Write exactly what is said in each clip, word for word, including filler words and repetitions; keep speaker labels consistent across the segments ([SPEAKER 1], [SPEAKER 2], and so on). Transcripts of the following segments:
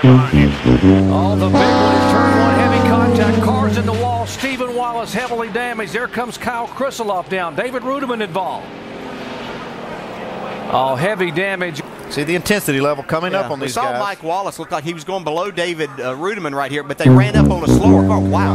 [SPEAKER 1] Oh, the big one is turn one, heavy contact, cars in the wall. Stephen Wallace heavily damaged. There comes Kyle Krisiloff down. David Rudiman involved. Oh, heavy damage.
[SPEAKER 2] See the intensity level coming yeah. up on these
[SPEAKER 3] guys.
[SPEAKER 2] guys.
[SPEAKER 3] We saw Mike Wallace look like he was going below David uh, Rudiman right here, but they ran up on a slower car. Wow.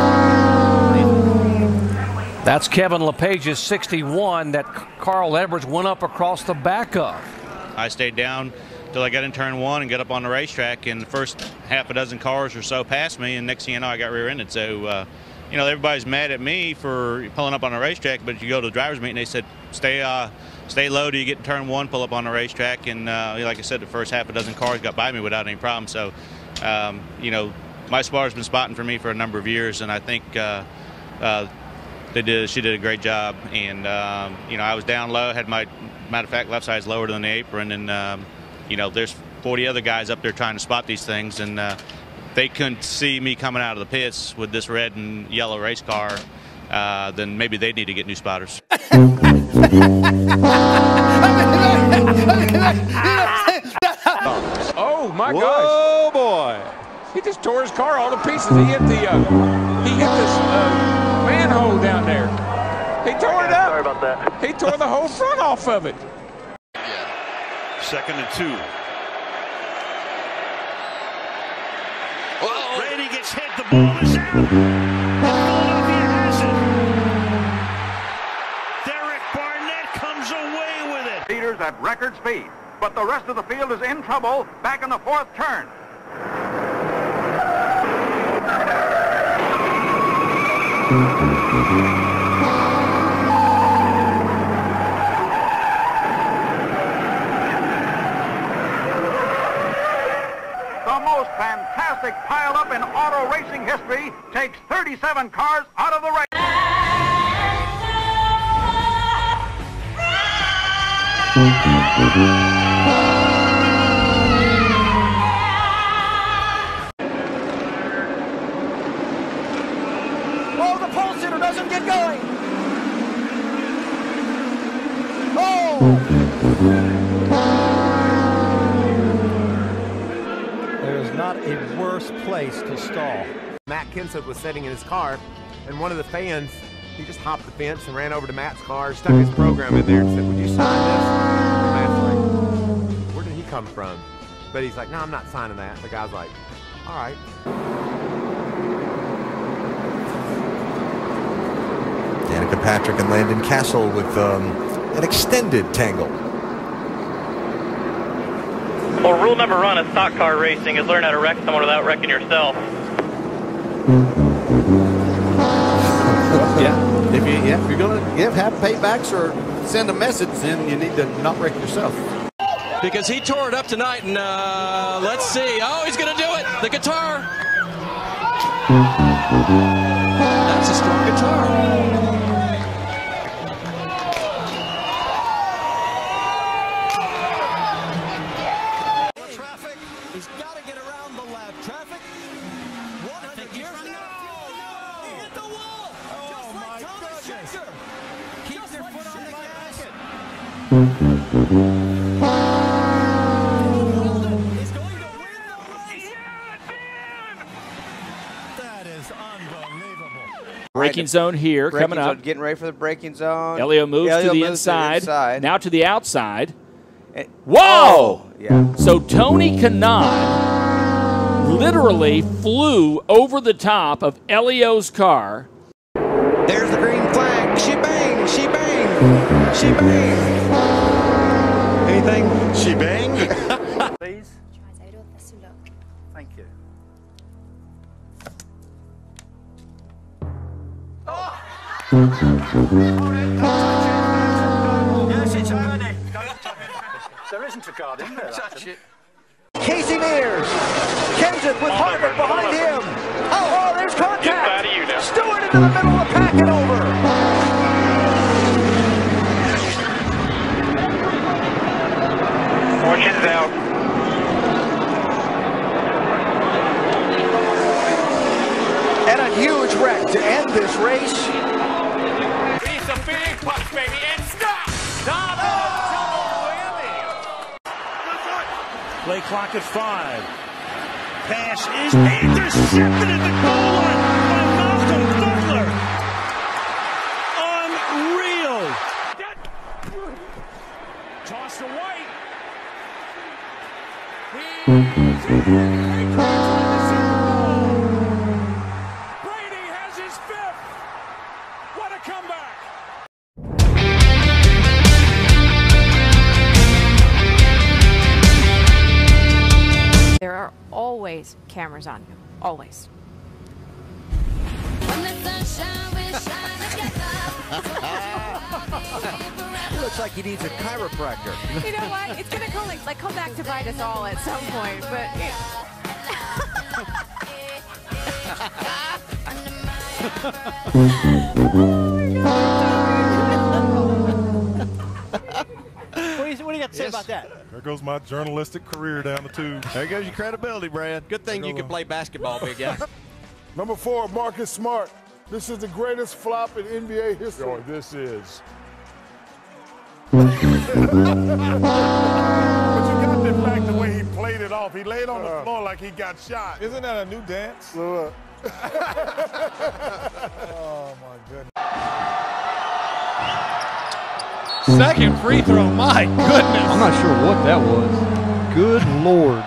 [SPEAKER 1] That's Kevin LePage's sixty-one that Carl Edwards went up across the back of.
[SPEAKER 4] I stayed down until I got in turn one and got up on the racetrack, and the first half a dozen cars or so passed me, and next thing you know, I got rear-ended. So, uh, you know, everybody's mad at me for pulling up on the racetrack, but you go to the driver's meeting, they said, stay uh, stay low till you get in turn one, pull up on the racetrack, and uh, like I said, the first half a dozen cars got by me without any problem. So, um, you know, my spotter's been spotting for me for a number of years, and I think uh, uh, they did. She did a great job, and um, you know, I was down low, had my, matter of fact, left side's lower than the apron, and um, you know, there's forty other guys up there trying to spot these things, and uh, they couldn't see me coming out of the pits with this red and yellow race car. Uh, then maybe they need to get new spotters.
[SPEAKER 5] Oh my
[SPEAKER 2] Whoa,
[SPEAKER 5] gosh!
[SPEAKER 2] Oh boy!
[SPEAKER 5] He just tore his car all to pieces. He hit the uh, he hit this uh, manhole down there. He tore it up.
[SPEAKER 6] Sorry about that.
[SPEAKER 5] He tore the whole front off of it.
[SPEAKER 7] Second and two.
[SPEAKER 6] Whoa.
[SPEAKER 7] Randy gets hit. The ball is out. And Philadelphia has it. Derek Barnett comes away with it.
[SPEAKER 8] Leaders at record speed, but the rest of the field is in trouble back in the fourth turn. The most fantastic pileup in auto racing history takes thirty-seven cars out of the race.
[SPEAKER 3] Oh, the pole sitter doesn't get going. Oh!
[SPEAKER 9] There's not a worse place to stall.
[SPEAKER 10] Matt Kenseth was sitting in his car, and one of the fans, he just hopped the fence and ran over to Matt's car, stuck his program in there and said, would you sign this? And Matt's like, where did he come from? But he's like, no, I'm not signing that. The guy's like, all right.
[SPEAKER 11] Danica Patrick and Landon Castle with um, an extended tangle.
[SPEAKER 12] Well, rule number one of stock car racing is learn how to wreck someone without wrecking yourself.
[SPEAKER 2] Yeah, if you yeah, if you're gonna give have paybacks or send a message, then you need to not wreck yourself.
[SPEAKER 13] Because he tore it up tonight, and uh, let's see. Oh, he's gonna do it. The guitar. That's a strong guitar.
[SPEAKER 9] That is unbelievable.
[SPEAKER 14] Braking zone here
[SPEAKER 3] braking
[SPEAKER 14] coming up.
[SPEAKER 3] Zone, getting ready for the braking zone.
[SPEAKER 14] Elio moves,
[SPEAKER 3] Elio
[SPEAKER 14] to, the
[SPEAKER 3] moves
[SPEAKER 14] inside,
[SPEAKER 3] to the inside.
[SPEAKER 14] now to the outside.
[SPEAKER 3] And,
[SPEAKER 14] Whoa!
[SPEAKER 3] Oh, yeah.
[SPEAKER 14] So Tony Kanaan literally flew over the top of Elio's car.
[SPEAKER 3] There's the green flag. She bang, she bang, she bang. Anything?
[SPEAKER 7] She bang?
[SPEAKER 8] Please. Thank you. Yes, it's already. There isn't a card in there. Touch it.
[SPEAKER 3] Casey Mears. Kenseth with Harvick behind him. Oh, oh, there's contact.
[SPEAKER 12] Get out of you now.
[SPEAKER 3] Stewart into the middle of the pack and over.
[SPEAKER 12] Fortune's out.
[SPEAKER 3] And a huge wreck to end this race.
[SPEAKER 5] Piece of big punch, baby, and stop! Stop! Oh!
[SPEAKER 7] Play clock at five. pass is intercepted at the goal line by Malcolm Butler. Unreal.
[SPEAKER 5] Toss to White. He's in. Patriots win the Super Bowl. Brady has his fifth. What a comeback.
[SPEAKER 6] There are always cameras on you. Always.
[SPEAKER 2] He looks like he needs a chiropractor.
[SPEAKER 6] You know what? It's gonna come like, like come back to bite us all at some point. But
[SPEAKER 9] What do you, what do you got to say
[SPEAKER 15] Yes.
[SPEAKER 9] about that?
[SPEAKER 15] There goes my journalistic career down the tube.
[SPEAKER 2] There goes your credibility, Brad.
[SPEAKER 3] Good thing you can play basketball, big guy.
[SPEAKER 16] Number four, Marcus Smart. This is the greatest flop in N B A history.
[SPEAKER 5] Oh, this is.
[SPEAKER 16] But you got the fact the way he played it off. He laid on the floor like he got shot.
[SPEAKER 15] Isn't that a new dance?
[SPEAKER 16] Uh,
[SPEAKER 15] Oh, my goodness.
[SPEAKER 14] Second free throw, my goodness.
[SPEAKER 17] I'm not sure what that was. Good Lord.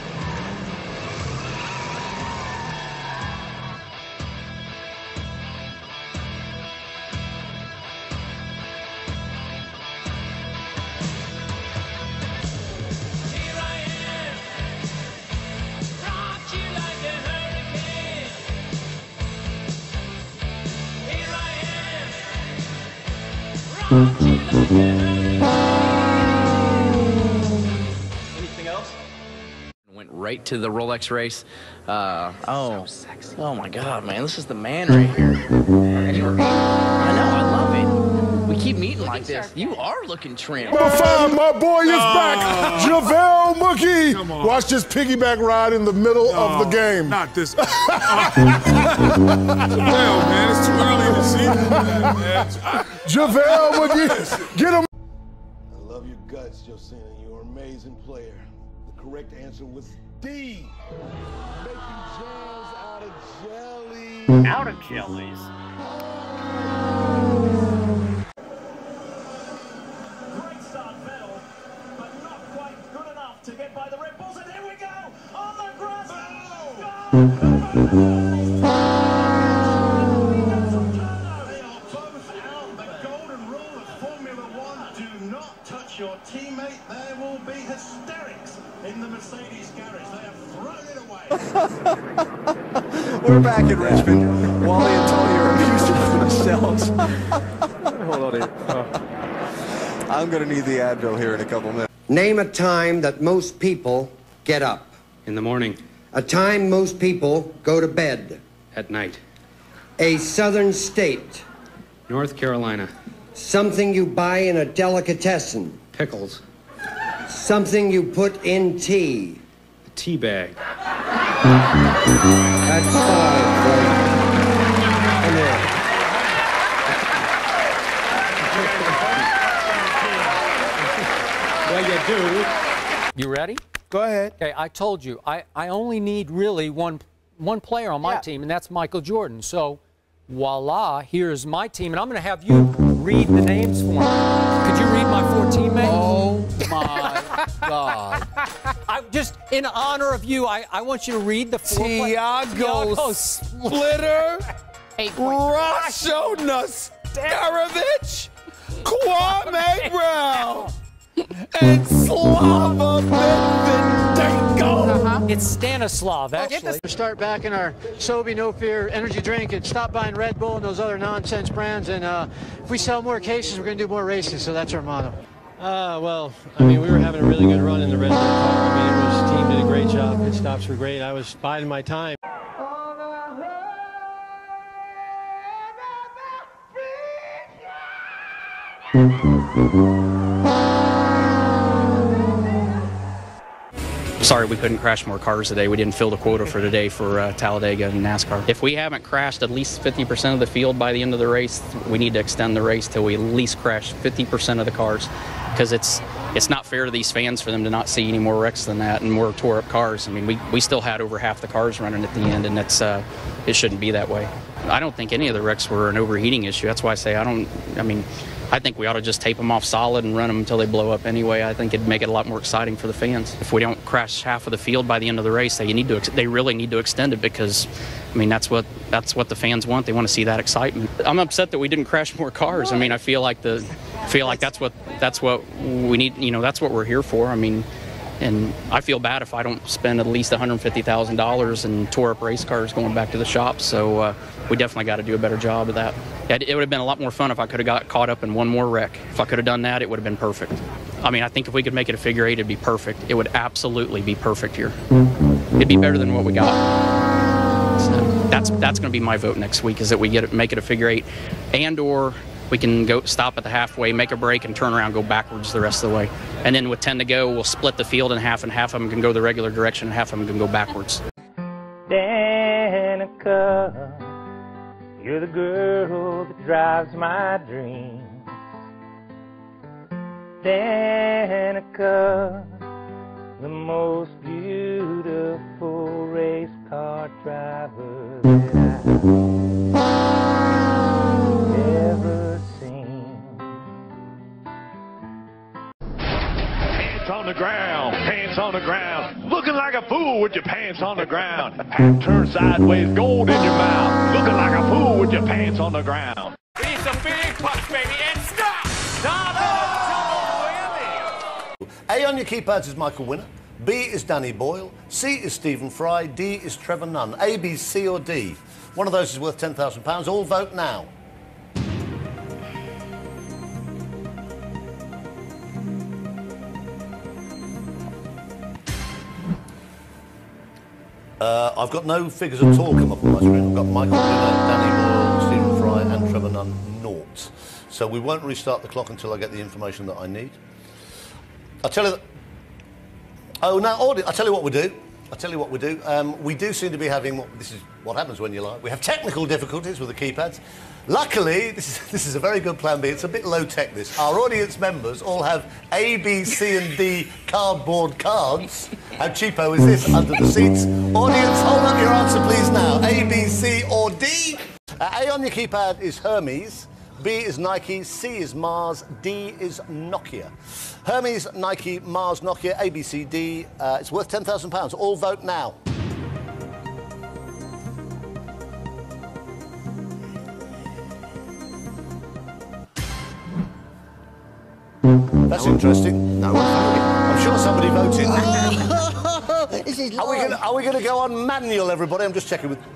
[SPEAKER 13] Anything else? Went right to the Rolex race. Uh, oh, oh my God, man, this is the man right here. You're, I know, I love it. We keep meeting like this. You are looking trim.
[SPEAKER 16] Number five, my boy is back. JaVale McGee. Watch this piggyback ride in the middle of the game.
[SPEAKER 5] Not this. Well, man, it's too early in the season.
[SPEAKER 16] JaVale McGee. Get him.
[SPEAKER 18] I love your guts, Josina. You're an amazing player. The correct answer was D. Making jams out of jelly.
[SPEAKER 19] Out of jellies.
[SPEAKER 7] Great start, Vettel, but not quite good enough to get by the Red Bulls. And here we go on the grass. They are both out. The golden rule of Formula One: do not touch your teammate. There will be hysterics in the Mercedes garage. They have thrown it away.
[SPEAKER 11] We're back in Richmond. Wally and Tony are amused with themselves. Hold on here. Oh. I'm going to need the Advil here in a couple minutes.
[SPEAKER 20] Name a time that most people get up.
[SPEAKER 21] In the morning.
[SPEAKER 20] A time most people go to bed.
[SPEAKER 21] At night.
[SPEAKER 20] A southern state.
[SPEAKER 21] North Carolina.
[SPEAKER 20] Something you buy in a delicatessen.
[SPEAKER 21] Pickles.
[SPEAKER 20] Something you put in tea.
[SPEAKER 21] A tea bag.
[SPEAKER 20] That's five, buddy. Come here.
[SPEAKER 9] Well, you do. You ready?
[SPEAKER 10] Go ahead.
[SPEAKER 9] Okay, I told you, I, I only need really one one player on my
[SPEAKER 10] Yeah.
[SPEAKER 9] team, and that's Michael Jordan. So, voila, here's my team, and I'm going to have you read the names for me. Could you read my four teammates?
[SPEAKER 2] Oh, my God.
[SPEAKER 9] I just, in honor of you, I, I want you to read the four play-
[SPEAKER 10] Tiago
[SPEAKER 9] Tiago
[SPEAKER 10] Splitter.
[SPEAKER 9] Eight points.
[SPEAKER 10] Rasho Nastarovich. Kwame Brown. And Slava Medvedenko.
[SPEAKER 9] Uh-huh. It's Stanislav, actually.
[SPEAKER 22] Start back in our Sobe No Fear energy drink and stop buying Red Bull and those other nonsense brands. And uh, if we sell more cases, we're going to do more races. So that's our motto.
[SPEAKER 23] Uh, well, I mean, we were having a really good run in the Red Bull car. I mean, it was, team did a great job. Pit stops were great. I was biding my time.
[SPEAKER 24] Sorry we couldn't crash more cars today. We didn't fill the quota for today for uh, Talladega and NASCAR. If we haven't crashed at least fifty percent of the field by the end of the race, we need to extend the race till we at least crash fifty percent of the cars, because it's it's not fair to these fans for them to not see any more wrecks than that and more tore up cars. I mean, we, we still had over half the cars running at the end, and that's uh, it shouldn't be that way. I don't think any of the wrecks were an overheating issue. That's why I say I don't, I mean, I think we ought to just tape them off solid and run them until they blow up anyway. I think it'd make it a lot more exciting for the fans. If we don't crash half of the field by the end of the race, they need to, they really need to extend it, because, I mean, that's what that's what the fans want. They want to see that excitement. I'm upset that we didn't crash more cars. I mean, I feel like the, feel like that's what that's what we need. You know, that's what we're here for. I mean, and I feel bad if I don't spend at least one hundred fifty thousand dollars and tore up race cars going back to the shop. So uh, we definitely got to do a better job of that. It, it would have been a lot more fun if I could have got caught up in one more wreck. If I could have done that, it would have been perfect. I mean, I think if we could make it a figure eight, it'd be perfect. It would absolutely be perfect here. It'd be better than what we got. So that's that's going to be my vote next week, is that we get it, make it a figure eight, and or we can go stop at the halfway, make a break, and turn around, go backwards the rest of the way. And then with ten to go, we'll split the field in half, and half of them can go the regular direction, and half of them can go backwards.
[SPEAKER 1] Danica, you're the girl that drives my dreams. Danica, the most beautiful race car driver that I've ever seen.
[SPEAKER 5] Pants on the ground, pants on the ground, looking like a fool with your pants on the ground. Hat turned sideways, gold in your mouth, looking like a fool with your pants on the ground.
[SPEAKER 1] It's a big punch, baby, and stop! Stop!
[SPEAKER 4] A on your keypads is Michael Winner, B is Danny Boyle, C is Stephen Fry, D is Trevor Nunn. A, B, C or D. One of those is worth ten thousand pounds. All vote now. Uh, I've got no figures at all come up on my screen. I've got Michael Winner, Danny Boyle, Stephen Fry and Trevor Nunn, naught. So we won't restart the clock until I get the information that I need. I'll tell you that. Oh, now, I'll tell you what we do. I'll tell you what we do. Um, we do seem to be having, this is what happens when you lie. We have technical difficulties with the keypads. Luckily, this is, this is a very good plan B. It's a bit low-tech, this. Our audience members all have A, B, C and D cardboard cards. How cheapo is this under the seats? Audience, hold up your answer, please, now. A, B, C or D? Uh, A on your keypad is Hermes. B is Nike, C is Mars, D is Nokia. Hermes, Nike, Mars, Nokia, A, B, C, D. Uh, it's worth ten thousand pounds. All vote now. That's interesting. No one voted. I'm sure somebody voted. This is are we gonna, are we going to go on manual, everybody? I'm just checking with...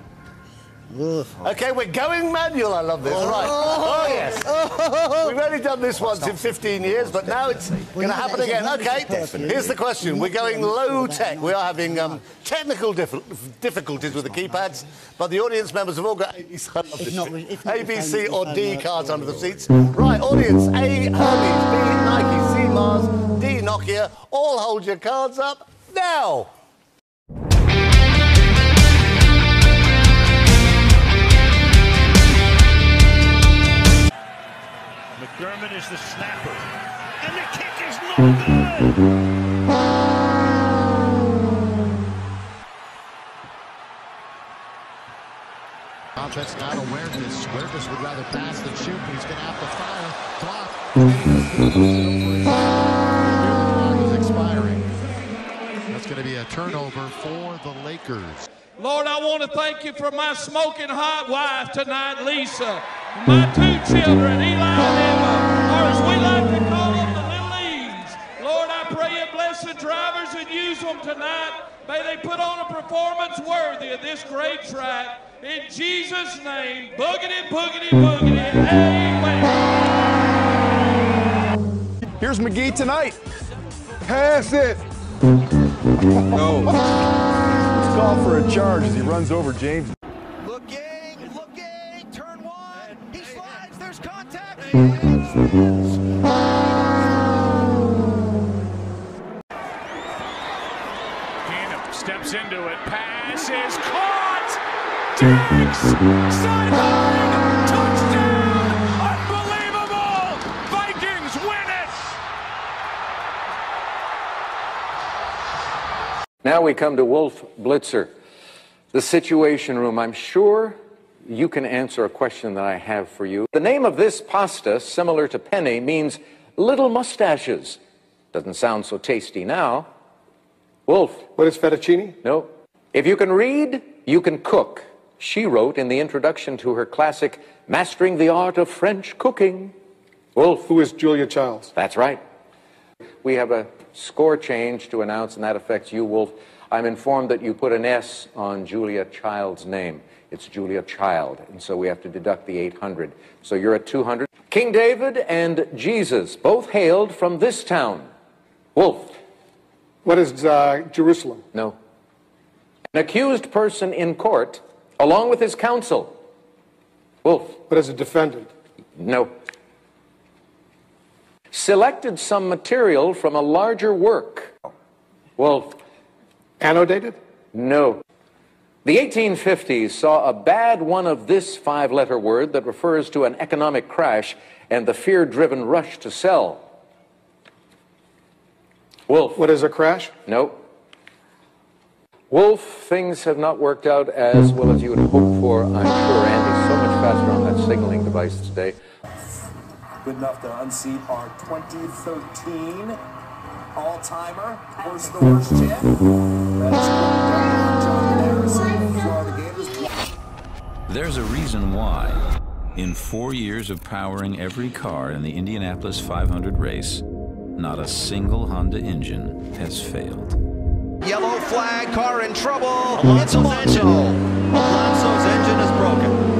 [SPEAKER 4] Okay, we're going manual. I love this. Right. Oh, yes. We've only done this once in fifteen years, but now it's going to happen again. Okay, here's the question. We're going low tech. We are having um, technical diff difficulties with the keypads, but the audience members have all got A, B, C, A, B, C or D cards under the seats. Right, audience. A, Hermes, B, Nike, C, Mars, D, Nokia. All hold your cards up now.
[SPEAKER 5] McDermott is the snapper, and the kick is no good.
[SPEAKER 8] Offense not awareness. Awareness would rather pass than shoot, but he's going to have to fire. Clock. The clock is expiring. That's going to be a turnover for the Lakers.
[SPEAKER 19] Lord, I want to thank you for my smoking hot wife tonight, Lisa. My two children, Eli and Emma, or as we like to call them, the little E's. Lord, I pray you bless the drivers and use them tonight. May they put on a performance worthy of this great track. In Jesus' name, boogity, boogity, boogity, amen.
[SPEAKER 25] Here's McGee tonight. Pass it. No. Let's call for a charge as he runs over James.
[SPEAKER 5] Keenum steps into it. Pass is caught. Diggs, sideline, touchdown! Unbelievable! Vikings win it!
[SPEAKER 3] now we come to Wolf Blitzer, the Situation Room. I'm sure you can answer a question that I have for you. The name of this pasta, similar to penne, means little mustaches. Doesn't sound so tasty now. Wolf.
[SPEAKER 6] What is fettuccine?
[SPEAKER 3] No. If you can read, you can cook. She wrote in the introduction to her classic, Mastering the Art of French Cooking. Wolf.
[SPEAKER 6] Who is Julia Childs?
[SPEAKER 3] That's right. We have a score change to announce, and that affects you, Wolf. I'm informed that you put an S on Julia Child's name. It's Julia Child, and so we have to deduct the eight hundred. So you're at two hundred. King David and Jesus both hailed from this town. Wolf.
[SPEAKER 6] What is uh, Jerusalem?
[SPEAKER 3] No. An accused person in court, along with his counsel. Wolf.
[SPEAKER 6] What is a defendant?
[SPEAKER 3] No. Selected some material from a larger work. Wolf.
[SPEAKER 6] Annotated?
[SPEAKER 3] No. The eighteen fifties saw a bad one of this five-letter word that refers to an economic crash and the fear-driven rush to sell. Wolf.
[SPEAKER 6] What is a crash?
[SPEAKER 3] No. Wolf, things have not worked out as well as you would hope for, I'm sure. Andy's so much faster on that signaling device today.
[SPEAKER 12] Good enough to unseat our twenty thirteen all-timer versus the worst champ.
[SPEAKER 14] There's a reason why, in four years of powering every car in the Indianapolis five hundred race, not a single Honda engine has failed.
[SPEAKER 15] Yellow flag, car in trouble. Alonso's Alonso. engine. Alonso's engine is broken.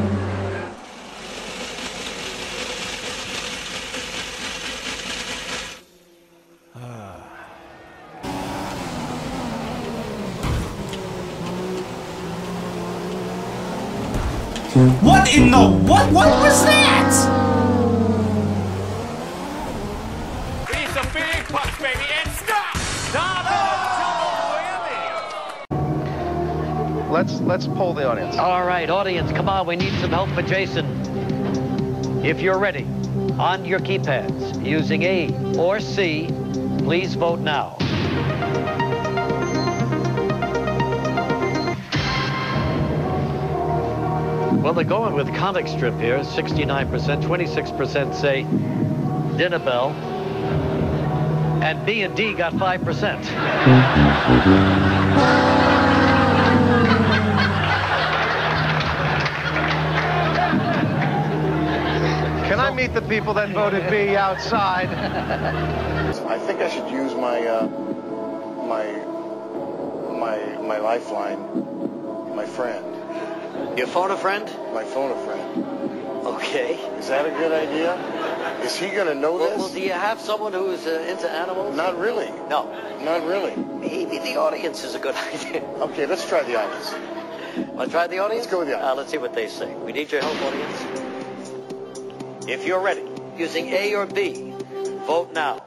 [SPEAKER 26] What in the what? What was that?
[SPEAKER 19] Piece of big punch, baby, and stop! Double
[SPEAKER 15] Let's let's poll the audience.
[SPEAKER 27] All right, audience, come on, we need some help for Jason. If you're ready, on your keypads, using A or C, please vote now. Well, they're going with comic strip here, sixty-nine percent, twenty-six percent say dinner bell, and B and D got five percent.
[SPEAKER 15] Can I meet the people that voted B outside?
[SPEAKER 18] I think I should use my uh, my my my lifeline, my friend.
[SPEAKER 27] Your phone a friend?
[SPEAKER 18] My phone a friend.
[SPEAKER 27] Okay.
[SPEAKER 18] Is that a good idea? Is he going to know
[SPEAKER 27] well,
[SPEAKER 18] this?
[SPEAKER 27] Well, do you have someone who is uh, into animals?
[SPEAKER 18] Not really.
[SPEAKER 27] No.
[SPEAKER 18] Not really.
[SPEAKER 27] Maybe the audience is a good idea.
[SPEAKER 18] Okay, let's try the audience.
[SPEAKER 27] Want to try the audience?
[SPEAKER 18] Let's go with the audience.
[SPEAKER 27] Uh, let's see what they say. We need your help, audience. If you're ready, using A or B, vote now.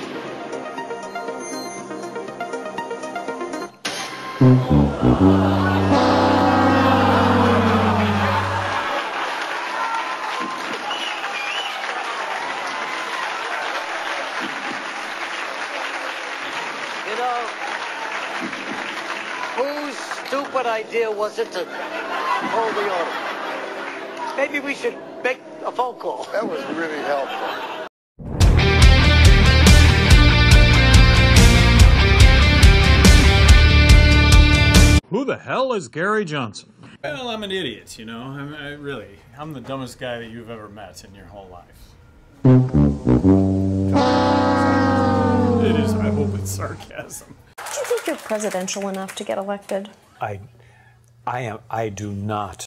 [SPEAKER 27] You know, whose stupid idea was it to hold the audience? Maybe we should make a phone call.
[SPEAKER 18] That was really helpful.
[SPEAKER 28] Who the hell is Gary Johnson?
[SPEAKER 29] Well, I'm an idiot, you know. I mean, I really, I'm the dumbest guy that you've ever met in your whole life. It is, I hope it's sarcasm.
[SPEAKER 30] Do you think you're presidential enough to get elected?
[SPEAKER 29] I, I am, I do not.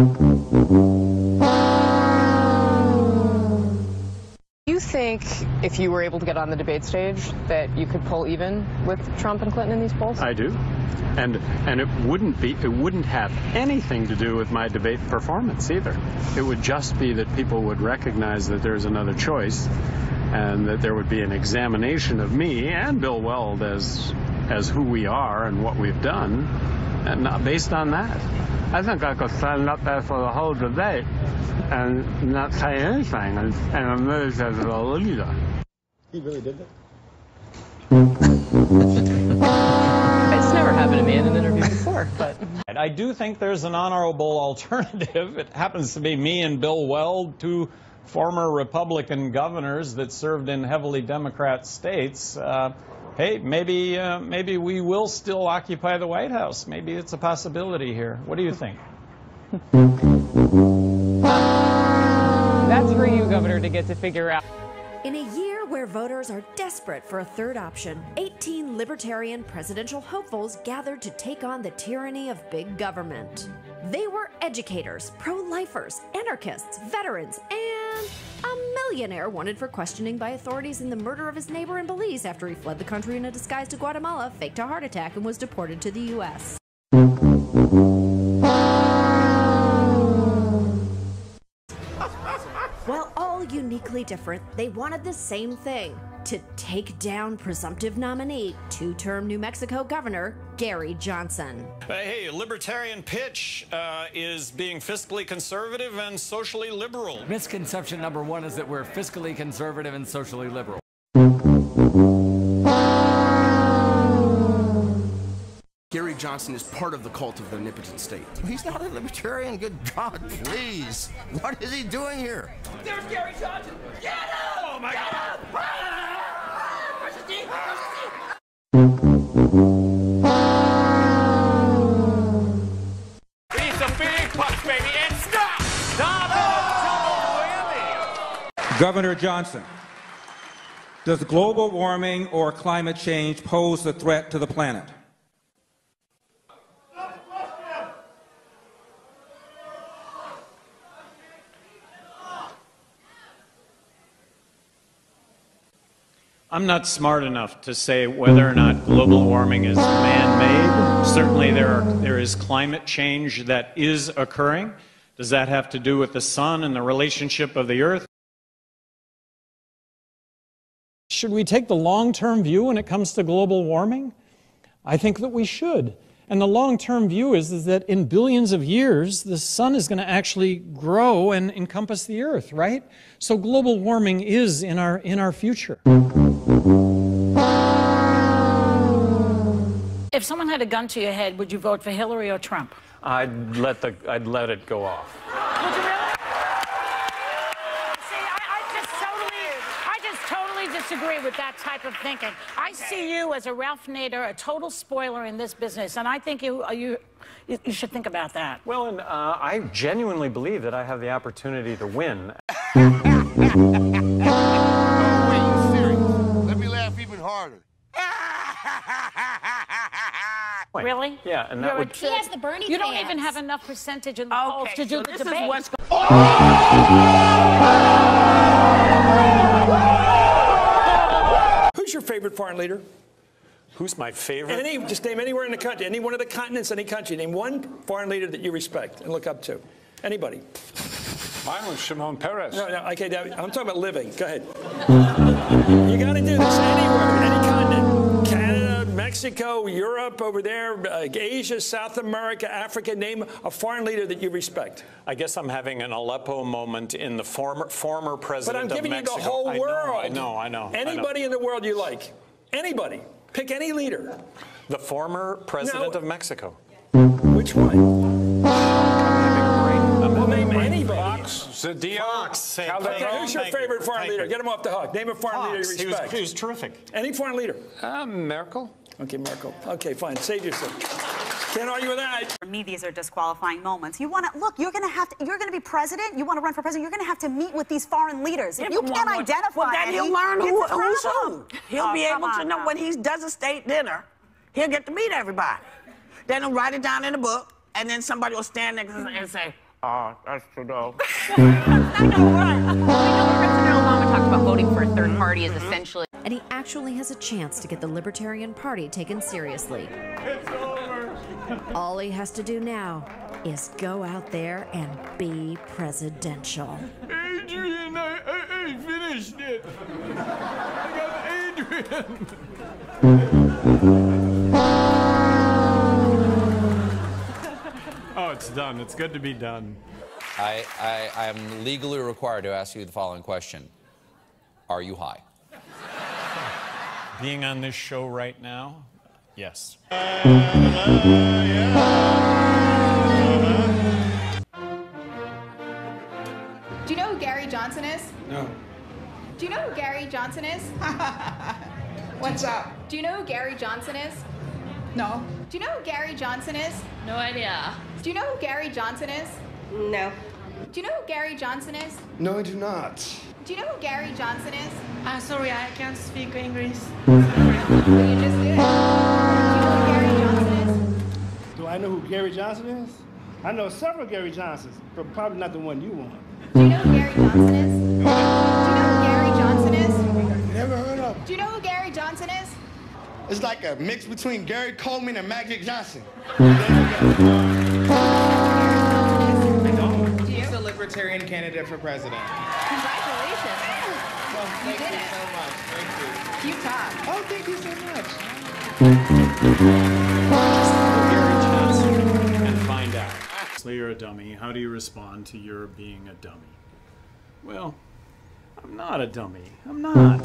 [SPEAKER 31] Do you think if you were able to get on the debate stage that you could pull even with Trump and Clinton in these polls?
[SPEAKER 21] I do. And and it wouldn't be it wouldn't have anything to do with my debate performance either. It would just be that people would recognize that there's another choice and that there would be an examination of me and Bill Weld as as who we are and what we've done, and not based on that. I think I could stand up there for the whole debate and not say anything and, and emerge as a leader.
[SPEAKER 6] He really did that?
[SPEAKER 31] It's never
[SPEAKER 2] in an interview before, but...
[SPEAKER 29] And I do think there's an honorable alternative. It happens to be me and Bill Weld, two former Republican governors that served in heavily Democrat states. Uh, hey, maybe, uh, maybe we will still occupy the White House. Maybe it's a possibility here. What do you think?
[SPEAKER 31] That's for you, Governor, to get to figure out.
[SPEAKER 7] In a year where voters are desperate for a third option, eighteen libertarian presidential hopefuls gathered to take on the tyranny of big government. They were educators, pro-lifers, anarchists, veterans, and a millionaire wanted for questioning by authorities in the murder of his neighbor in Belize after he fled the country in a disguise to Guatemala, faked a heart attack, and was deported to the U S While all uniquely different, they wanted the same thing: to take down presumptive nominee, two-term New Mexico Governor Gary Johnson.
[SPEAKER 9] Uh, hey, libertarian pitch uh, is being fiscally conservative and socially liberal.
[SPEAKER 10] Misconception number one is that we're fiscally conservative and socially liberal.
[SPEAKER 11] Gary Johnson is part of the cult of the omnipotent state. He's not a libertarian, good God, please. What is he doing here?
[SPEAKER 26] There's Gary Johnson! Get him! Oh my Get God! Him! Where's the team? Where's the team? We need some big pucks, baby, and stop! Double
[SPEAKER 13] Governor Johnson, does global warming or climate change pose a threat to the planet?
[SPEAKER 29] I'm not smart enough to say whether or not global warming is man-made. Certainly there, are, there is climate change that is occurring. Does that have to do with the sun and the relationship of the earth? Should we take the long-term view when it comes to global warming? I think that we should. And the long-term view is, is that in billions of years, the sun is going to actually grow and encompass the earth, right? So global warming is in our, in our future.
[SPEAKER 16] If someone had a gun to your head, would you vote for Hillary or Trump?
[SPEAKER 29] I'd let, the, I'd let it go off.
[SPEAKER 16] Would you really? See, I, I just totally, I just totally disagree with that type of thinking. I see you as a Ralph Nader, a total spoiler in this business, and I think you, you, you should think about that.
[SPEAKER 29] Well, and uh, I genuinely believe that I have the opportunity to win.
[SPEAKER 18] Oh, wait, you serious? Let me laugh even harder.
[SPEAKER 29] Wait,
[SPEAKER 16] really?
[SPEAKER 29] Yeah, and that
[SPEAKER 16] You're
[SPEAKER 29] would...
[SPEAKER 16] He has the Bernie You don't pants. even have enough percentage in the Okay, polls to do so the this is debate. what's
[SPEAKER 17] Who's your favorite foreign leader?
[SPEAKER 29] Who's my favorite?
[SPEAKER 17] Any, just name anywhere in the country, any one of the continents, any country. Name one foreign leader that you respect and look up to. Anybody.
[SPEAKER 28] Mine was Shimon Peres.
[SPEAKER 17] No, no, okay, I'm talking about living. Go ahead. You got to do this anywhere, any continent. Canada, Mexico, Europe, over there, uh, Asia, South America, Africa. Name a foreign leader that you respect.
[SPEAKER 29] I guess I'm having an Aleppo moment in the former former president of
[SPEAKER 17] Mexico. But I'm giving
[SPEAKER 29] Mexico.
[SPEAKER 17] you the whole
[SPEAKER 29] I
[SPEAKER 17] world.
[SPEAKER 29] Know, I know, I know.
[SPEAKER 17] Anybody
[SPEAKER 29] I know.
[SPEAKER 17] in the world you like. Anybody. Pick any leader.
[SPEAKER 29] The former president
[SPEAKER 17] no.
[SPEAKER 29] of Mexico.
[SPEAKER 17] Which one?
[SPEAKER 29] Well,
[SPEAKER 17] name anybody.
[SPEAKER 28] Fox, Zedillo,
[SPEAKER 29] Fox.
[SPEAKER 17] Okay, who's your favorite foreign
[SPEAKER 29] Thank
[SPEAKER 17] leader?
[SPEAKER 29] you.
[SPEAKER 17] Get him off the hook. Name a foreign
[SPEAKER 29] Fox.
[SPEAKER 17] leader you respect.
[SPEAKER 29] He was, he was terrific.
[SPEAKER 17] Any foreign leader?
[SPEAKER 28] Uh, Merkel.
[SPEAKER 17] Okay, Merkel. Okay, fine. Save yourself. Can't argue with that.
[SPEAKER 20] For me, these are disqualifying moments. You want to look. You're going to have to. You're going to be president. You want to run for president. You're going to have to meet with these foreign leaders. If you can't identify,
[SPEAKER 22] well, then he'll
[SPEAKER 20] any,
[SPEAKER 22] learn who,
[SPEAKER 20] it's a
[SPEAKER 22] who's who.
[SPEAKER 20] problem.
[SPEAKER 22] He'll
[SPEAKER 20] Oh,
[SPEAKER 22] be
[SPEAKER 20] come
[SPEAKER 22] able to
[SPEAKER 20] on
[SPEAKER 22] know
[SPEAKER 20] now.
[SPEAKER 22] when he does a state dinner. He'll get to meet everybody. Then he'll write it down in a book, and then somebody will stand next to him and say, "Oh, that's Trudeau."
[SPEAKER 31] President Obama talked about voting for a third party is essentially...
[SPEAKER 7] And he actually has a chance to get the Libertarian Party taken seriously.
[SPEAKER 29] It's over.
[SPEAKER 7] All he has to do now is go out there and be presidential.
[SPEAKER 29] Adrian, I, I, I finished it. I got Adrian. Oh, it's done. It's good to be done.
[SPEAKER 23] I, I, I am legally required to ask you the following question. Are you high?
[SPEAKER 29] Being on this show right now,
[SPEAKER 9] Yes.
[SPEAKER 1] Do you know who Gary Johnson is?
[SPEAKER 2] No.
[SPEAKER 1] Do you know who Gary Johnson is?
[SPEAKER 2] What's up?
[SPEAKER 1] Do you know who Gary Johnson is?
[SPEAKER 2] No.
[SPEAKER 1] Do you know who Gary Johnson is?
[SPEAKER 3] No idea.
[SPEAKER 1] Do you know who Gary Johnson is?
[SPEAKER 3] No.
[SPEAKER 1] Do you know who Gary Johnson is?
[SPEAKER 2] No, I do not.
[SPEAKER 1] Do you know who Gary Johnson is?
[SPEAKER 3] I'm sorry, I can't speak English.
[SPEAKER 1] Well, you just did it. Do you know who Gary Johnson is?
[SPEAKER 2] Do I know who Gary Johnson is? I know several Gary Johnsons, but probably not the one you want.
[SPEAKER 1] Do you know who Gary Johnson is? Do you know who Gary Johnson is?
[SPEAKER 2] Never heard of him.
[SPEAKER 1] Do you know who Gary Johnson is?
[SPEAKER 2] It's like a mix between Gary Coleman and Magic Johnson.
[SPEAKER 4] He's a libertarian candidate for president.
[SPEAKER 1] Congratulations.
[SPEAKER 4] Well,
[SPEAKER 1] You
[SPEAKER 4] thank
[SPEAKER 1] did
[SPEAKER 4] you
[SPEAKER 1] it.
[SPEAKER 4] so much. Thank you.
[SPEAKER 1] You talk.
[SPEAKER 4] Oh, thank you so much.
[SPEAKER 28] Gary Johnson and find out. So you're a dummy. How do you respond to your being a dummy? Well, I'm not a dummy. I'm not.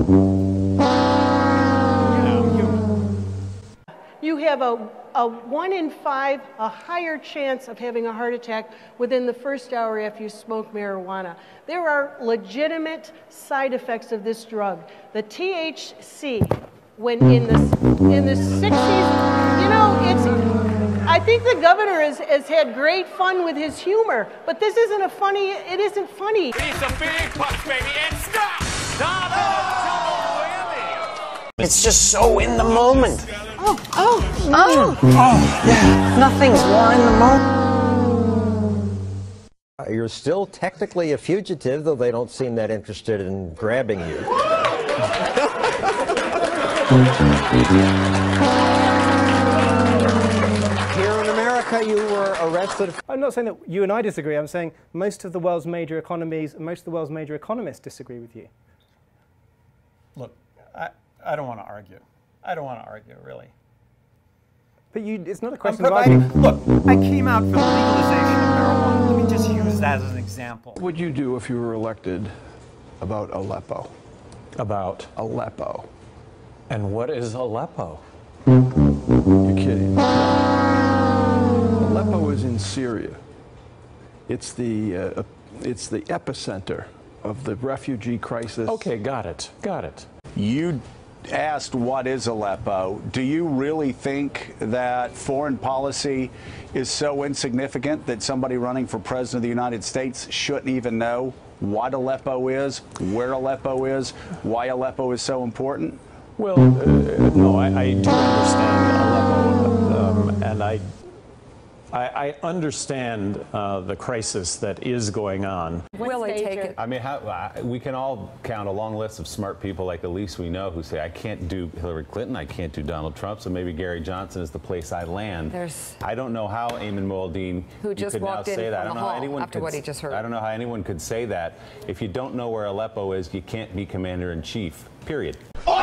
[SPEAKER 28] Yeah, I'm human.
[SPEAKER 5] You have a, a one in five, a higher chance of having a heart attack within the first hour after you smoke marijuana. There are legitimate side effects of this drug. The T H C, when in the, in the sixties, you know, it's, I think the governor has, has had great fun with his humor, but this isn't a funny, it isn't funny.
[SPEAKER 26] Piece of big punch, baby, and stop! Stop!
[SPEAKER 8] It's just so in the moment.
[SPEAKER 5] Oh, oh, oh.
[SPEAKER 8] Oh, yeah. Nothing's more in the moment.
[SPEAKER 12] You're still technically a fugitive, though they don't seem that interested in grabbing you. Here in America, you were arrested.
[SPEAKER 14] I'm not saying that you and I disagree. I'm saying most of the world's major economies, most of the world's major economists disagree with you.
[SPEAKER 29] Look, I, I don't want to argue. I don't want to argue, really.
[SPEAKER 14] But you, it's not a question
[SPEAKER 29] I'm
[SPEAKER 14] of
[SPEAKER 29] providing,
[SPEAKER 14] arguing.
[SPEAKER 29] look, I came out for the legalization of marijuana. Let me just use that as an example.
[SPEAKER 19] What would you do if you were elected about Aleppo?
[SPEAKER 29] About?
[SPEAKER 19] Aleppo.
[SPEAKER 29] And what is Aleppo?
[SPEAKER 19] You're kidding. Aleppo is in Syria. It's the, uh, it's the epicenter of the refugee crisis.
[SPEAKER 29] Okay, got it, got it.
[SPEAKER 19] You asked what is Aleppo. Do you really think that foreign policy is so insignificant that somebody running for president of the United States shouldn't even know what Aleppo is, where Aleppo is, why Aleppo is so important?
[SPEAKER 29] Well, uh, no, I, I do understand Aleppo, um, and I, I, I understand uh, the crisis that is going on.
[SPEAKER 31] Will they take it?
[SPEAKER 24] I mean, how, uh, we can all count a long list of smart people like the least we know who say, I can't do Hillary Clinton, I can't do Donald Trump, so maybe Gary Johnson is the place I land.
[SPEAKER 31] There's
[SPEAKER 24] I don't know how Eamon Moldeen
[SPEAKER 31] Who just
[SPEAKER 24] could now
[SPEAKER 31] walked in
[SPEAKER 24] say that. I
[SPEAKER 31] from
[SPEAKER 24] don't
[SPEAKER 31] the
[SPEAKER 24] know how
[SPEAKER 31] hall
[SPEAKER 24] anyone
[SPEAKER 31] after
[SPEAKER 24] could,
[SPEAKER 31] what he just heard.
[SPEAKER 24] I don't know how anyone could say that. If you don't know where Aleppo is, you can't be commander-in-chief, period.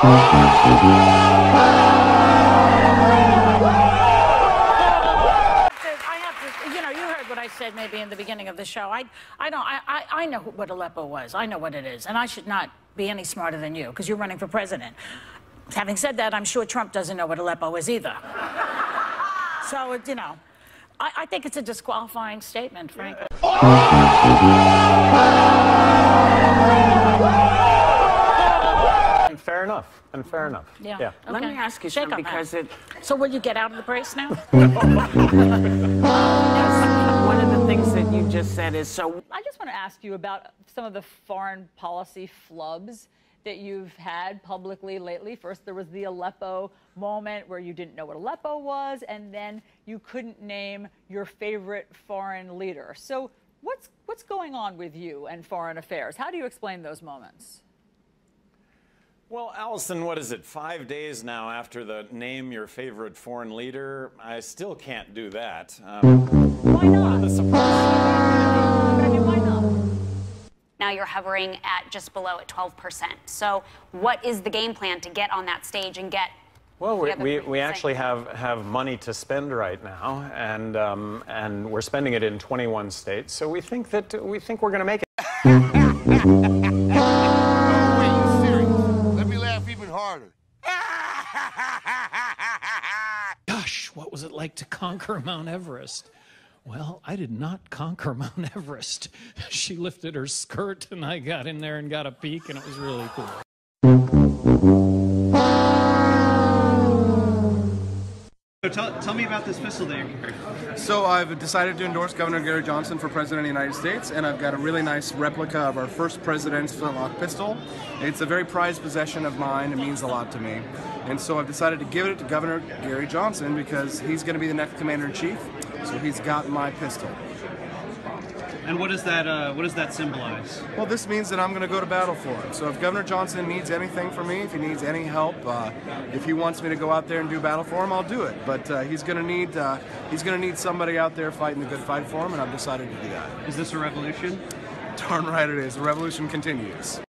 [SPEAKER 16] What I said maybe in the beginning of the show. I, I don't. I, I, I know what Aleppo was. I know what it is, and I should not be any smarter than you because you're running for president. Having said that, I'm sure Trump doesn't know what Aleppo is either. So it, you know, I, I think it's a disqualifying statement, frankly.
[SPEAKER 29] And fair enough. And fair enough.
[SPEAKER 16] Yeah.
[SPEAKER 29] yeah.
[SPEAKER 22] Let
[SPEAKER 16] Okay.
[SPEAKER 22] me ask you
[SPEAKER 16] Shake
[SPEAKER 22] something
[SPEAKER 16] on
[SPEAKER 22] because
[SPEAKER 16] that.
[SPEAKER 22] it.
[SPEAKER 16] So will you get out of the brace now?
[SPEAKER 22] One of the things that you just said is so.
[SPEAKER 25] I just want to ask you about some of the foreign policy flubs that you've had publicly lately. First, there was the Aleppo moment where you didn't know what Aleppo was, and then you couldn't name your favorite foreign leader. So what's, what's going on with you and foreign affairs? How do you explain those moments?
[SPEAKER 9] Well, Allison, what is it, five days now after the name your favorite foreign leader? I still can't do that. Um,
[SPEAKER 25] why not?
[SPEAKER 9] The surprise.
[SPEAKER 25] But I mean, why not?
[SPEAKER 32] Now you're hovering at just below at twelve percent. So what is the game plan to get on that stage and get
[SPEAKER 29] Well, we,
[SPEAKER 32] the other
[SPEAKER 29] we,
[SPEAKER 32] three
[SPEAKER 29] we
[SPEAKER 32] to
[SPEAKER 29] actually
[SPEAKER 32] say?
[SPEAKER 29] have, have money to spend right now, and, um, and we're spending it in twenty-one states, so we think that we think we're going to make it.
[SPEAKER 18] Even harder.
[SPEAKER 28] like to conquer Mount Everest. Well, I did not conquer Mount Everest. She lifted her skirt, and I got in there and got a peek, and it was really cool.
[SPEAKER 6] So tell, tell me about this pistol that you're carrying.
[SPEAKER 7] So I've decided to endorse Governor Gary Johnson for President of the United States, and I've got a really nice replica of our first president's flintlock pistol. It's a very prized possession of mine. It means a lot to me. And so I've decided to give it to Governor Gary Johnson because he's going to be the next commander-in-chief, so he's got my pistol.
[SPEAKER 6] And what does that uh, what does that symbolize?
[SPEAKER 7] Well, this means that I'm going to go to battle for him. So if Governor Johnson needs anything from me, if he needs any help, uh, if he wants me to go out there and do battle for him, I'll do it. But uh, he's going to need uh, he's going to need somebody out there fighting the good fight for him, and I've decided to do that.
[SPEAKER 6] Is this a revolution?
[SPEAKER 7] Darn right it is. The revolution continues.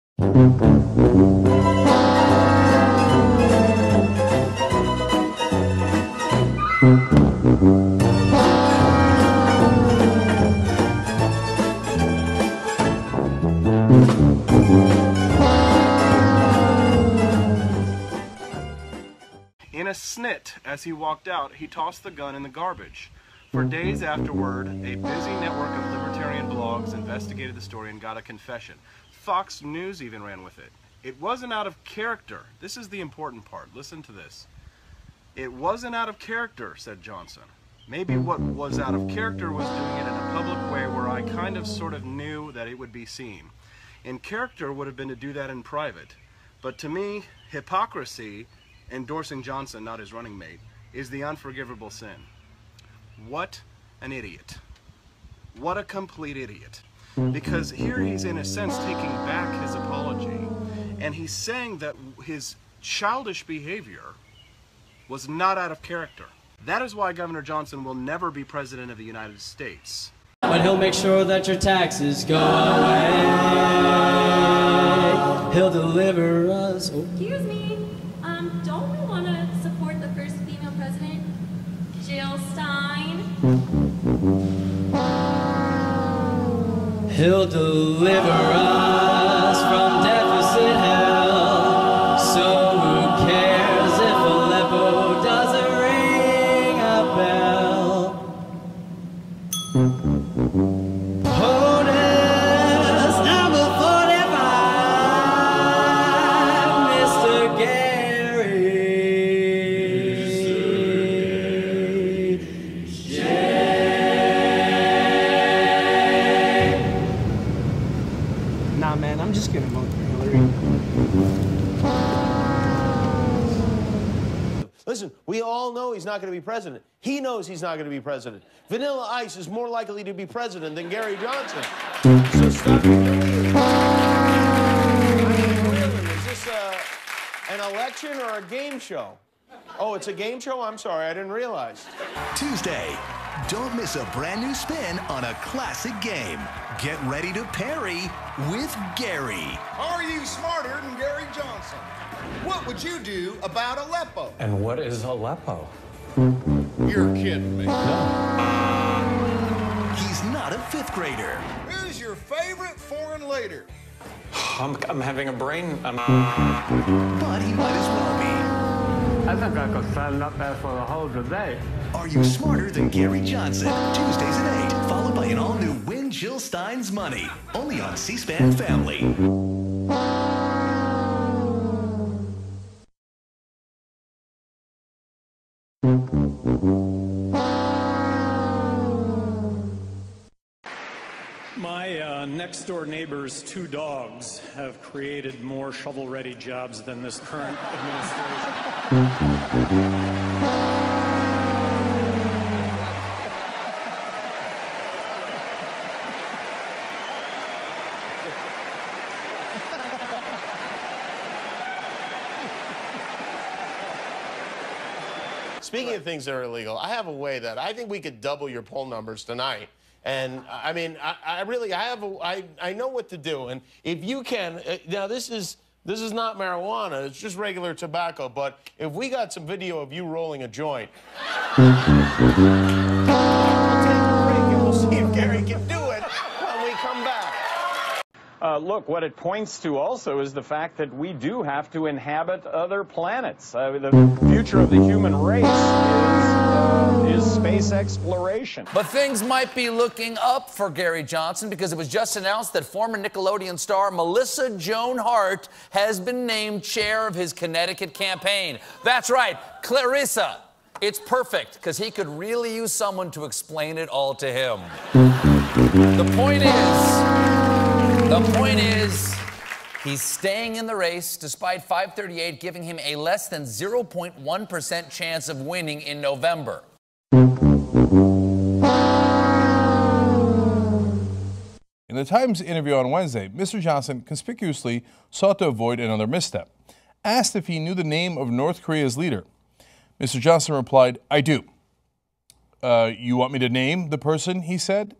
[SPEAKER 7] In a snit, as he walked out, he tossed the gun in the garbage. For days afterward, a busy network of libertarian blogs investigated the story and got a confession. Fox News even ran with it. It wasn't out of character. This is the important part. Listen to this. It wasn't out of character, said Johnson. Maybe what was out of character was doing it in a public way where I kind of sort of knew that it would be seen. In character would have been to do that in private. But to me, hypocrisy, endorsing Johnson, not his running mate, is the unforgivable sin. What an idiot. What a complete idiot. Because here he's in a sense taking back his apology, and he's saying that his childish behavior was not out of character. That is why Governor Johnson will never be President of the United States.
[SPEAKER 10] But he'll make sure that your taxes go away. He'll deliver us. Oh.
[SPEAKER 11] Excuse me, um, don't we want to support the first female president, Jill Stein?
[SPEAKER 10] He'll deliver us from deficit hell. So who cares if Aleppo doesn't ring a bell? POTUS number forty-five, Mister Gary J.
[SPEAKER 14] Nah, man, I'm just gonna vote for Hillary.
[SPEAKER 13] Listen, we all know he's not going to be president. He knows he's not going to be president. Vanilla Ice is more likely to be president than Gary Johnson. So stop believing. I mean, really, is this a, an election or a game show? Oh, it's a game show? I'm sorry, I didn't realize.
[SPEAKER 15] Tuesday, don't miss a brand new spin on a classic game. Get ready to parry with Gary.
[SPEAKER 17] Are you smarter than Gary Johnson? What would you do about Aleppo?
[SPEAKER 24] And what is Aleppo?
[SPEAKER 17] You're kidding me.
[SPEAKER 15] He's not a fifth grader.
[SPEAKER 17] Who's your favorite foreign leader?
[SPEAKER 9] I'm, I'm having a brain... I'm...
[SPEAKER 15] But he might as well be.
[SPEAKER 20] I think I could stand up there for the whole debate.
[SPEAKER 15] Are you smarter than Gary Johnson? Tuesdays at eight, followed by an all-new Win Jill Stein's Money. Only on C-SPAN Family.
[SPEAKER 28] My uh, next-door neighbor's two dogs have created more shovel-ready jobs than this current
[SPEAKER 13] Speaking of things that are illegal, I have a way that I think we could double your poll numbers tonight. And I mean, I, I really, I have, a, I, I know what to do. And if you can, uh, now this is, this is not marijuana, it's just regular tobacco. But if we got some video of you rolling a joint, we'll take a break and we'll see if Gary can do it when we come back.
[SPEAKER 29] Uh, look, what it points to also is the fact that we do have to inhabit other planets. Uh, the future of the human race is... Uh, is space exploration.
[SPEAKER 1] But things might be looking up for Gary Johnson because it was just announced that former Nickelodeon star Melissa Joan Hart has been named chair of his Connecticut campaign. That's right, Clarissa. It's perfect because he could really use someone to explain it all to him. The point is, the point is, he's staying in the race despite five thirty-eight giving him a less than zero point one percent chance of winning in November.
[SPEAKER 2] In the Times interview on Wednesday, Mister Johnson conspicuously sought to avoid another misstep. Asked if he knew the name of North Korea's leader, Mister Johnson replied, "I do." Uh, you want me to name the person, he said?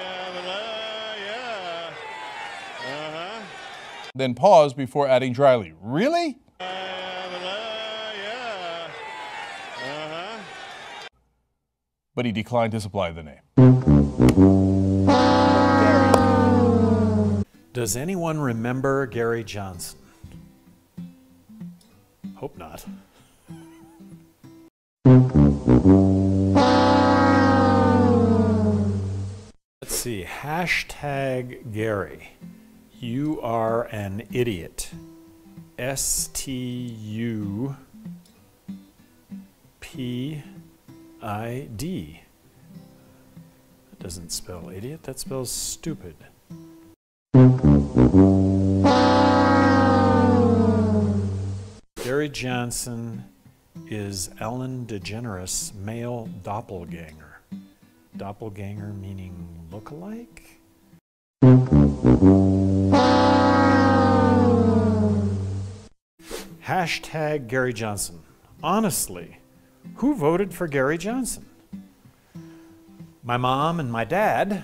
[SPEAKER 2] Then paused before adding dryly, "Really?" But he declined to supply the name.
[SPEAKER 28] Does anyone remember Gary Johnson? Hope not. Let's see. Hashtag Gary. You are an idiot. S T U P I D. That doesn't spell idiot, that spells stupid. Gary Johnson is Ellen DeGeneres' male doppelganger. Doppelganger meaning look-alike? Hashtag Gary Johnson. Honestly, who voted for Gary Johnson? My mom and my dad.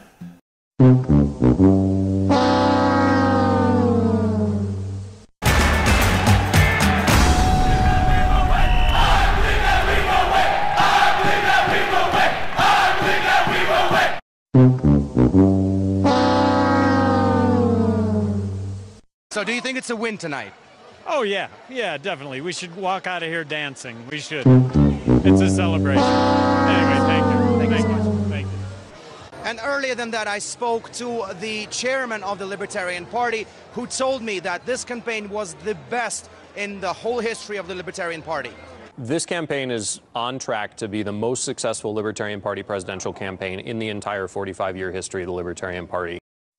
[SPEAKER 3] So do you think it's a win tonight?
[SPEAKER 28] Oh, yeah. Yeah, definitely. We should walk out of here dancing. We should. It's a celebration. Anyway, thank you. Thank, thank you. you. Thank you.
[SPEAKER 3] And earlier than that, I spoke to the chairman of the Libertarian Party, who told me that this campaign was the best in the whole history of the Libertarian Party.
[SPEAKER 4] This campaign is on track to be the most successful Libertarian Party presidential campaign in the entire forty-five year history of the Libertarian Party.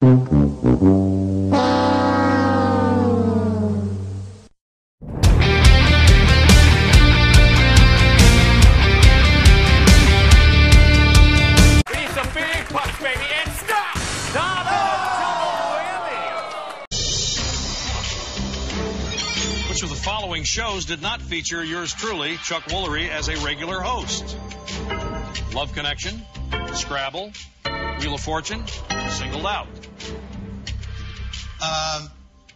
[SPEAKER 5] Which of the following shows did not feature yours truly, Chuck Woolery, as a regular host? Love Connection, Scrabble, Wheel of Fortune, Singled Out.
[SPEAKER 8] Um,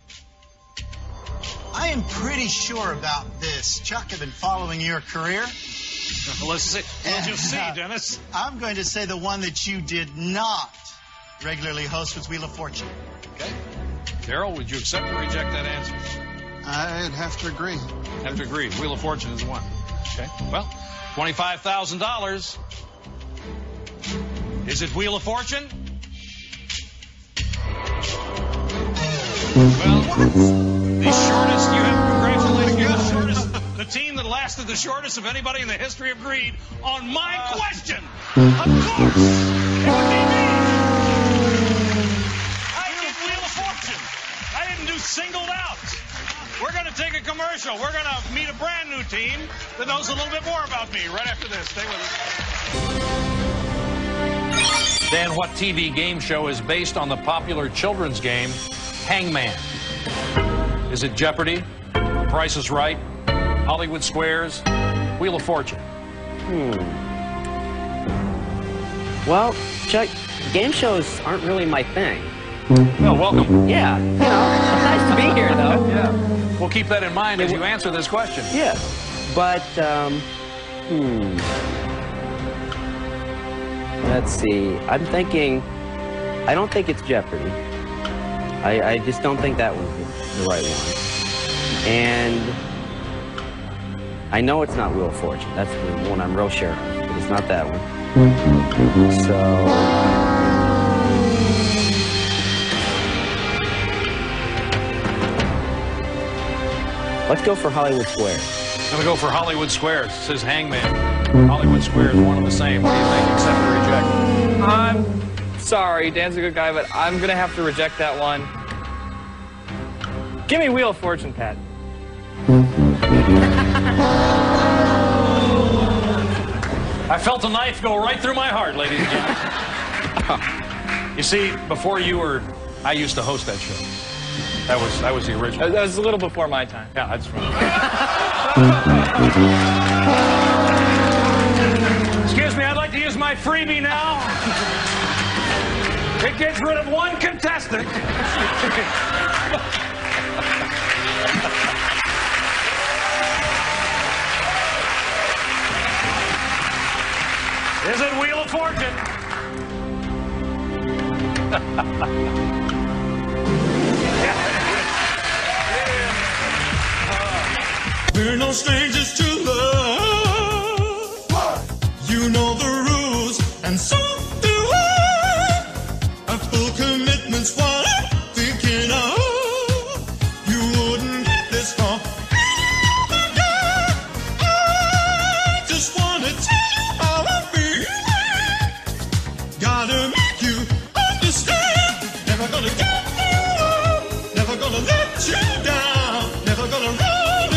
[SPEAKER 8] I am pretty sure about this. Chuck, I've been following your career.
[SPEAKER 5] Let's see. What did you see, Dennis?
[SPEAKER 8] I'm going to say the one that you did not regularly host was Wheel of Fortune.
[SPEAKER 5] Okay. Daryl, would you accept or reject that answer?
[SPEAKER 8] I'd have to agree.
[SPEAKER 5] Have to agree. Wheel of Fortune is the one. Okay. Well, twenty-five thousand dollars. Is it Wheel of Fortune? Well, the shortest, you have, congratulations, you're the shortest, the team that lasted the shortest of anybody in the history of greed on my question. Of course, it would be me. I did Wheel of Fortune. I didn't do Singled Out. We're going to take a commercial. We're going to meet a brand new team that knows a little bit more about me right after this. Stay with us. Dan, what T V game show is based on the popular children's game Hangman? Is it Jeopardy? Price is Right? Hollywood Squares? Wheel of Fortune?
[SPEAKER 12] Hmm. Well, Chuck, game shows aren't really my thing.
[SPEAKER 5] Well, welcome.
[SPEAKER 12] Yeah, you know, it's nice to be here, though.
[SPEAKER 5] Yeah. We'll keep that in mind as you answer this question.
[SPEAKER 12] Yeah, but, um, hmm. Let's see. I'm thinking, I don't think it's Jeopardy. I, I just don't think that one's the right one. And I know it's not Wheel of Fortune. That's the one I'm real sure of. It's not that one. So... let's go for Hollywood Squares.
[SPEAKER 5] I'm gonna go for Hollywood Squares. It says Hangman. Hollywood Squares, one and the same. What do you think? Accept or reject?
[SPEAKER 16] I'm sorry, Dan's a good guy, but I'm gonna have to reject that one. Give me Wheel of Fortune, Pat.
[SPEAKER 5] I felt a knife go right through my heart, ladies and gentlemen. You see, before you were, I used to host that show. That was that was the original.
[SPEAKER 16] That was a little before my time.
[SPEAKER 5] Yeah, that's right. Excuse me, I'd like to use my freebie now. It gets rid of one contestant. Is it Wheel of Fortune?
[SPEAKER 18] We're no strangers to love. What? You know the rules, and so do I. Our full commitment's what I'm thinking of. You wouldn't get this far. I just wanna tell you how I feel. Gotta make you understand. Never gonna get you up. Never gonna let you down. Never gonna run.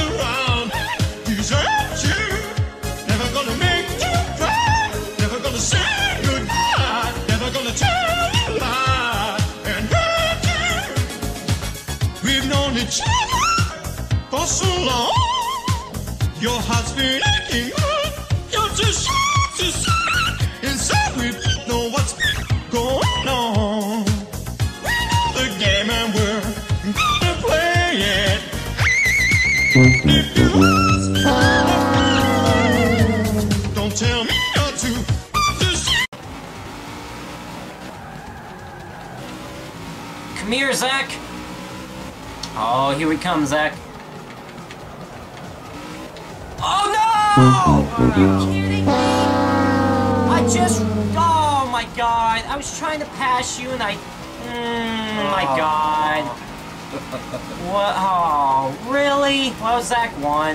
[SPEAKER 18] For so long, your heart's been aching. You're just to see inside. We don't know what's going on. We know the game and we're gonna play it. If you ask, don't tell me not to. Just
[SPEAKER 19] come here, Zach. Oh, here we come, Zach. Oh no! Are you kidding me? I just... oh my god. I was trying to pass you and I... Mm, my god. What? Oh, really? Well, Zach won.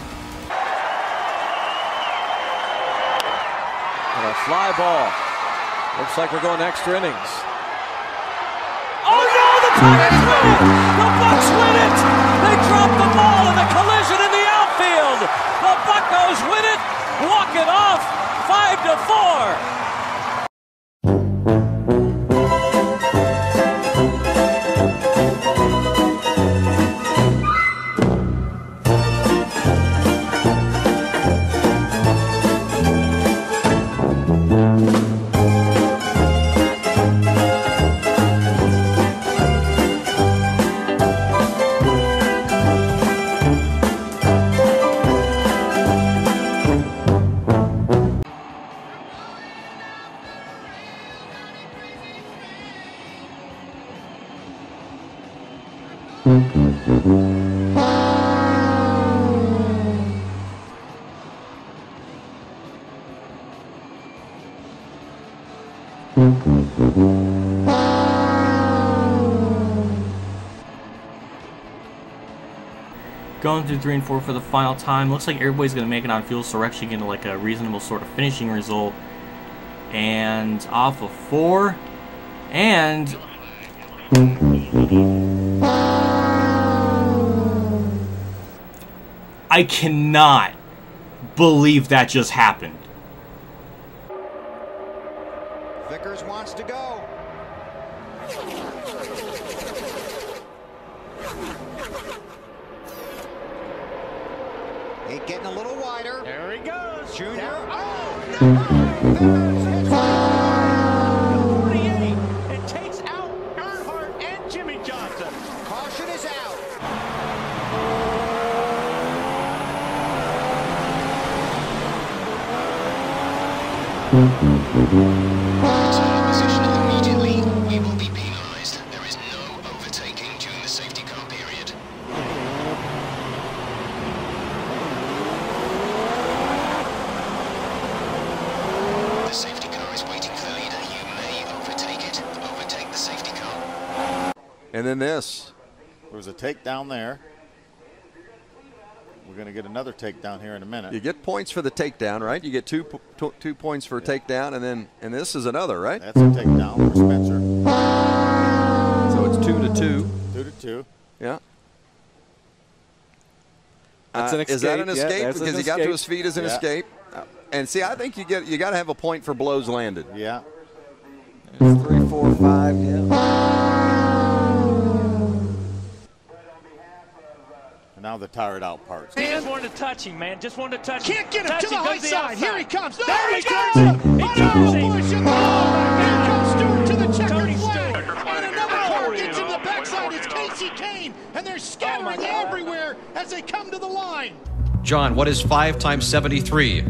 [SPEAKER 21] And a fly ball. Looks like we're going extra innings.
[SPEAKER 18] Oh no! The Pirates win it! The Bucks win it! They dropped the ball in the collision in the outfield! The Buccos win it! Walk it off! Five to four!
[SPEAKER 22] Going through three and four for the final time. Looks like everybody's going to make it on fuel, so we're actually getting like a reasonable sort of finishing result. And off of four. And... I cannot believe that just happened.
[SPEAKER 17] Vickers wants to go. It getting a little wider. There he goes. Junior. Oh, forty-eight. It takes out Earnhardt and Jimmy Johnson. Caution is out.
[SPEAKER 15] Return position immediately. We will be penalized. There is no overtaking during the safety car period.
[SPEAKER 6] And then this.
[SPEAKER 7] There was a takedown there. We're going to get another takedown here in a minute.
[SPEAKER 6] You get points for the takedown, right? You get two two, two points for a takedown, and then and this is another, right?
[SPEAKER 7] That's a takedown for Spencer.
[SPEAKER 6] So it's two to two.
[SPEAKER 7] Two to two.
[SPEAKER 6] Yeah.
[SPEAKER 21] That's an
[SPEAKER 6] uh,
[SPEAKER 21] escape.
[SPEAKER 6] Is that an
[SPEAKER 21] Yeah,
[SPEAKER 6] escape?
[SPEAKER 21] that's
[SPEAKER 6] Because
[SPEAKER 21] an
[SPEAKER 6] he got
[SPEAKER 21] escape.
[SPEAKER 6] to his feet as an
[SPEAKER 7] Yeah.
[SPEAKER 6] escape. Uh, and see, I think you get you got to have a point for blows landed.
[SPEAKER 7] Yeah.
[SPEAKER 6] It's three, four, five. Yeah.
[SPEAKER 7] Now the tired out parts.
[SPEAKER 17] He just wanted to touch him, man. Just wanted to touch him.
[SPEAKER 18] Can't get him
[SPEAKER 17] touch
[SPEAKER 18] to the
[SPEAKER 17] him,
[SPEAKER 18] high
[SPEAKER 17] goes
[SPEAKER 18] side. Here he
[SPEAKER 17] outside.
[SPEAKER 18] comes. No,
[SPEAKER 17] There
[SPEAKER 18] he
[SPEAKER 17] he
[SPEAKER 18] turns
[SPEAKER 17] goes.
[SPEAKER 18] him.
[SPEAKER 17] He
[SPEAKER 18] Oh,
[SPEAKER 17] turns
[SPEAKER 18] no,
[SPEAKER 17] him.
[SPEAKER 18] push him. Oh, here comes Stewart to the checkered
[SPEAKER 17] Tony
[SPEAKER 18] flag.
[SPEAKER 17] Stewart.
[SPEAKER 18] And another car gets in the backside. It's Casey Kane. And they're scattering everywhere as they come to the line.
[SPEAKER 10] John, what is five times seventy-three?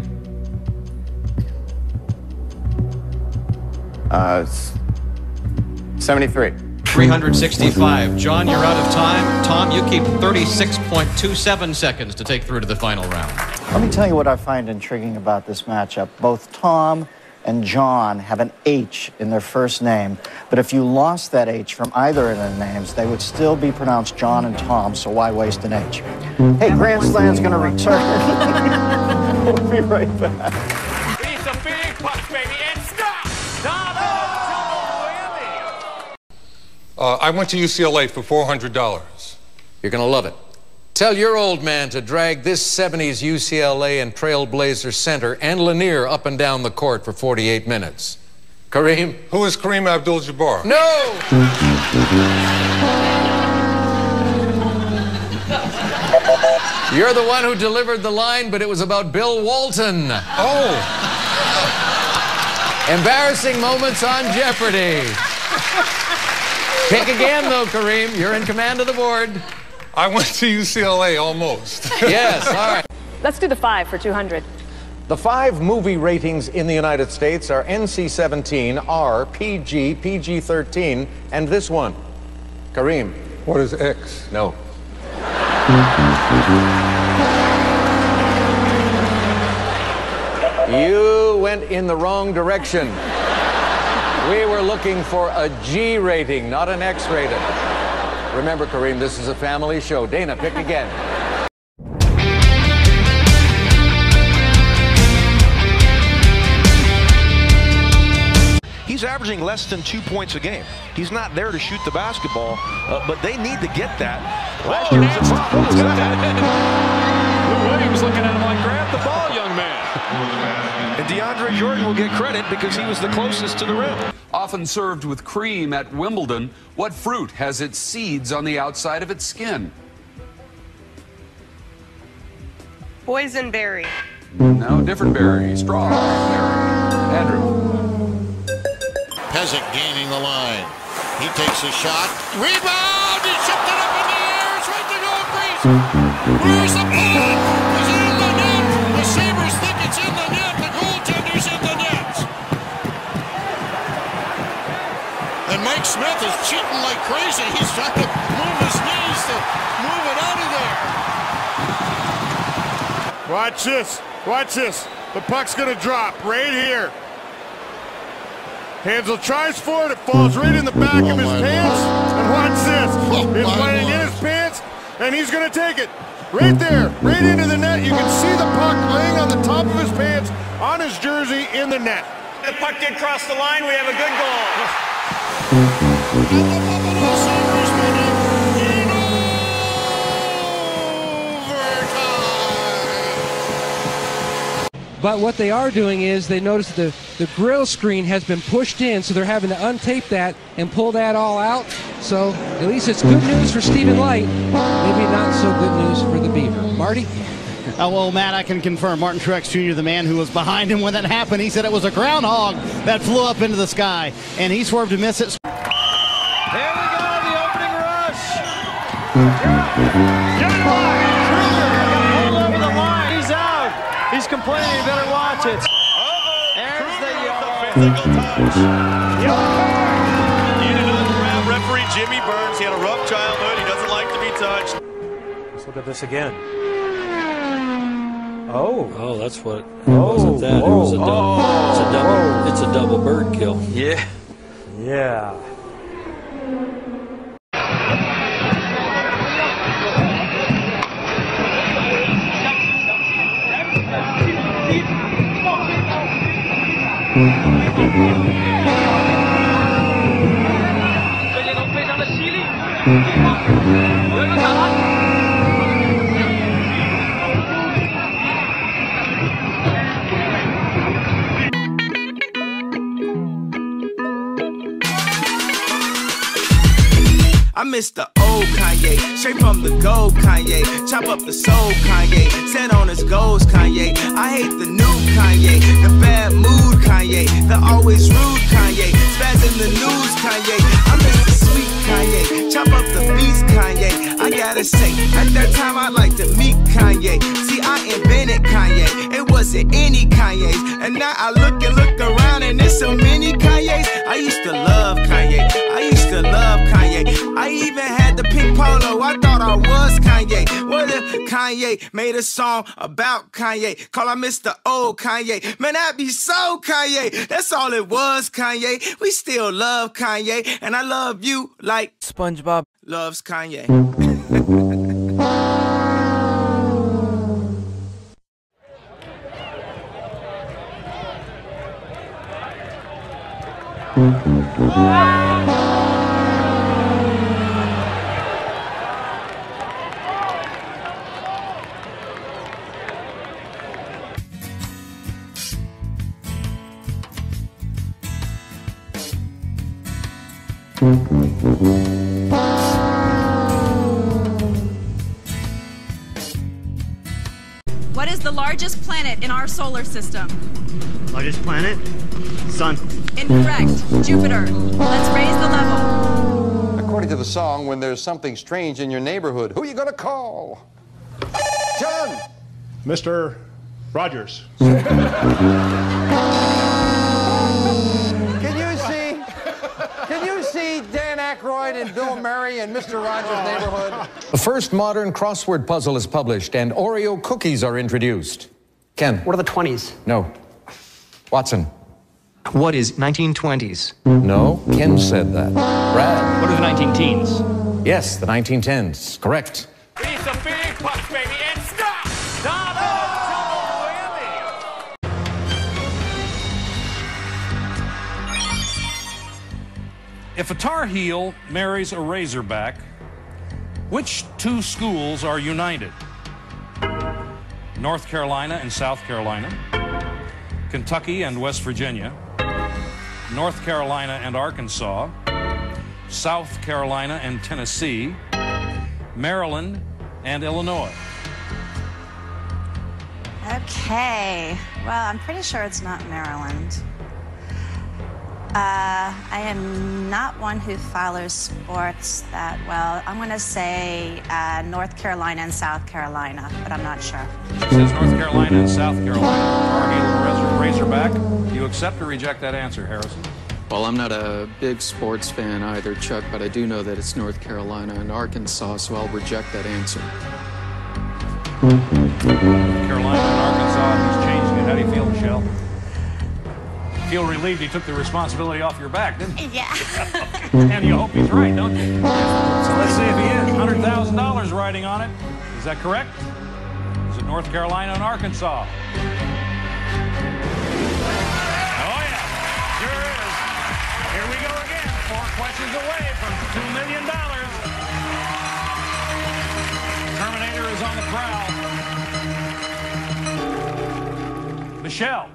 [SPEAKER 11] Uh, seventy-three.
[SPEAKER 10] three hundred sixty-five. John, you're out of time. Tom, you keep thirty-six point two seven seconds to take through to the final round.
[SPEAKER 14] Let me tell you what I find intriguing about this matchup. Both Tom and John have an H in their first name, but if you lost that H from either of their names, they would still be pronounced John and Tom, so why waste an H? Hey, Grand Slam's going to return. We'll be right back.
[SPEAKER 17] He's a big punch, baby, and stop!
[SPEAKER 23] Uh, I went to U C L A for four hundred dollars.
[SPEAKER 1] You're going to love it. Tell your old man to drag this seventies U C L A and Trailblazer center and Lanier up and down the court for forty-eight minutes. Kareem?
[SPEAKER 23] Who is Kareem Abdul-Jabbar?
[SPEAKER 1] No! You're the one who delivered the line, but it was about Bill Walton.
[SPEAKER 23] Oh!
[SPEAKER 1] Embarrassing moments on Jeopardy! Pick again, though, Kareem. You're in command of the board.
[SPEAKER 23] I went to U C L A almost.
[SPEAKER 1] Yes, all right.
[SPEAKER 25] Let's do the five for two hundred.
[SPEAKER 26] The five movie ratings in the United States are N C seventeen, R, P G, P G thirteen, and this one. Kareem.
[SPEAKER 23] What is X?
[SPEAKER 26] No. You went in the wrong direction. We were looking for a G rating, not an X rating. Remember, Kareem, this is a family show. Dana, pick again.
[SPEAKER 27] He's averaging less than two points a game. He's not there to shoot the basketball, uh, but they need to get that. Last year was a problem.
[SPEAKER 5] Lou Williams looking at him like, grab the ball, young man.
[SPEAKER 27] And DeAndre Jordan will get credit because he was the closest to the rim.
[SPEAKER 30] Often served with cream at Wimbledon, what fruit has its seeds on the outside of its skin?
[SPEAKER 31] Boysenberry.
[SPEAKER 30] No, different berry. Straw. Andrew.
[SPEAKER 32] Peasant gaining the line. He takes a shot. Rebound! He shipped it up in the air. It's right to goal crease. Where's the ball? Is it in the net? The Sabres think it's in the net. The goaltender's in the net. And Mike Smith is cheating like crazy. He's trying to move his knees to move it out of there.
[SPEAKER 33] Watch this. Watch this. The puck's going to drop right here. Hansel tries for it. It falls right in the back oh of his pants. Lord. And watch this. Oh it's playing in his pants, and he's going to take it. Right there. Right into the net. You can see the puck laying on the top of his pants, on his jersey, in the net.
[SPEAKER 17] The puck did cross the line. We have a good goal.
[SPEAKER 34] But what they are doing is they notice the, the grill screen has been pushed in, so they're having to untape that and pull that all out. So at least it's good news for Stephen Light, maybe not so good news for the Beaver. Marty?
[SPEAKER 35] Uh, well, Matt, I can confirm Martin Truex Junior, the man who was behind him when that happened, he said it was a groundhog that flew up into the sky, and he swerved to miss it.
[SPEAKER 17] Here we go, the opening rush. Get it wide. Pulled over the line. He's out. He's complaining. You better watch it. Uh-oh. There's the yellow.
[SPEAKER 27] Physical touch.
[SPEAKER 17] Yellow card.
[SPEAKER 27] In and around referee Jimmy Burns. He had a rough childhood. He doesn't like to be touched.
[SPEAKER 28] Let's look at this again. Oh.
[SPEAKER 36] Oh, that's what. It wasn't that. It was a double.
[SPEAKER 28] Oh.
[SPEAKER 36] It's a double. It's a double bird kill. Yeah.
[SPEAKER 28] Yeah.
[SPEAKER 2] I miss the old Kanye, straight from the gold Kanye. Chop up the soul Kanye, set on his goals Kanye. I hate the new Kanye, the bad mood Kanye, the always rude Kanye, spaz in the news Kanye. I miss the sweet Kanye, chop up the beats Kanye. I gotta say, at that time I liked to meet Kanye. See, I invented Kanye, it wasn't any Kanye's. And now I look and look around and there's so many Kanye's. I used to love Kanye, I used to love Kanye. I even had the pink polo, I thought I was Kanye. What if Kanye made a song about Kanye? Call I Mister Old Kanye. Man, that'd be so Kanye. That's all it was, Kanye. We still love Kanye, and I love you like SpongeBob loves Kanye.
[SPEAKER 25] What is the largest planet in our solar system?
[SPEAKER 3] Largest planet? Sun.
[SPEAKER 25] Incorrect. Jupiter. Let's raise the level.
[SPEAKER 26] According to the song, when there's something strange in your neighborhood, who are you going to call? John!
[SPEAKER 33] Mister Rogers.
[SPEAKER 26] Can you see? Can you see Dan Aykroyd and Bill Murray in Mister Rogers' Neighborhood? The first modern crossword puzzle is published, and Oreo cookies are introduced. Ken.
[SPEAKER 4] What are the twenties?
[SPEAKER 26] No. Watson.
[SPEAKER 4] What is nineteen twenties?
[SPEAKER 26] No, Ken said that. Brad.
[SPEAKER 4] What are the nineteen teens?
[SPEAKER 26] Yes, the nineteen tens. Correct.
[SPEAKER 18] Piece of big pucks, baby, and stop! Stop!
[SPEAKER 5] If a Tar Heel marries a Razorback, which two schools are united? North Carolina and South Carolina, Kentucky and West Virginia, North Carolina and Arkansas, South Carolina and Tennessee, Maryland and Illinois.
[SPEAKER 8] Okay, well, I'm pretty sure it's not Maryland. Uh, I am not one who follows sports that well. I'm going to say uh, North Carolina and South Carolina, but I'm not sure.
[SPEAKER 5] She says North Carolina and South Carolina. Tar Heel and Razorback. Do you accept or reject that answer, Harrison?
[SPEAKER 9] Well, I'm not a big sports fan either, Chuck, but I do know that it's North Carolina and Arkansas, so I'll reject that answer.
[SPEAKER 5] North Carolina and Arkansas, he's changing it. How do you feel, Michelle? Feel relieved he took the responsibility off your back, didn't he?
[SPEAKER 8] Yeah.
[SPEAKER 5] And you hope he's right, don't you? So let's see if he is. one hundred thousand dollars riding on it. Is that correct? Is it North Carolina and Arkansas? Oh, yeah. Sure is. Here we go again. Four questions away from two million dollars. Terminator is on the prowl. Michelle.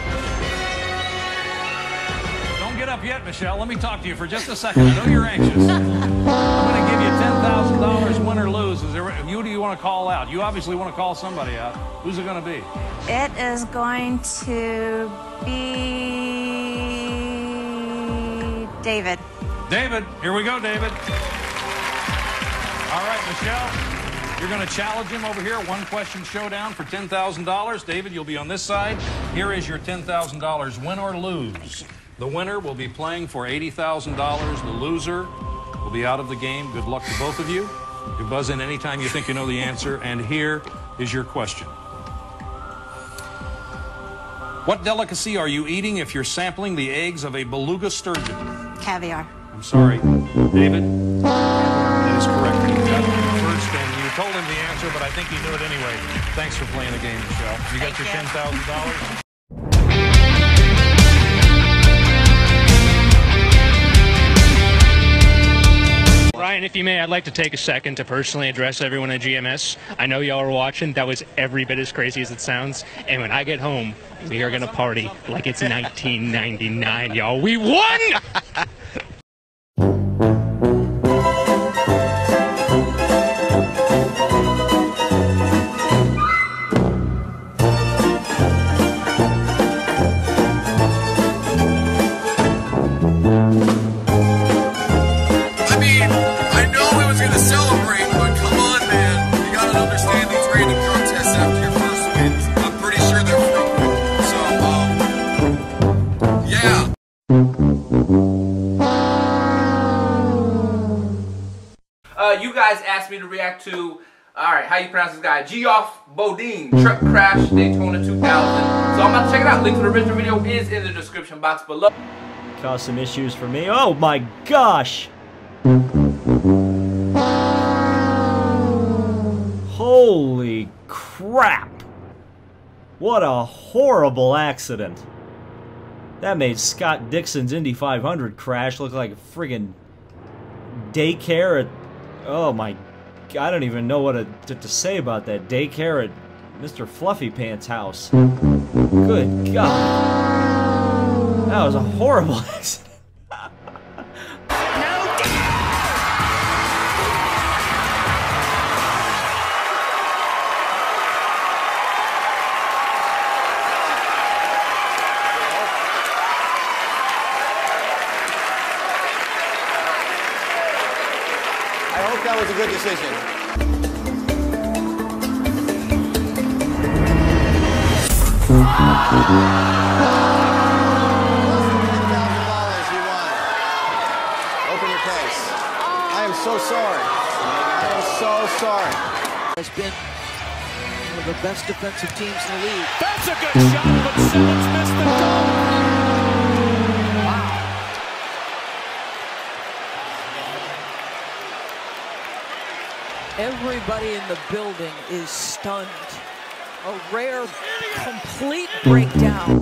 [SPEAKER 5] Get up yet, Michelle. Let me talk to you for just a second. I know you're anxious. I'm going to give you ten thousand dollars win or lose. Is there, who do you want to call out? You obviously want to call somebody out. Who's it going to be?
[SPEAKER 8] It is going to be David.
[SPEAKER 5] David. Here we go, David. All right, Michelle. You're going to challenge him over here. One question showdown for ten thousand dollars. David, you'll be on this side. Here is your ten thousand dollars win or lose. The winner will be playing for eighty thousand dollars. The loser will be out of the game. Good luck to both of you. You buzz in anytime you think you know the answer. And here is your question. What delicacy are you eating if you're sampling the eggs of a beluga sturgeon?
[SPEAKER 8] Caviar.
[SPEAKER 5] I'm sorry, David. That is correct. You got it first, and you told him the answer, but I think he knew it anyway. Thanks for playing the game, Michelle. You got your ten thousand dollars.
[SPEAKER 6] Ryan, if you may, I'd like to take a second to personally address everyone at G M S. I know y'all are watching. That was every bit as crazy as it sounds. And when I get home, we are going to party like it's nineteen ninety-nine, y'all. We won!
[SPEAKER 7] Uh, you guys asked me to react to, alright, how you pronounce this guy? Geoff Bodine, Truck Crash Daytona two thousand. So I'm about to check it out. Link to the original video is in the description box below.
[SPEAKER 10] Caused some issues for me. Oh my gosh! Holy crap! What a horrible accident. That made Scott Dixon's Indy five hundred crash look like a friggin' daycare at... Oh my... I don't even know what to, to, to say about that. Daycare at Mister Fluffy Pants' house. Good God. That was a horrible accident.
[SPEAKER 11] I hope that was a good decision. Open your case. I am so sorry. I am so sorry.
[SPEAKER 12] Has been one of the best defensive teams in the league.
[SPEAKER 18] That's a good shot, but Simmons missed the goal.
[SPEAKER 12] Everybody in the building is stunned. A rare, complete breakdown.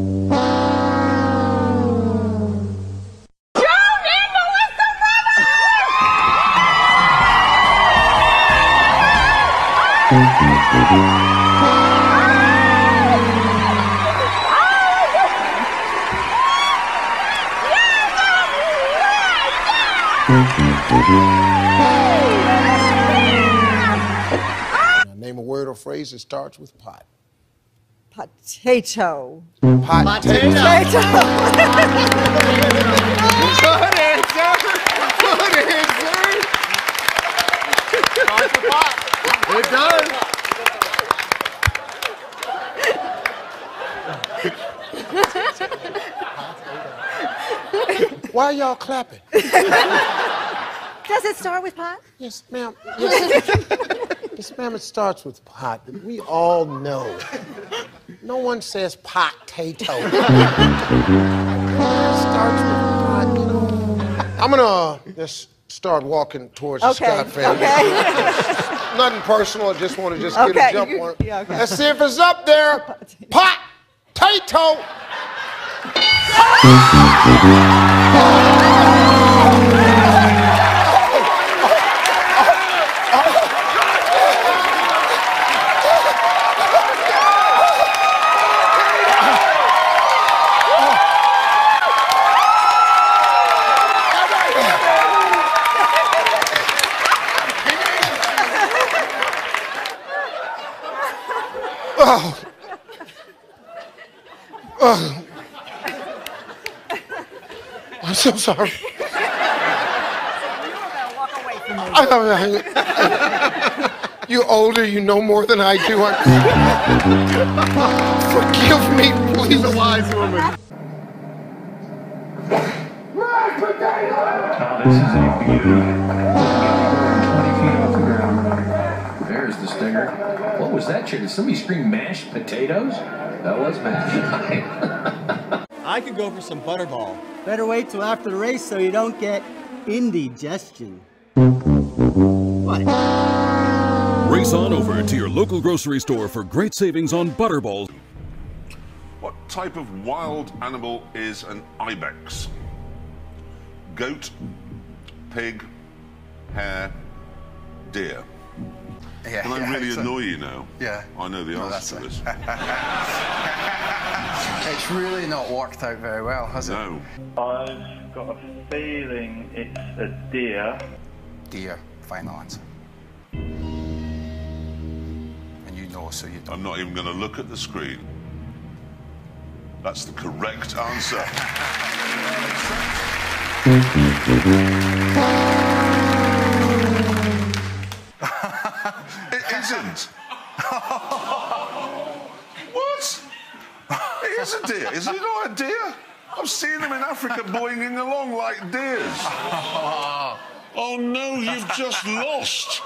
[SPEAKER 32] Name a word or phrase that starts with pot.
[SPEAKER 13] Potato.
[SPEAKER 32] Pot.
[SPEAKER 13] Potato.
[SPEAKER 32] Good answer. Good answer. Starts with pot. It does. Why are y'all clapping?
[SPEAKER 13] Does it start with pot?
[SPEAKER 32] Yes, ma'am. Yes. Yes, ma'am, it starts with pot. We all know. No one says potato. It starts with pot, you know. I'm gonna just start walking towards
[SPEAKER 13] Okay.
[SPEAKER 32] the Scott family.
[SPEAKER 13] Okay.
[SPEAKER 32] Nothing personal. I just want to just
[SPEAKER 13] Okay,
[SPEAKER 32] get a jump
[SPEAKER 13] you-
[SPEAKER 32] on it.
[SPEAKER 13] yeah, okay.
[SPEAKER 32] Let's see if it's up there. Potato. Oh. Oh. I'm so sorry. You older, you know more than I do. I'm... Forgive me, please.
[SPEAKER 33] She's a wise woman.
[SPEAKER 14] Oh, this is a beauty. twenty feet off the ground. There's the stinger. What was that, chick? Did somebody scream mashed potatoes? That was mashed.
[SPEAKER 35] I could go for some butterball. Better wait till after the race so you don't get indigestion. What?
[SPEAKER 15] Race on over to your local grocery store for great savings on butterballs.
[SPEAKER 16] What type of wild animal is an ibex? Goat, pig, hare, deer.
[SPEAKER 11] Yeah,
[SPEAKER 16] Can I
[SPEAKER 11] yeah,
[SPEAKER 16] really
[SPEAKER 11] so-
[SPEAKER 16] annoy you now?
[SPEAKER 11] Yeah.
[SPEAKER 16] I know the
[SPEAKER 11] No,
[SPEAKER 16] answer to
[SPEAKER 11] that's
[SPEAKER 16] this.
[SPEAKER 11] It's really not worked out very well, has it?
[SPEAKER 16] No.
[SPEAKER 1] I've got a feeling it's a deer.
[SPEAKER 11] Deer, final answer. And you know, so you don't.
[SPEAKER 16] I'm not even going to look at the screen. That's the correct answer. It isn't. What? It is a deer. Is it not a deer? I've seen them in Africa boinging along like deers. Oh no, you've just lost.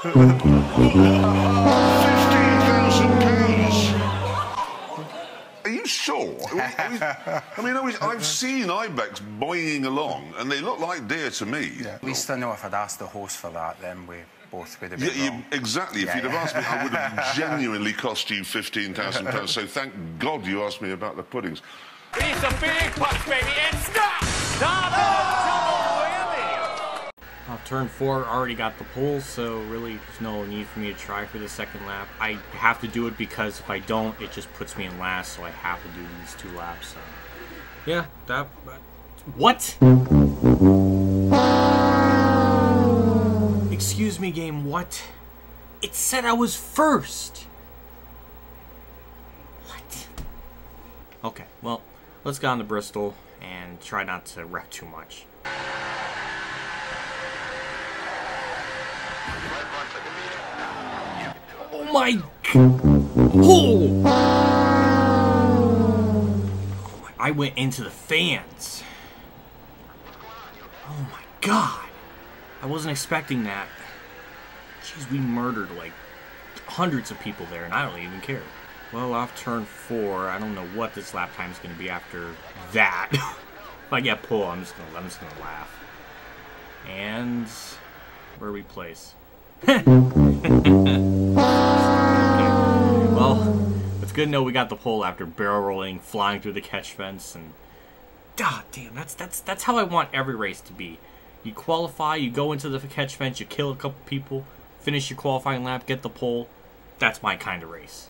[SPEAKER 16] fifteen thousand pounds. Are you sure? I mean, I mean, I've seen ibex boinging along, and they look like deer to me.
[SPEAKER 11] Yeah. At least I know if I'd asked the host for that, then we both would have
[SPEAKER 16] Yeah,
[SPEAKER 11] been
[SPEAKER 16] you,
[SPEAKER 11] wrong.
[SPEAKER 16] exactly. If
[SPEAKER 11] Yeah,
[SPEAKER 16] you'd have
[SPEAKER 11] yeah.
[SPEAKER 16] asked me, I would have genuinely cost you fifteen thousand pounds. So thank God you asked me about the puddings.
[SPEAKER 18] It's a big punch, baby, and stop! Double whammy!
[SPEAKER 10] Off turn four, already got the pole, so really there's no need for me to try for the second lap. I have to do it because if I don't, it just puts me in last, so I have to do these two laps. So. Yeah, that... What? Excuse me, game, what? It said I was first! What? Okay, well, let's get on to Bristol and try not to wreck too much. Oh my... Oh! I went into the fans. Oh my god. I wasn't expecting that. Jeez, we murdered like hundreds of people there and I don't even care. Well, off turn four, I don't know what this lap time is going to be after that. If I get pulled, I'm just gonna, I'm just gonna laugh. And where we place? Okay. Well, it's good to know we got the pole after barrel rolling, flying through the catch fence, and god damn, that's that's that's how I want every race to be. You qualify, you go into the catch fence, you kill a couple people, finish your qualifying lap, get the pole. That's my kind of race.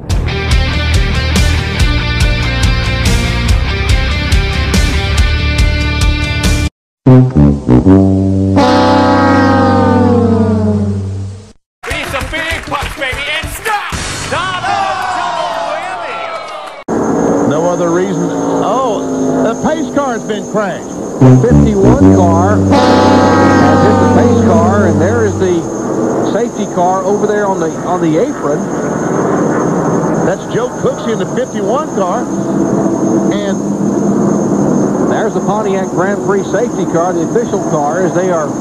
[SPEAKER 18] It's a big punch, baby, and stop! Double whammy!
[SPEAKER 13] No other reason. Oh, the pace car's been crashed. The fifty-one car has hit the pace car, and there is the safety car over there on the on the apron. That's Joe Cooksey in the fifty-one car, and there's the Pontiac Grand Prix safety car, the official car, as they are.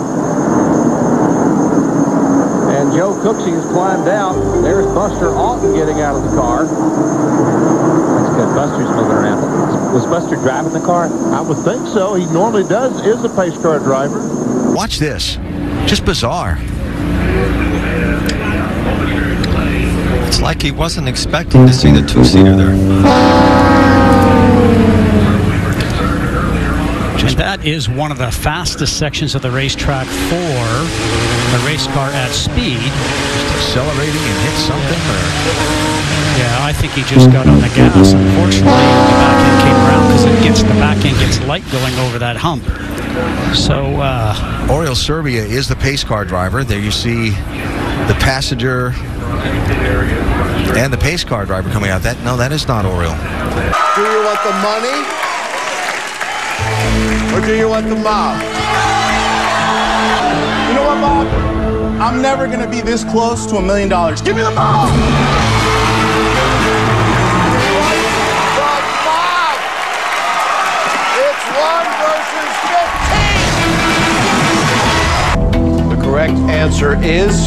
[SPEAKER 13] And Joe Cooksey has climbed out. There's Buster Alton getting out of the car. That's good. Buster's moving around. Was Buster driving the car? I would think so. He normally does, is a pace car driver.
[SPEAKER 17] Watch this. Just bizarre. It's like he wasn't expecting to see the two-seater there.
[SPEAKER 19] And that is one of the fastest sections of the racetrack for a race car at speed.
[SPEAKER 17] Just accelerating and hit something, or?
[SPEAKER 19] Yeah, I think he just got on the gas. Unfortunately, the back end came around because it gets the back end gets light going over that hump. So, uh,
[SPEAKER 17] Oriol Serbia is the pace car driver. There you see the passenger and the pace car driver coming out. That no, that is not Oriol.
[SPEAKER 26] Do you want the money? Or do you want the mob? You know what, Bob? I'm never gonna be this close to a million dollars. Give me the mob! The mob! It's one versus fifteen! The correct answer is...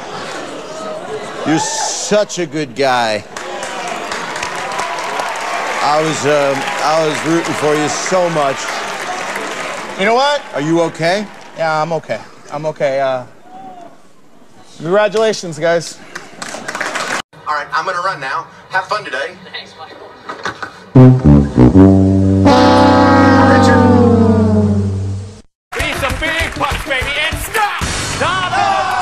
[SPEAKER 26] You're such a good guy.
[SPEAKER 11] I was, uh, I was rooting for you so much.
[SPEAKER 2] You know what?
[SPEAKER 11] Are you okay?
[SPEAKER 2] Yeah, I'm okay. I'm okay. Uh, congratulations, guys.
[SPEAKER 11] All right, I'm gonna run now. Have fun today.
[SPEAKER 18] Thanks, Michael. Piece of big pucks, baby, and stop! Stop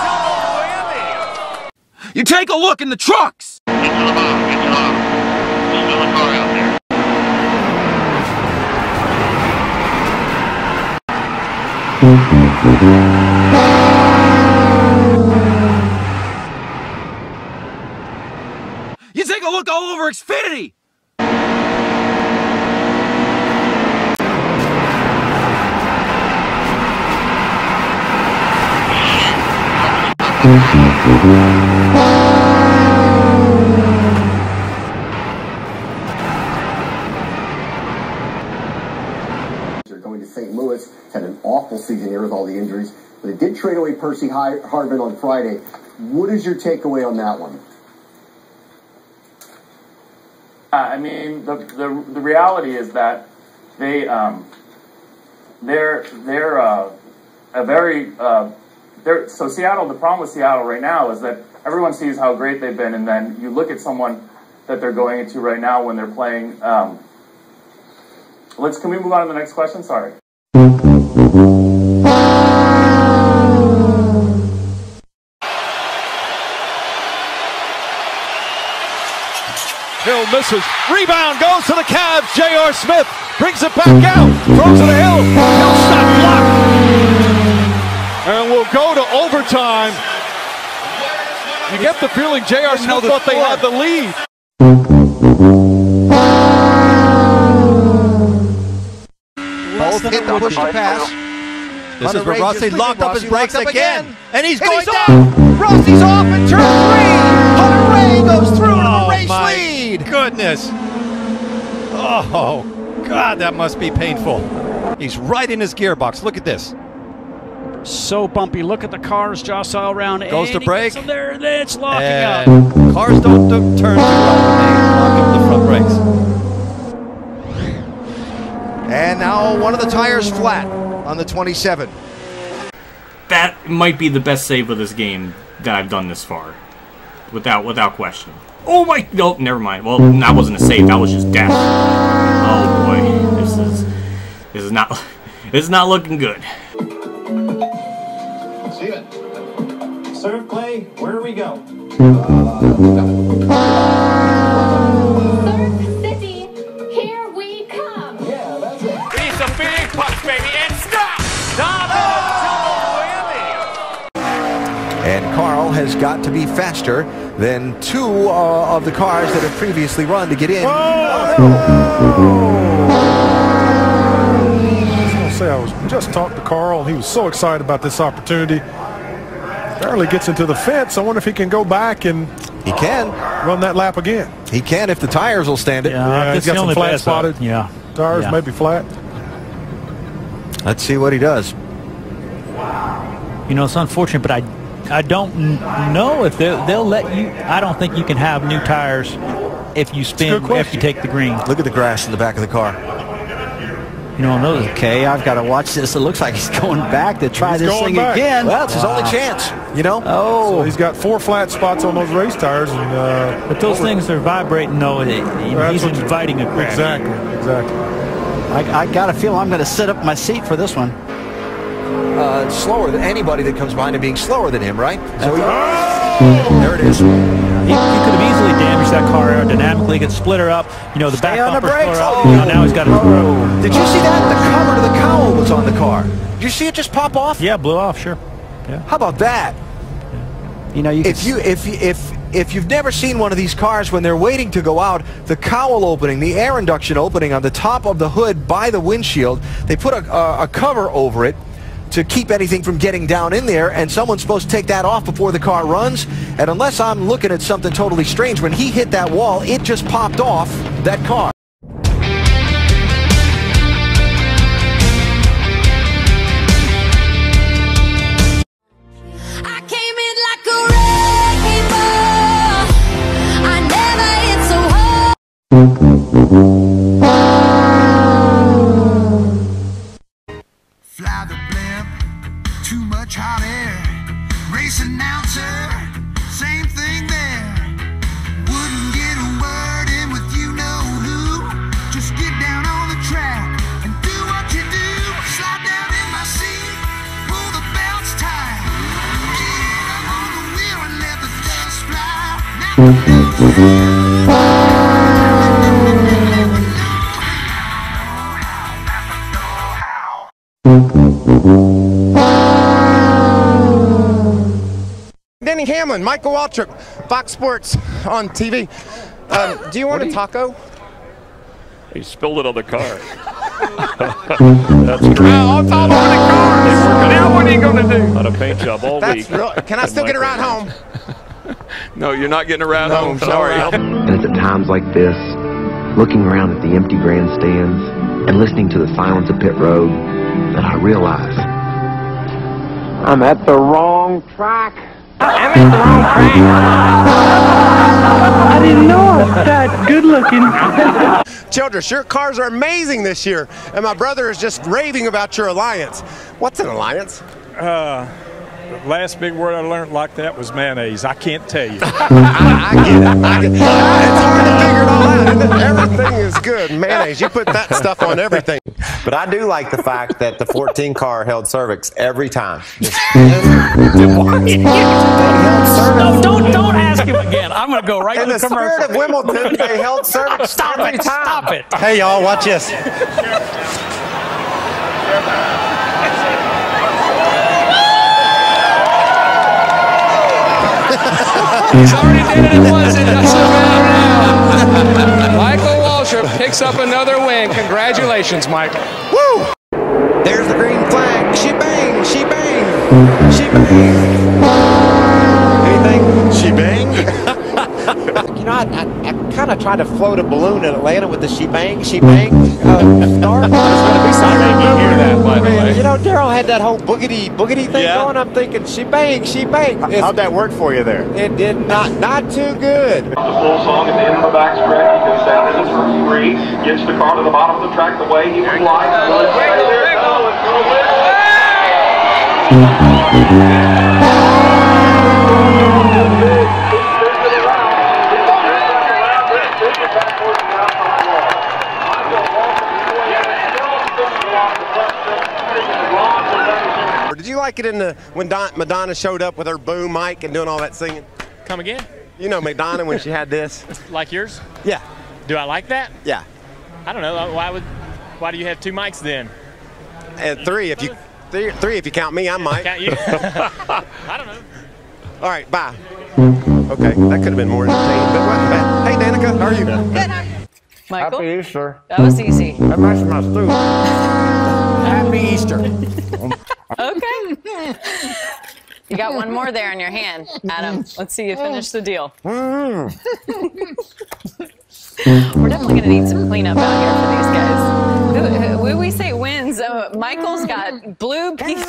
[SPEAKER 18] it!
[SPEAKER 3] You take a look in the trucks!
[SPEAKER 18] Get to the bottom, get to the bottom. There's still a car out there.
[SPEAKER 3] You take a look all over Xfinity!
[SPEAKER 4] They're going to Saint Louis. Had an awful season here with all the injuries, but it did trade away Percy Hardman on Friday. What is your takeaway on that one?
[SPEAKER 20] Uh, I mean, the, the the reality is that they um, they're they're uh, a very uh, they're so Seattle. The problem with Seattle right now is that everyone sees how great they've been, and then you look at someone that they're going into right now when they're playing. Um, let's can we move on to the next question? Sorry.
[SPEAKER 13] Hill misses. Rebound goes to the Cavs. J R. Smith brings it back out. Throws it to Hill. Hill shot blocked. And we'll go to overtime. You get the feeling J R. Smith thought they had the lead.
[SPEAKER 17] Both hit the push to pass. This is where Rossi locked up his brakes again. And he's going down. Rossi's off in turn three. Hunter Ray goes through to a race lead.
[SPEAKER 21] Goodness. Oh, God, that must be painful. He's right in his gearbox. Look at this.
[SPEAKER 19] So bumpy. Look at the cars jostle around.
[SPEAKER 21] Goes to brake.
[SPEAKER 19] There, it's locking
[SPEAKER 21] and
[SPEAKER 19] up.
[SPEAKER 21] Cars don't do, turn too well when they lock up the front brakes.
[SPEAKER 17] And now one of the tires flat on the twenty-seven.
[SPEAKER 22] That might be the best save of this game that I've done this far, without without question. Oh my! No, never mind. Well, that wasn't a save. That was just death. Oh boy, this is this is not this is not looking good.
[SPEAKER 18] Steven, serve play. Where do we go?
[SPEAKER 23] City, here we come.
[SPEAKER 18] Yeah, that's it. Piece of big pucks, baby, and stop! Stop it!
[SPEAKER 17] And Carl has got to be faster than two uh, of the cars that have previously run to get in.
[SPEAKER 33] Oh, I was going to say, I was just talking to Carl, and he was so excited about this opportunity. Barely gets into the fence. I wonder if he can go back and
[SPEAKER 17] he can
[SPEAKER 33] run that lap again.
[SPEAKER 17] He can if the tires will stand it.
[SPEAKER 33] Yeah, yeah he's got some flat spotted
[SPEAKER 19] yeah.
[SPEAKER 33] tires,
[SPEAKER 19] yeah.
[SPEAKER 33] maybe flat.
[SPEAKER 17] Let's see what he does.
[SPEAKER 20] You know, it's unfortunate, but I I don't know if they'll, they'll let you. I don't think you can have new tires if you spin, if you take the green.
[SPEAKER 17] Look at the grass in the back of the car.
[SPEAKER 20] You know, those.
[SPEAKER 4] Okay, I've got to watch this. It looks like he's going back to try
[SPEAKER 33] he's
[SPEAKER 4] this thing
[SPEAKER 33] back.
[SPEAKER 4] again.
[SPEAKER 17] Well, it's his
[SPEAKER 4] wow.
[SPEAKER 17] only chance, you know?
[SPEAKER 4] Oh.
[SPEAKER 33] So he's got four flat spots on those race tires. and uh,
[SPEAKER 20] But those things are vibrating, though. He's inviting a crash.
[SPEAKER 33] Exactly, exactly.
[SPEAKER 4] I, I got to feel I'm going to sit up my seat for this one.
[SPEAKER 17] Uh, slower than anybody that comes behind him being slower than him, right? So he,
[SPEAKER 33] oh!
[SPEAKER 17] There it is.
[SPEAKER 20] He, he could have easily damaged that car aerodynamically. He could split her up. You know, the
[SPEAKER 4] Stay
[SPEAKER 20] back
[SPEAKER 4] on the
[SPEAKER 20] bumper
[SPEAKER 4] brakes.
[SPEAKER 20] split her up.
[SPEAKER 4] Oh.
[SPEAKER 20] You know, now he's got to.
[SPEAKER 17] Oh. Did you see that? The cover to the cowl was on the car. Did you see it just pop off?
[SPEAKER 20] Yeah, blew off. Sure. Yeah.
[SPEAKER 17] How about that?
[SPEAKER 4] You know, you
[SPEAKER 17] if you if if if you've never seen one of these cars when they're waiting to go out, the cowl opening, the air induction opening on the top of the hood by the windshield, they put a, a, a cover over it to keep anything from getting down in there, and someone's supposed to take that off before the car runs. And unless I'm looking at something totally strange, when he hit that wall, it just popped off that car.
[SPEAKER 23] I came in like a wrecking ball. I never hit so hard.
[SPEAKER 5] Denny Hamlin, Michael Waltrip, Fox Sports on T V. Um, do you want a taco?
[SPEAKER 6] He spilled it on the car. That's great.
[SPEAKER 5] Oh, it's all over the car. Now what are you going to do?
[SPEAKER 6] On a paint job all
[SPEAKER 5] That's
[SPEAKER 6] week.
[SPEAKER 5] real. Can I still get a ride home?
[SPEAKER 6] No, you're not getting a ride
[SPEAKER 5] No,
[SPEAKER 6] home.
[SPEAKER 5] no
[SPEAKER 6] Sorry.
[SPEAKER 5] ride.
[SPEAKER 7] And it's at times like this, looking around at the empty grandstands and listening to the silence of pit road, that I realize I'm at the wrong track. I'm at the wrong track.
[SPEAKER 18] I didn't know I was that good looking.
[SPEAKER 5] Childress, your cars are amazing this year, and my brother is just raving about your alliance. What's an alliance?
[SPEAKER 8] Uh, the last big word I learned like that was mayonnaise. I can't tell you.
[SPEAKER 5] I, I get it. I get it. It's hard to figure it all out, isn't it? Everything is good. Mayonnaise. You put that stuff on everything.
[SPEAKER 11] But I do like the fact that the fourteen car held cervix every time.
[SPEAKER 19] No, don't don't ask him again. I'm going to go right
[SPEAKER 11] In
[SPEAKER 19] to
[SPEAKER 11] the
[SPEAKER 19] the commercial.
[SPEAKER 11] spirit of Wimbledon, they held cervix
[SPEAKER 19] Stop
[SPEAKER 11] every
[SPEAKER 19] it!
[SPEAKER 11] time.
[SPEAKER 19] Stop it!
[SPEAKER 5] Hey, y'all, watch this.
[SPEAKER 9] He's already did it once, it doesn't matter now. Michael Waltrip picks up another win. Congratulations, Mike.
[SPEAKER 5] Woo! There's the green flag. She bang, she bang, she bang. Anything? She bang?
[SPEAKER 11] You know, I, I, I kind of tried to float a balloon in Atlanta with the she bang, she bang uh, start. There's going to be something. You hear that, by the way. You know, Daryl had that whole boogity boogity thing
[SPEAKER 5] Yeah.
[SPEAKER 11] going. I'm thinking she bang, she bang. It's,
[SPEAKER 5] How'd that work for you there?
[SPEAKER 11] It did not, not too good.
[SPEAKER 12] The full song at the end of the backstretch. He goes down into turn three, gets the car to the bottom of the track the way he would like. Good, stay there, go, and go with
[SPEAKER 5] Or did you like it in the when Don, Madonna showed up with her boom mic and doing all that singing?
[SPEAKER 9] Come again?
[SPEAKER 5] You know Madonna when she had this?
[SPEAKER 9] Like yours?
[SPEAKER 5] Yeah.
[SPEAKER 9] Do I like that?
[SPEAKER 5] Yeah.
[SPEAKER 9] I don't know. Why would? Why do you have two mics then?
[SPEAKER 5] And three if you three, three if you count me, I might.
[SPEAKER 9] Count you? I don't know.
[SPEAKER 5] All right, bye. Okay, that could have been more entertaining. But what, hey, Danica, how are you?
[SPEAKER 23] Good. Michael?
[SPEAKER 11] Happy Easter.
[SPEAKER 23] That was easy.
[SPEAKER 11] That matches my suit. Happy Easter.
[SPEAKER 23] Okay. You got one more there in your hand, Adam. Let's see you finish the deal. We're definitely going to need some cleanup out here for these guys. Who, who we say wins? Uh, Michael's got blue peach.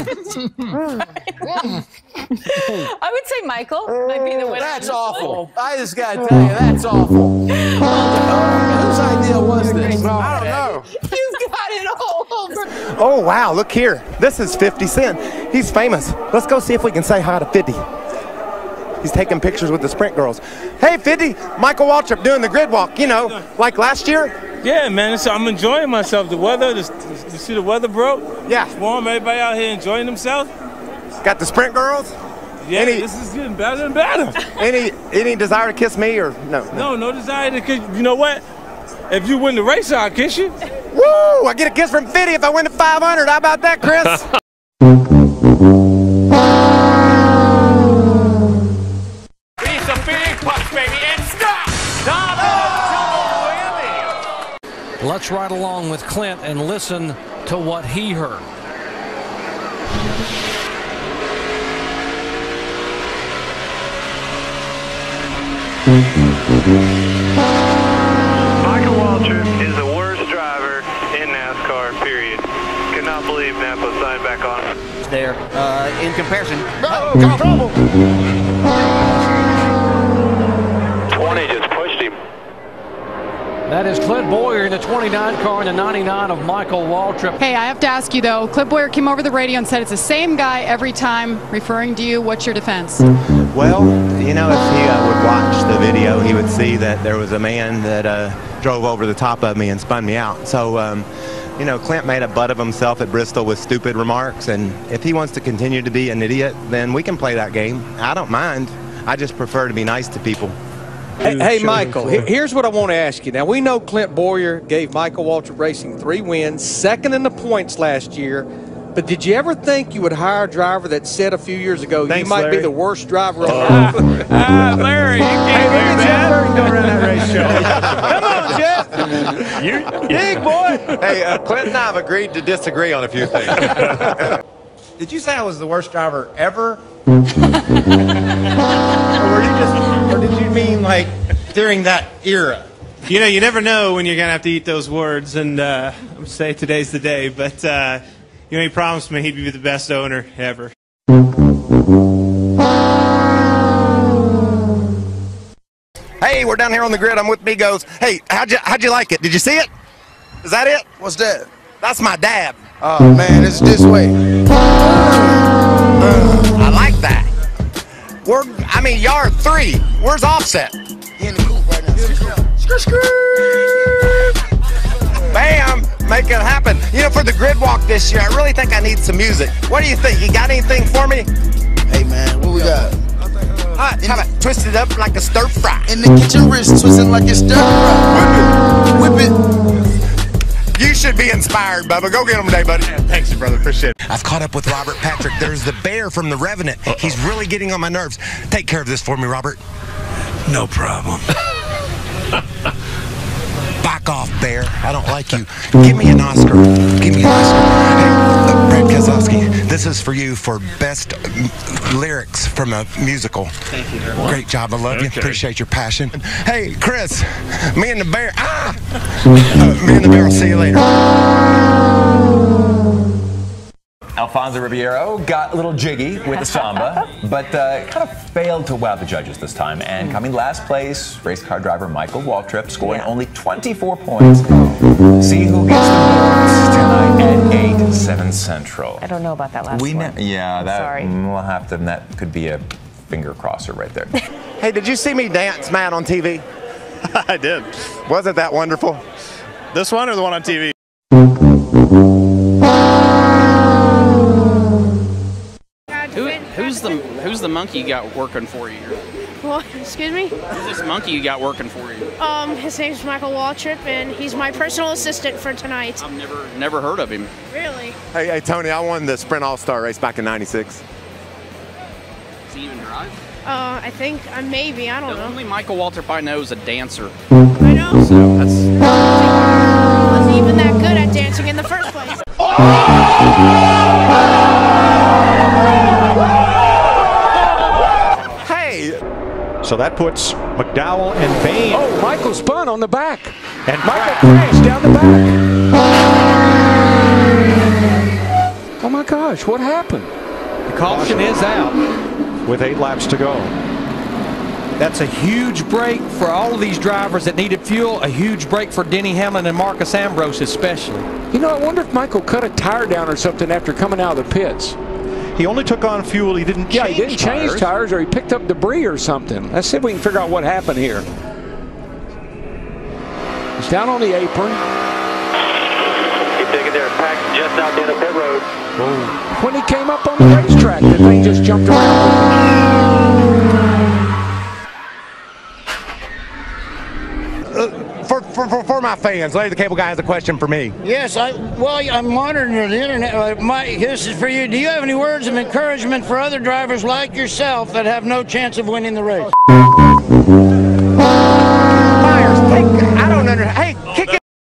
[SPEAKER 23] I would say Michael might be the winner.
[SPEAKER 2] That's awful. I just got to tell you, that's awful. Whose idea was this? I don't know.
[SPEAKER 23] You've got it all over.
[SPEAKER 5] Oh, wow, look here. This is fifty Cent. He's famous. Let's go see if we can say hi to fifty. He's taking pictures with the Sprint girls. Hey, fifty, Michael Waltrip doing the grid walk, you know, like last year.
[SPEAKER 24] Yeah, man, so I'm enjoying myself. The weather, the, you see the weather broke?
[SPEAKER 5] Yeah.
[SPEAKER 24] It's warm, everybody out here enjoying themselves.
[SPEAKER 5] Got the Sprint girls?
[SPEAKER 24] Yeah,
[SPEAKER 5] any,
[SPEAKER 24] this is getting better and better.
[SPEAKER 5] Any any desire to kiss me or no?
[SPEAKER 24] No, no, no desire to kiss. You know what? If you win the race, I'll kiss you.
[SPEAKER 5] Woo! I get a kiss from fifty if I win the five hundred. How about that, Chris?
[SPEAKER 18] Piece of big punch, baby, and stop!
[SPEAKER 25] Let's ride along with Clint and listen to what he heard.
[SPEAKER 27] Michael Waltrip is the worst driver in NASCAR, period. Could not believe Napa signed back on him.
[SPEAKER 28] There, uh, in comparison.
[SPEAKER 27] Oh, got trouble! twenty just pushed him.
[SPEAKER 25] That is Clint Boyer in the twenty-nine car and the ninety-nine of Michael Waltrip.
[SPEAKER 29] Hey, I have to ask you though, Clint Boyer came over the radio and said it's the same guy every time, referring to you. What's your defense?
[SPEAKER 5] Well, you know, if he uh, would watch the video, he would see that there was a man that uh, drove over the top of me and spun me out. So, um, you know, Clint made a butt of himself at Bristol with stupid remarks, and if he wants to continue to be an idiot, then we can play that game. I don't mind. I just prefer to be nice to people.
[SPEAKER 1] Hey, hey Michael, he- here's what I want to ask you. Now, we know Clint Boyer gave Michael Waltrip Racing three wins, second in the points last year. But did you ever think you would hire a driver that said a few years ago,
[SPEAKER 5] Thanks,
[SPEAKER 1] you might
[SPEAKER 5] Larry.
[SPEAKER 1] be the worst driver on
[SPEAKER 5] Ah,
[SPEAKER 1] earth?
[SPEAKER 5] ah, Larry, you can't
[SPEAKER 1] Hey,
[SPEAKER 5] do that. Go around that race show.
[SPEAKER 1] Come on, Jeff.
[SPEAKER 5] You,
[SPEAKER 1] Big boy.
[SPEAKER 5] Hey, uh, Clint and I have agreed to disagree on a few things.
[SPEAKER 11] Did you say I was the worst driver ever? or were you just, or did you mean like during that era?
[SPEAKER 3] You know, you never know when you're going to have to eat those words, and uh, I'm going to say today's the day, but uh, you know, he promised me he'd be the best owner ever.
[SPEAKER 5] Hey, we're down here on the grid. I'm with Migos. Hey, how'd you, how'd you like it? Did you see it? Is that it?
[SPEAKER 2] What's that?
[SPEAKER 5] That's my dab.
[SPEAKER 2] Oh, man, it's this way.
[SPEAKER 5] I like that. We're, I mean, yard three. Where's Offset?
[SPEAKER 2] He in the coop right now.
[SPEAKER 5] Skr, skr. Bam! Make it happen. You know, for the grid walk this year, I really think I need some music. What do you think? You got anything for me?
[SPEAKER 2] Hey, man, what we got?
[SPEAKER 5] Uh, how about twist it up like a stir fry?
[SPEAKER 2] In the kitchen wrist, twisting like it's stir fry. Whip it. Whip it.
[SPEAKER 5] You should be inspired, Bubba. Go get him today, buddy. Yeah, thanks, brother. Appreciate it. I've caught up with Robert Patrick. There's the bear from The Revenant. Uh-oh. He's really getting on my nerves. Take care of this for me, Robert.
[SPEAKER 10] No problem.
[SPEAKER 5] Back off, bear. I don't like you. Give me an Oscar. Give me an Oscar. Hey, uh, Brad Keselowski, this is for you for best uh, lyrics from a musical.
[SPEAKER 10] Thank you very much.
[SPEAKER 5] Great job. I love
[SPEAKER 10] Okay.
[SPEAKER 5] you. Appreciate your passion. Hey, Chris, me and the bear. Ah! Uh, me and the bear will see you later.
[SPEAKER 13] Alfonso Ribeiro got a little jiggy with the samba, but uh, kind of failed to wow the judges this time. And coming last place, race car driver Michael Waltrip, scoring
[SPEAKER 23] Yeah.
[SPEAKER 13] only twenty-four points. See who gets the points tonight at eight, seven Central.
[SPEAKER 23] I don't know about that last
[SPEAKER 13] we
[SPEAKER 23] one.
[SPEAKER 13] ne- yeah, that
[SPEAKER 23] Sorry.
[SPEAKER 13] mm, we'll have to. That could be a finger crosser right there.
[SPEAKER 5] Hey, did you see me dance, Matt, on T V?
[SPEAKER 3] I did.
[SPEAKER 5] Wasn't that wonderful?
[SPEAKER 3] This one or the one on T V?
[SPEAKER 14] Who, who's the who's the monkey you got working for you?
[SPEAKER 15] Well, excuse me?
[SPEAKER 14] Who's this monkey you got working for you?
[SPEAKER 15] Um, his name's Michael Waltrip, and he's my personal assistant for tonight.
[SPEAKER 14] I've never never heard of him.
[SPEAKER 15] Really?
[SPEAKER 5] Hey, hey, Tony, I won the Sprint All-Star race back in ninety-six.
[SPEAKER 14] Does he even drive?
[SPEAKER 15] Uh, I think, uh, maybe, I don't
[SPEAKER 14] The
[SPEAKER 15] know.
[SPEAKER 14] only Michael Waltrip I know is a dancer.
[SPEAKER 15] I know.
[SPEAKER 14] So that's.
[SPEAKER 15] He wasn't even that good at dancing in the first place.
[SPEAKER 5] Hey!
[SPEAKER 8] So that puts McDowell and Bain.
[SPEAKER 25] Oh, Michael spun on the back. And Michael crashed down the back. Oh my gosh, what happened?
[SPEAKER 1] The caution is out.
[SPEAKER 8] With eight laps to go.
[SPEAKER 1] That's a huge break for all of these drivers that needed fuel, a huge break for Denny Hamlin and Marcus Ambrose especially.
[SPEAKER 25] You know, I wonder if Michael cut a tire down or something after coming out of the pits.
[SPEAKER 8] He only took on fuel. He didn't
[SPEAKER 25] Yeah,
[SPEAKER 8] change
[SPEAKER 25] he didn't change
[SPEAKER 8] tires.
[SPEAKER 25] tires, or he picked up debris or something. Let's see if we can figure out what happened here. He's down on the apron.
[SPEAKER 27] Keep taking their pack just out the end of pit road.
[SPEAKER 25] When he came up on the racetrack, the thing just jumped around.
[SPEAKER 5] Uh, for, for, for, for my fans, Larry the Cable Guy has a question for me.
[SPEAKER 16] Yes, I well, I'm monitoring the internet. Uh, my, this is for you. Do you have any words of encouragement for other drivers like yourself that have no chance of winning the race?
[SPEAKER 5] Myers, take, I don't understand. Hey, kick it.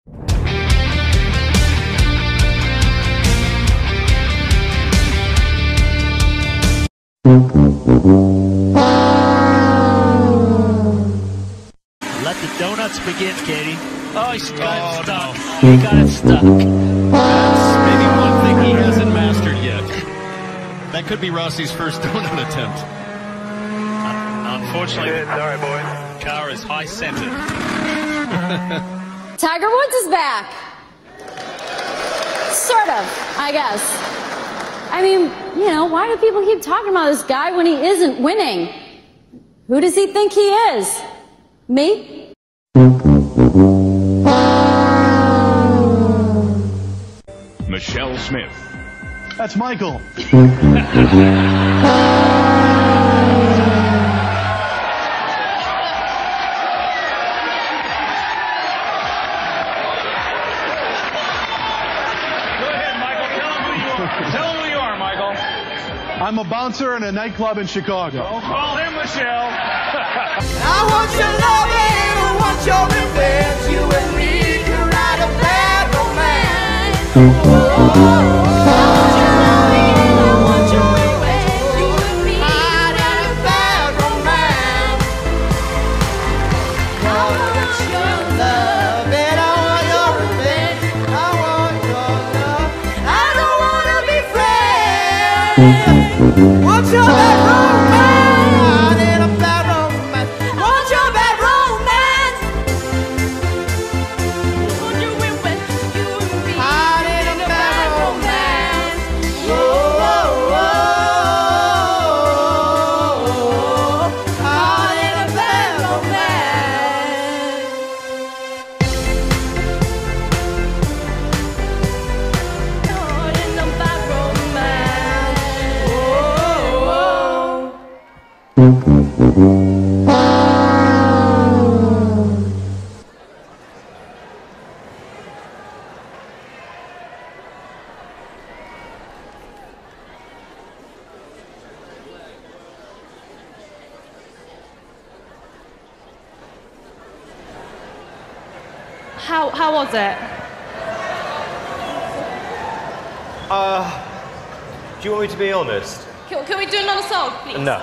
[SPEAKER 21] Let the donuts begin, Katie.
[SPEAKER 25] Oh, he's got
[SPEAKER 21] Oh,
[SPEAKER 25] it stuck.
[SPEAKER 21] no.
[SPEAKER 25] He got it stuck.
[SPEAKER 21] That's maybe one thing he hasn't mastered yet. That could be Rossi's first donut attempt. Un- Unfortunately,
[SPEAKER 27] Sorry, boys.
[SPEAKER 21] car is high centered.
[SPEAKER 23] Tiger Woods is back. Sort of, I guess. I mean, you know, why do people keep talking about this guy when he isn't winning? Who does he think he is? Me?
[SPEAKER 22] Michelle Smith.
[SPEAKER 26] That's Michael. I'm a bouncer in a nightclub in Chicago.
[SPEAKER 18] Don't call him Michelle. I want your loving, I want your revenge. You and me can write a bad romance. Oh, oh, oh, oh. I want your loving, I want your revenge. You and me can write a bad romance. I want your love and I want your revenge. I want your love. I don't wanna be friends. What's your bad romance? In a bad romance. What's your bad romance? Would you win when you and me? Hot in a bad romance. Whoa, whoa, whoa. Hot in a bad romance. Hot in a bad romance.
[SPEAKER 29] How, how was it?
[SPEAKER 4] Uh, do you want me to be honest?
[SPEAKER 29] Can, can we do another song, please?
[SPEAKER 4] No.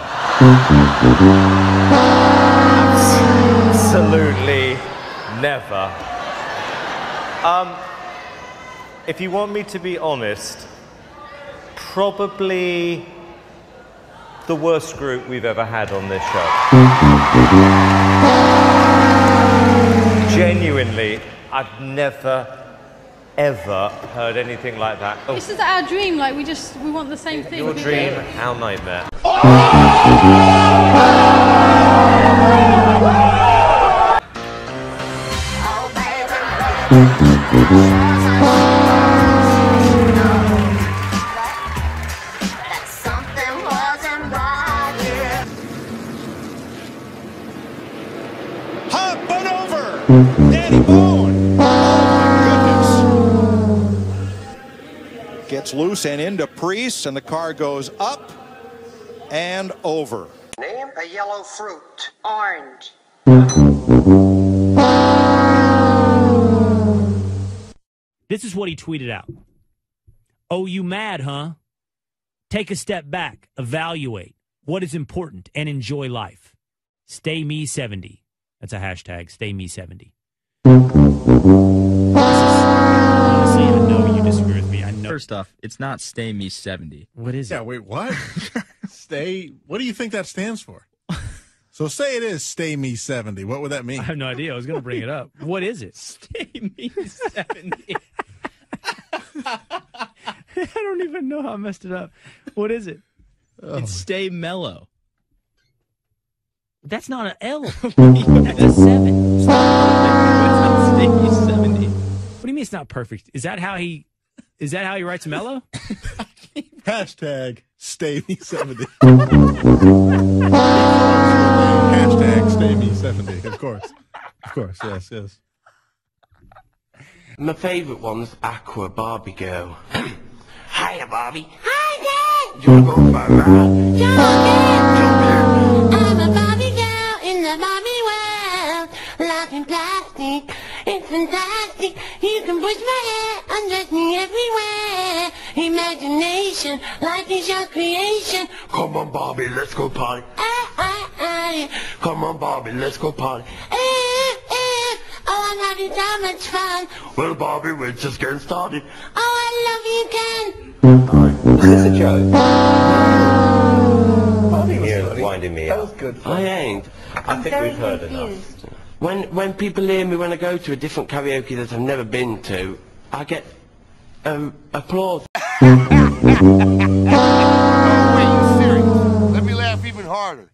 [SPEAKER 4] Absolutely never. Um, if you want me to be honest, probably the worst group we've ever had on this show. Genuinely, I've never, ever heard anything like that. Oh,
[SPEAKER 29] This is our dream, like we just, we want the same thing.
[SPEAKER 4] your
[SPEAKER 29] We-
[SPEAKER 4] dream, our nightmare.
[SPEAKER 18] Hop on over! Danny Boone! Oh my goodness. Gets loose and into Priest, and the car goes up and over.
[SPEAKER 6] Name a yellow fruit. Orange.
[SPEAKER 7] This is what he tweeted out. Oh, you mad, huh? Take a step back, evaluate what is important, and enjoy life. Stay me seventy. That's a hashtag, stay me seventy. Honestly, I know you disagree with me. I know.
[SPEAKER 9] First off, it's not stay me seventy.
[SPEAKER 7] What is
[SPEAKER 12] Yeah,
[SPEAKER 7] it?
[SPEAKER 12] wait, what? Stay, what do you think that stands for? So say it is stay me seventy. What would that mean?
[SPEAKER 7] I have no idea. I was going to bring it up. What is it?
[SPEAKER 9] Stay me seventy.
[SPEAKER 7] I don't even know how I messed it up. What is it?
[SPEAKER 9] It's stay mellow.
[SPEAKER 7] That's not an L. That's a seven.
[SPEAKER 9] Stay me seventy.
[SPEAKER 7] What do you mean it's not perfect? Is that how he? Is that how he writes mellow?
[SPEAKER 12] Hashtag stay me seventy. Hashtag stay me seventy. Of course. Of course. Yes, yes.
[SPEAKER 6] My favourite one's Aqua Barbie Girl. Hiya, Barbie. Hi, Dad. Do you want to go for a ride? Jump in. I'm a Barbie girl in the Barbie world. Life in plastic, it's fantastic. You can push my hair, undress me everywhere. Imagination, life is your creation. Come on, Barbie, let's go party. Ah, ah, ah. Come on, Barbie, let's go party. Eh, eh. Oh, I'm having so much fun. Well, Barbie, we're just getting started. Oh, I love you, Ken.
[SPEAKER 4] Is this a joke? You're winding me up.
[SPEAKER 6] I ain't.
[SPEAKER 4] I think we've heard enough.
[SPEAKER 6] When when people hear me when I go to a different karaoke that I've never been to, I get um, applause.
[SPEAKER 17] Oh, wait, you serious? Let me laugh even harder.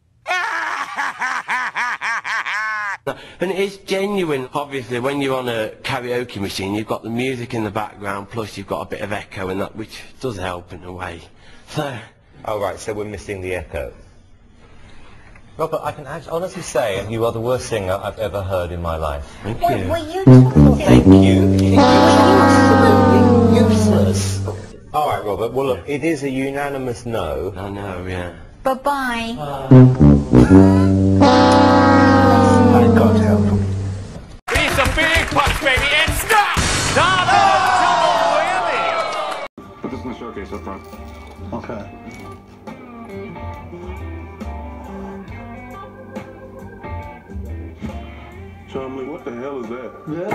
[SPEAKER 6] And it is genuine. Obviously, when you're on a karaoke machine, you've got the music in the background, plus you've got a bit of echo, and that which does help in a way. So.
[SPEAKER 4] Oh, right, so we're missing the echo. Robert, I can actually honestly say you are the worst singer I've ever heard in my life.
[SPEAKER 6] Thank
[SPEAKER 17] What
[SPEAKER 6] you.
[SPEAKER 17] were you talking
[SPEAKER 4] Thank you.
[SPEAKER 17] Were you absolutely useless?
[SPEAKER 4] All right, Robert, look, well, look, it is a unanimous no.
[SPEAKER 2] I know, yeah.
[SPEAKER 23] Bye-bye.
[SPEAKER 4] Thank God help him.
[SPEAKER 18] He's a big punch, baby, and stop! Stop!
[SPEAKER 3] Put this in the showcase up front.
[SPEAKER 12] Okay.
[SPEAKER 3] Chumley, what the hell is that?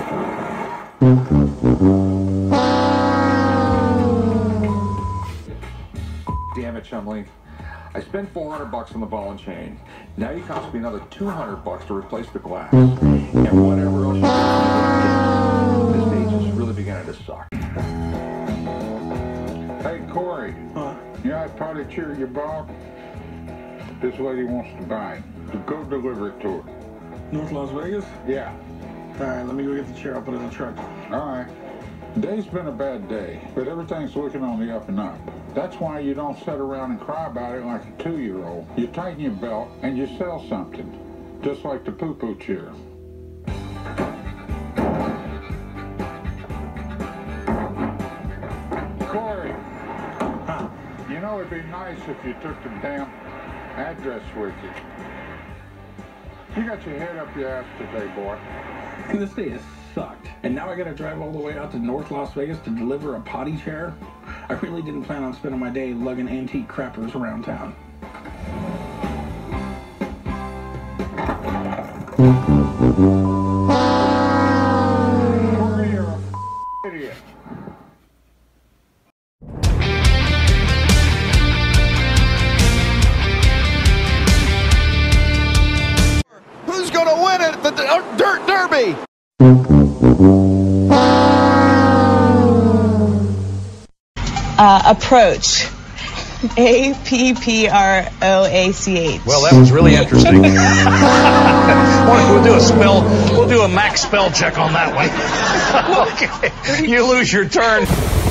[SPEAKER 10] Damn it, Chumley. I spent four hundred bucks on the ball and chain. Now you cost me another two hundred bucks to replace the glass. And whatever else you do, this stage is really beginning to suck.
[SPEAKER 3] Hey, Corey. Huh? You know that potty chair you bought? This lady wants to buy it. So go deliver it to her.
[SPEAKER 10] North Las Vegas?
[SPEAKER 3] Yeah.
[SPEAKER 10] All right, let me go get the chair. I'll put it in the truck.
[SPEAKER 3] All right. Day's been a bad day, but everything's looking on the up and up. That's why you don't sit around and cry about it like a two-year-old. You tighten your belt and you sell something, just like the poo-poo chair. Corey, huh? You know it'd be nice if you took the damn address with you. You got your head up your ass today, boy.
[SPEAKER 10] This day has sucked. And now I gotta drive all the way out to North Las Vegas to deliver a potty chair? I really didn't plan on spending my day lugging antique crappers around town.
[SPEAKER 3] Corey, you're a f idiot.
[SPEAKER 11] Who's going to win it at the D- Dirt Derby?
[SPEAKER 13] Uh, approach. A P P R O A C H.
[SPEAKER 25] Well, that was really interesting. We'll do a spell. We'll do a max spell check on that one. Okay, you lose your turn.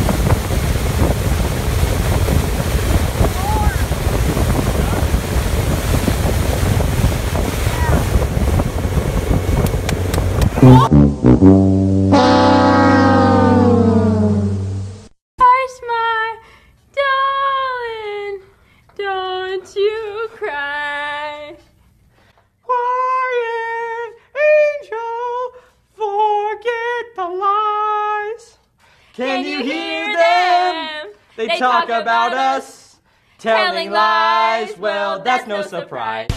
[SPEAKER 23] Hush, my darling, don't you cry.
[SPEAKER 18] Quiet angel, forget the lies.
[SPEAKER 23] Can you hear them?
[SPEAKER 18] They, talk, about us, telling lies. Well, that's no surprise.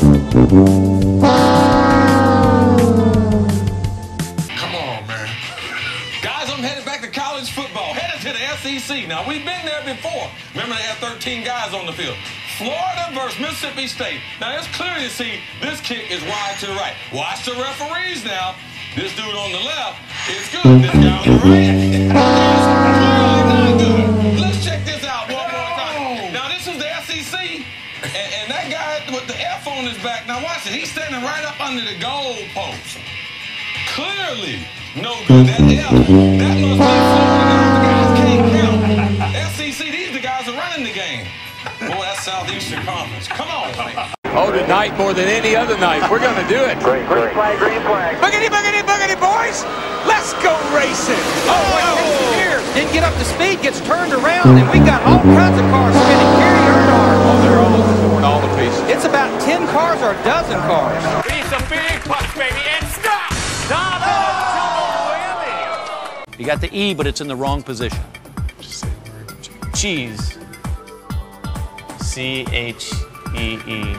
[SPEAKER 19] Guys, I'm headed back to college football, headed to the S E C. Now, we've been there before. Remember, they had thirteen guys on the field. Florida versus Mississippi State. Now, it's clear to see this kick is wide to the right. Watch the referees now. This dude on the left is good. This guy on the right is not good. Let's check this out one more time. Now, this is the S E C, and, and that guy with the F on his back. Now, watch it. He's standing right up under the goal post. Clearly. No good. That F, that must be Florida. The guys can't count. S E C, these the guys are running the game. Boy, that's Southeastern Conference. Come on, man.
[SPEAKER 20] Oh, tonight more than any other night. We're going to do it.
[SPEAKER 27] Green flag, green flag.
[SPEAKER 1] Boogity, boogity, boogity, boys! Let's go racing! Oh, wait, here. Didn't get up to speed, gets turned around, and we got all kinds of cars spinning. Gary Earnhardt.
[SPEAKER 20] Oh, they're all torn all to pieces.
[SPEAKER 1] It's about ten cars or a dozen cars.
[SPEAKER 18] He's a big punch, baby, and stop! Stop!
[SPEAKER 25] You got the E, but it's in the wrong position.
[SPEAKER 9] Cheese. C H E E.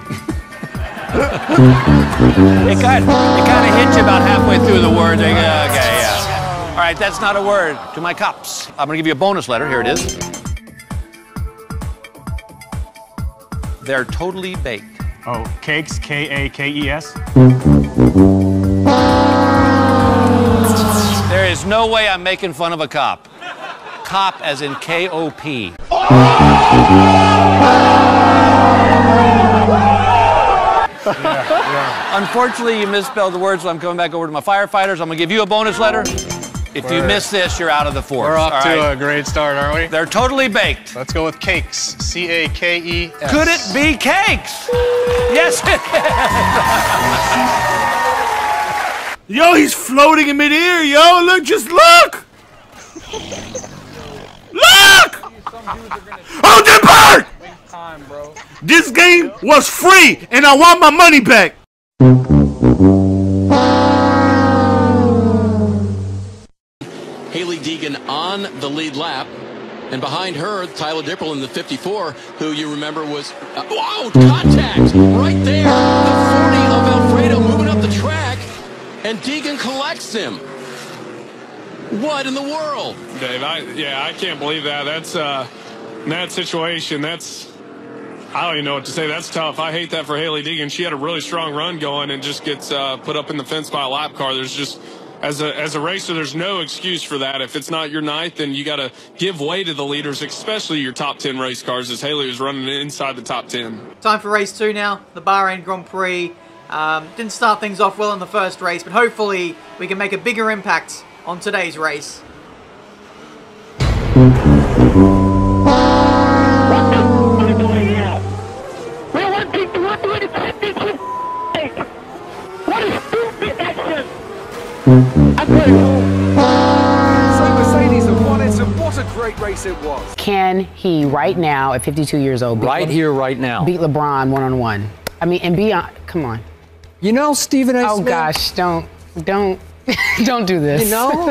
[SPEAKER 25] It kind, it kind of hits you about halfway through the word. They, uh, okay, yeah. All right, that's not a word. To my cops. I'm going to give you a bonus letter. Here it is. They're totally baked.
[SPEAKER 21] Oh, cakes, K A K E S.
[SPEAKER 25] There is no way I'm making fun of a cop. Cop as in K O P.
[SPEAKER 21] Yeah, yeah.
[SPEAKER 25] Unfortunately, you misspelled the words, so I'm coming back over to my firefighters. I'm going to give you a bonus letter. If you
[SPEAKER 21] We're-
[SPEAKER 25] miss this, you're out of the force.
[SPEAKER 21] We're off
[SPEAKER 25] All
[SPEAKER 21] to
[SPEAKER 25] right?
[SPEAKER 21] a great start, aren't we?
[SPEAKER 25] They're totally baked.
[SPEAKER 21] Let's go with cakes. C A K E S.
[SPEAKER 25] Could it be cakes? Yes, it is.
[SPEAKER 18] Yo, he's floating in midair, yo. Look, just look. Look! Hold your bird! This game was free, and I want my money back.
[SPEAKER 2] Haley Deegan on the lead lap, and behind her, Tyler Dipperl in the fifty-four, who you remember was, uh, whoa, contact right there. The forty of Alfredo moving up the track, and Deegan collects him. What in the world?
[SPEAKER 5] Dave, I, yeah, I can't believe that. That's, uh, in that situation, that's, I don't even know what to say. That's tough. I hate that for Haley Deegan. She had a really strong run going and just gets uh, put up in the fence by a lap car. There's just, as a as a racer, there's no excuse for that. If it's not your ninth, then you got to give way to the leaders, especially your top ten race cars, as Haley was running inside the top ten.
[SPEAKER 8] Time for race two now, the Bahrain Grand Prix. Um, didn't start things off well in the first race, but hopefully we can make a bigger impact on today's race.
[SPEAKER 11] Mercedes have won it, and what a great race it was.
[SPEAKER 14] Can he right now, at fifty-two years old, beat
[SPEAKER 15] right
[SPEAKER 14] Le-
[SPEAKER 15] here, right now,
[SPEAKER 14] beat LeBron one on one? I mean, and be on. Come on.
[SPEAKER 15] You know, Stephen A.
[SPEAKER 14] Oh
[SPEAKER 15] Smith?
[SPEAKER 14] gosh, don't, don't, don't do this.
[SPEAKER 15] You know,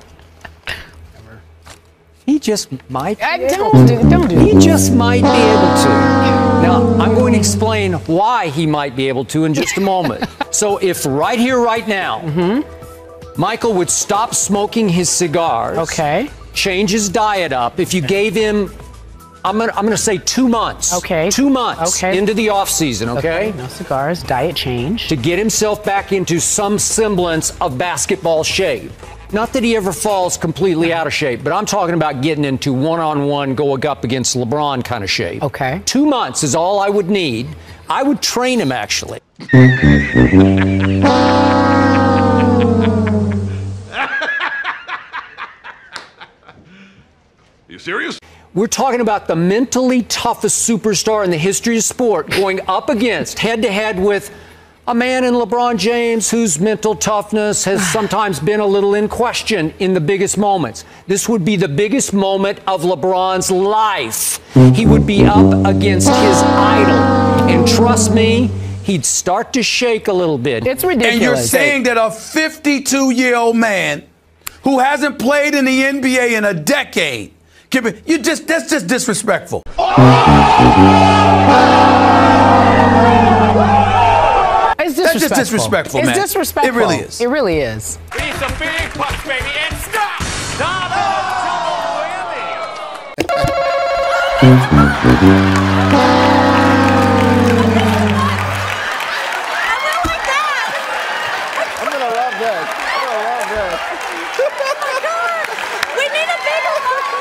[SPEAKER 15] he just might.
[SPEAKER 14] I
[SPEAKER 15] be
[SPEAKER 14] don't
[SPEAKER 15] able
[SPEAKER 14] do,
[SPEAKER 15] to.
[SPEAKER 14] don't do.
[SPEAKER 15] He just might be able to. Now, I'm going to explain why he might be able to in just a moment. So, if right here, right now, mm-hmm. Michael would stop smoking his cigars,
[SPEAKER 14] okay,
[SPEAKER 15] change his diet up. If you gave him, I'm gonna, I'm gonna say two months.
[SPEAKER 14] Okay.
[SPEAKER 15] Two months
[SPEAKER 14] okay.
[SPEAKER 15] into the off season. Okay?
[SPEAKER 14] okay. No cigars, diet change.
[SPEAKER 15] To get himself back into some semblance of basketball shape. Not that he ever falls completely out of shape, but I'm talking about getting into one-on-one, going up against LeBron kind of shape.
[SPEAKER 14] Okay.
[SPEAKER 15] Two months is all I would need. I would train him, actually.
[SPEAKER 18] You serious?
[SPEAKER 15] We're talking about the mentally toughest superstar in the history of sport going up against, head-to-head with a man in LeBron James whose mental toughness has sometimes been a little in question in the biggest moments. This would be the biggest moment of LeBron's life. He would be up against his idol. And trust me, he'd start to shake a little bit.
[SPEAKER 14] It's ridiculous.
[SPEAKER 16] And you're saying that a fifty-two-year-old man who hasn't played in the N B A in a decade, you just that's just disrespectful.
[SPEAKER 14] It's disrespectful.
[SPEAKER 16] That's just disrespectful, man.
[SPEAKER 14] It's disrespectful.
[SPEAKER 16] It really is.
[SPEAKER 14] It really is.
[SPEAKER 6] It's a big puck, baby, and stop!
[SPEAKER 11] I'm gonna love this. I'm gonna love this.
[SPEAKER 6] Oh my God! We need a bigger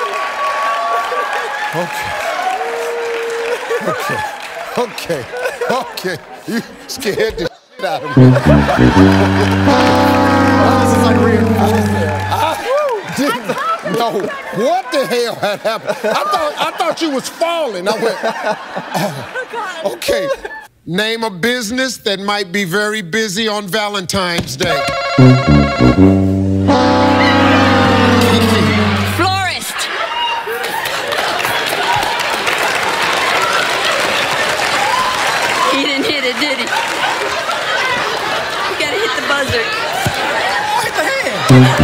[SPEAKER 17] Okay. Okay. Okay. You scared the shit out of me. This is like real. No, what the hell had happened? I thought I thought you was falling. I went, oh, okay. Name a business that might be very busy on Valentine's Day.
[SPEAKER 6] Florist. He didn't hit it, did he? You gotta hit the buzzer.
[SPEAKER 11] Hit the hand.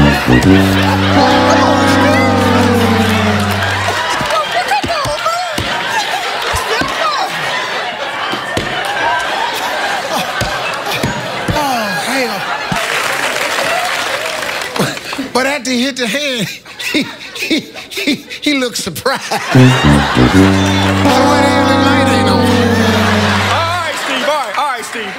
[SPEAKER 17] But after he hit the hand, he, he, he, he looked surprised. The light ain't on.
[SPEAKER 11] All right, Steve. All right, all right, Steve.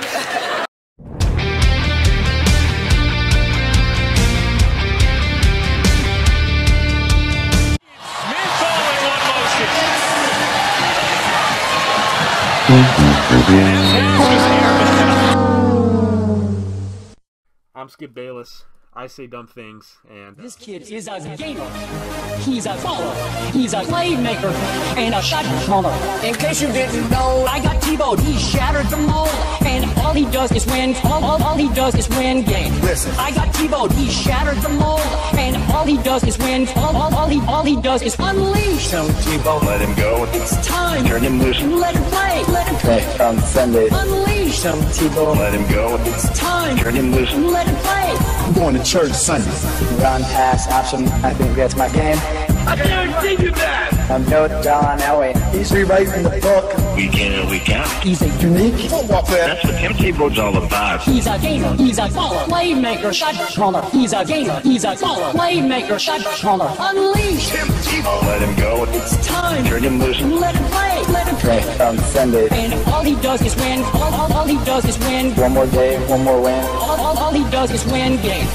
[SPEAKER 22] I'm Skip Bayless.
[SPEAKER 4] I say dumb things, and
[SPEAKER 15] This kid is a gamer. He's a follower. He's a playmaker and a shot caller. In case you didn't know, I got T-Bowed. He shattered the mold, and all he does is win. All, all, all he does is win games. Listen, I got T-Bowed. He shattered the mold, and all he does is win. All, all, all he, all he does is unleash.
[SPEAKER 7] Tell T-Bow, let him go.
[SPEAKER 15] It's time.
[SPEAKER 7] Turn him loose.
[SPEAKER 15] Let him play. Let him play.
[SPEAKER 7] Okay, on Sunday.
[SPEAKER 15] Unleash.
[SPEAKER 7] Tell T-Bow, let him go.
[SPEAKER 15] It's time.
[SPEAKER 7] Turn him loose.
[SPEAKER 15] Let him play.
[SPEAKER 7] I'm going to church Sunday. Run, pass, option. I think that's my game.
[SPEAKER 18] I can't think of that.
[SPEAKER 7] I'm no John Elway. He's rewriting the book.
[SPEAKER 10] Week in and week out.
[SPEAKER 15] He's a unique
[SPEAKER 7] football player.
[SPEAKER 10] That's what Tim Tebow's all about.
[SPEAKER 15] He's a gamer. He's a baller. Playmaker. Shot caller. He's a gamer. He's a baller. Playmaker. Shot caller. Unleash.
[SPEAKER 10] Tim Tebow. Let him go.
[SPEAKER 15] It's time.
[SPEAKER 10] Turn him loose.
[SPEAKER 15] Let him play. Let him play.
[SPEAKER 7] Okay, on Sunday.
[SPEAKER 15] And all he does is win. All, all, all he does is win.
[SPEAKER 7] One more day, one more win.
[SPEAKER 15] All, all, all he does is win games.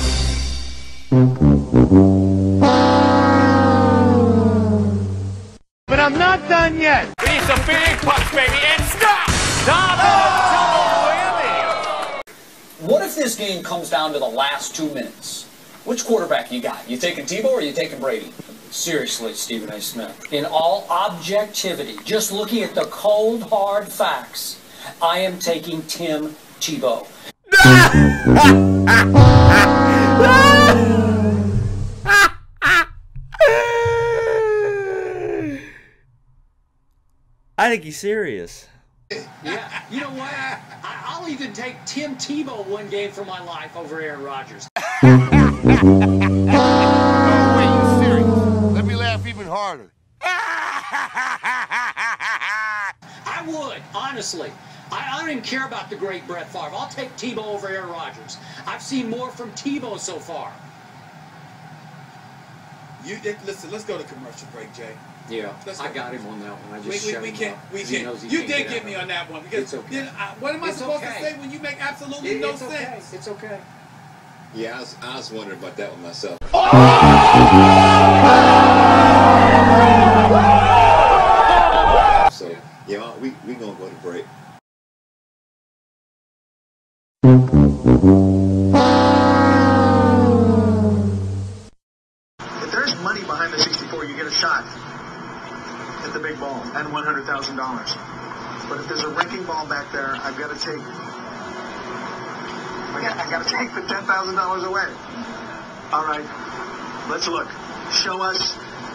[SPEAKER 18] But I'm not done yet.
[SPEAKER 25] Piece of big pucks, baby, and stop! Stop it!
[SPEAKER 12] What if this game comes down to the last two minutes? Which quarterback you got? You taking Tebow or you taking Brady? Seriously, Stephen A. Smith. In all objectivity, just looking at the cold, hard facts, I am taking Tim Tebow.
[SPEAKER 22] I think he's serious.
[SPEAKER 12] Yeah, you know what? I, I'll even take Tim Tebow one game for my life over Aaron Rodgers.
[SPEAKER 11] No way, you serious? Let me laugh even harder.
[SPEAKER 12] I would, honestly. I, I don't even care about the great Brett Favre. I'll take Tebow over Aaron Rodgers. I've seen more from Tebow so far.
[SPEAKER 24] You listen. Let's go to commercial break, Jay.
[SPEAKER 12] Yeah,
[SPEAKER 24] Let's
[SPEAKER 12] I
[SPEAKER 24] go.
[SPEAKER 12] got him on that one. I just
[SPEAKER 24] we,
[SPEAKER 12] shut
[SPEAKER 24] we, we
[SPEAKER 12] him
[SPEAKER 24] can't.
[SPEAKER 12] up,
[SPEAKER 24] We
[SPEAKER 12] 'cause he
[SPEAKER 24] can't.
[SPEAKER 12] knows he
[SPEAKER 24] You
[SPEAKER 12] can't
[SPEAKER 24] did
[SPEAKER 12] get
[SPEAKER 24] get
[SPEAKER 12] out
[SPEAKER 24] me
[SPEAKER 12] of it.
[SPEAKER 24] on that one because
[SPEAKER 12] It's okay.
[SPEAKER 24] then I, what am I
[SPEAKER 12] It's
[SPEAKER 24] supposed
[SPEAKER 12] okay.
[SPEAKER 24] to say when you make absolutely
[SPEAKER 12] It-
[SPEAKER 24] no
[SPEAKER 12] it's
[SPEAKER 24] sense?
[SPEAKER 12] okay. It's okay.
[SPEAKER 26] Yeah, I was, I was wondering about that one myself. So, yeah, we we gonna go to break.
[SPEAKER 28] If there's money behind the sixty-four, you get a shot at the big ball and one hundred thousand dollars. But if there's a wrecking ball back there, I've got to take. I got, I got to take the ten thousand dollars away. All right, let's look. Show us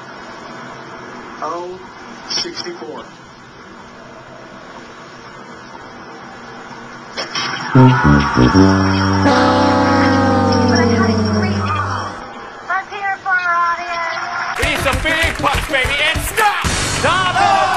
[SPEAKER 28] oh sixty-four.
[SPEAKER 18] Let's hear it for our audience.
[SPEAKER 25] Piece of big pucks, baby, and stop! Stop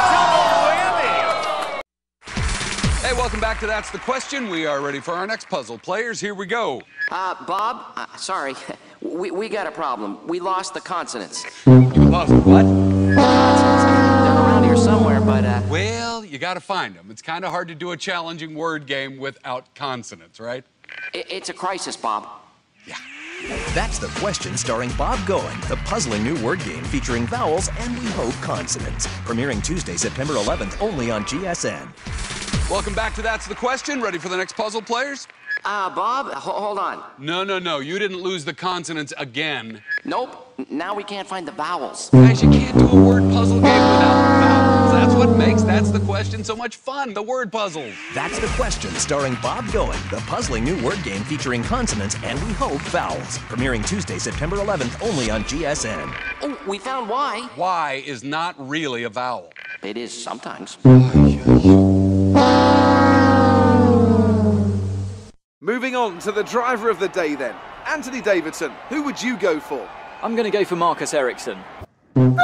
[SPEAKER 25] it!
[SPEAKER 29] Hey, welcome back to That's the Question. We are ready for our next puzzle. Players, here we go.
[SPEAKER 30] Uh, Bob, uh, sorry. We, we got a problem. We lost the consonants.
[SPEAKER 29] You lost what?
[SPEAKER 30] Consonants. They're around here somewhere, but, uh...
[SPEAKER 29] Well, you gotta find them. It's kind of hard to do a challenging word game without consonants, right?
[SPEAKER 30] It, it's a crisis, Bob.
[SPEAKER 31] That's the Question, starring Bob Going, the puzzling new word game featuring vowels and, we hope, consonants. Premiering Tuesday, September eleventh, only on G S N.
[SPEAKER 29] Welcome back to That's the Question. Ready for the next puzzle, players?
[SPEAKER 30] Uh, Bob, ho hold on.
[SPEAKER 29] No, no, no. You didn't lose the consonants again.
[SPEAKER 30] Nope. Now we can't find the vowels.
[SPEAKER 29] Guys, you can't do a word puzzle game without vowels. That's what makes That's the Question so much fun, the word puzzle.
[SPEAKER 31] That's the Question, starring Bob Going, the puzzling new word game featuring consonants and, we hope, vowels. Premiering Tuesday, September eleventh, only on G S N.
[SPEAKER 30] Oh, we found Y.
[SPEAKER 29] Y is not really a vowel.
[SPEAKER 30] It is sometimes.
[SPEAKER 11] Moving on to the driver of the day then. Anthony Davidson, who would you go for?
[SPEAKER 32] I'm going to go for Marcus Ericsson.
[SPEAKER 33] Uh,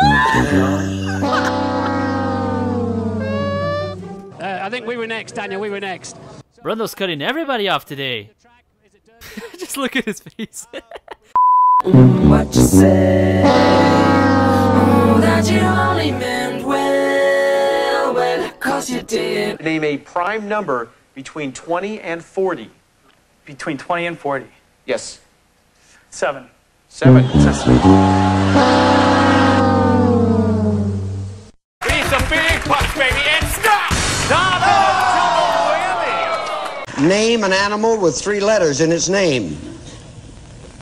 [SPEAKER 33] I think we were next, Daniel. We were next.
[SPEAKER 34] Brundle's cutting everybody off today. Just look at his face.
[SPEAKER 18] What you say? Oh, that you only meant well, well, cause you did.
[SPEAKER 35] Name a prime number between twenty and forty.
[SPEAKER 36] Between twenty and forty.
[SPEAKER 35] Yes.
[SPEAKER 36] Seven.
[SPEAKER 35] Seven.
[SPEAKER 25] Piece of big pucks, baby, and stop! Stop it!
[SPEAKER 37] Name an animal with three letters in its name.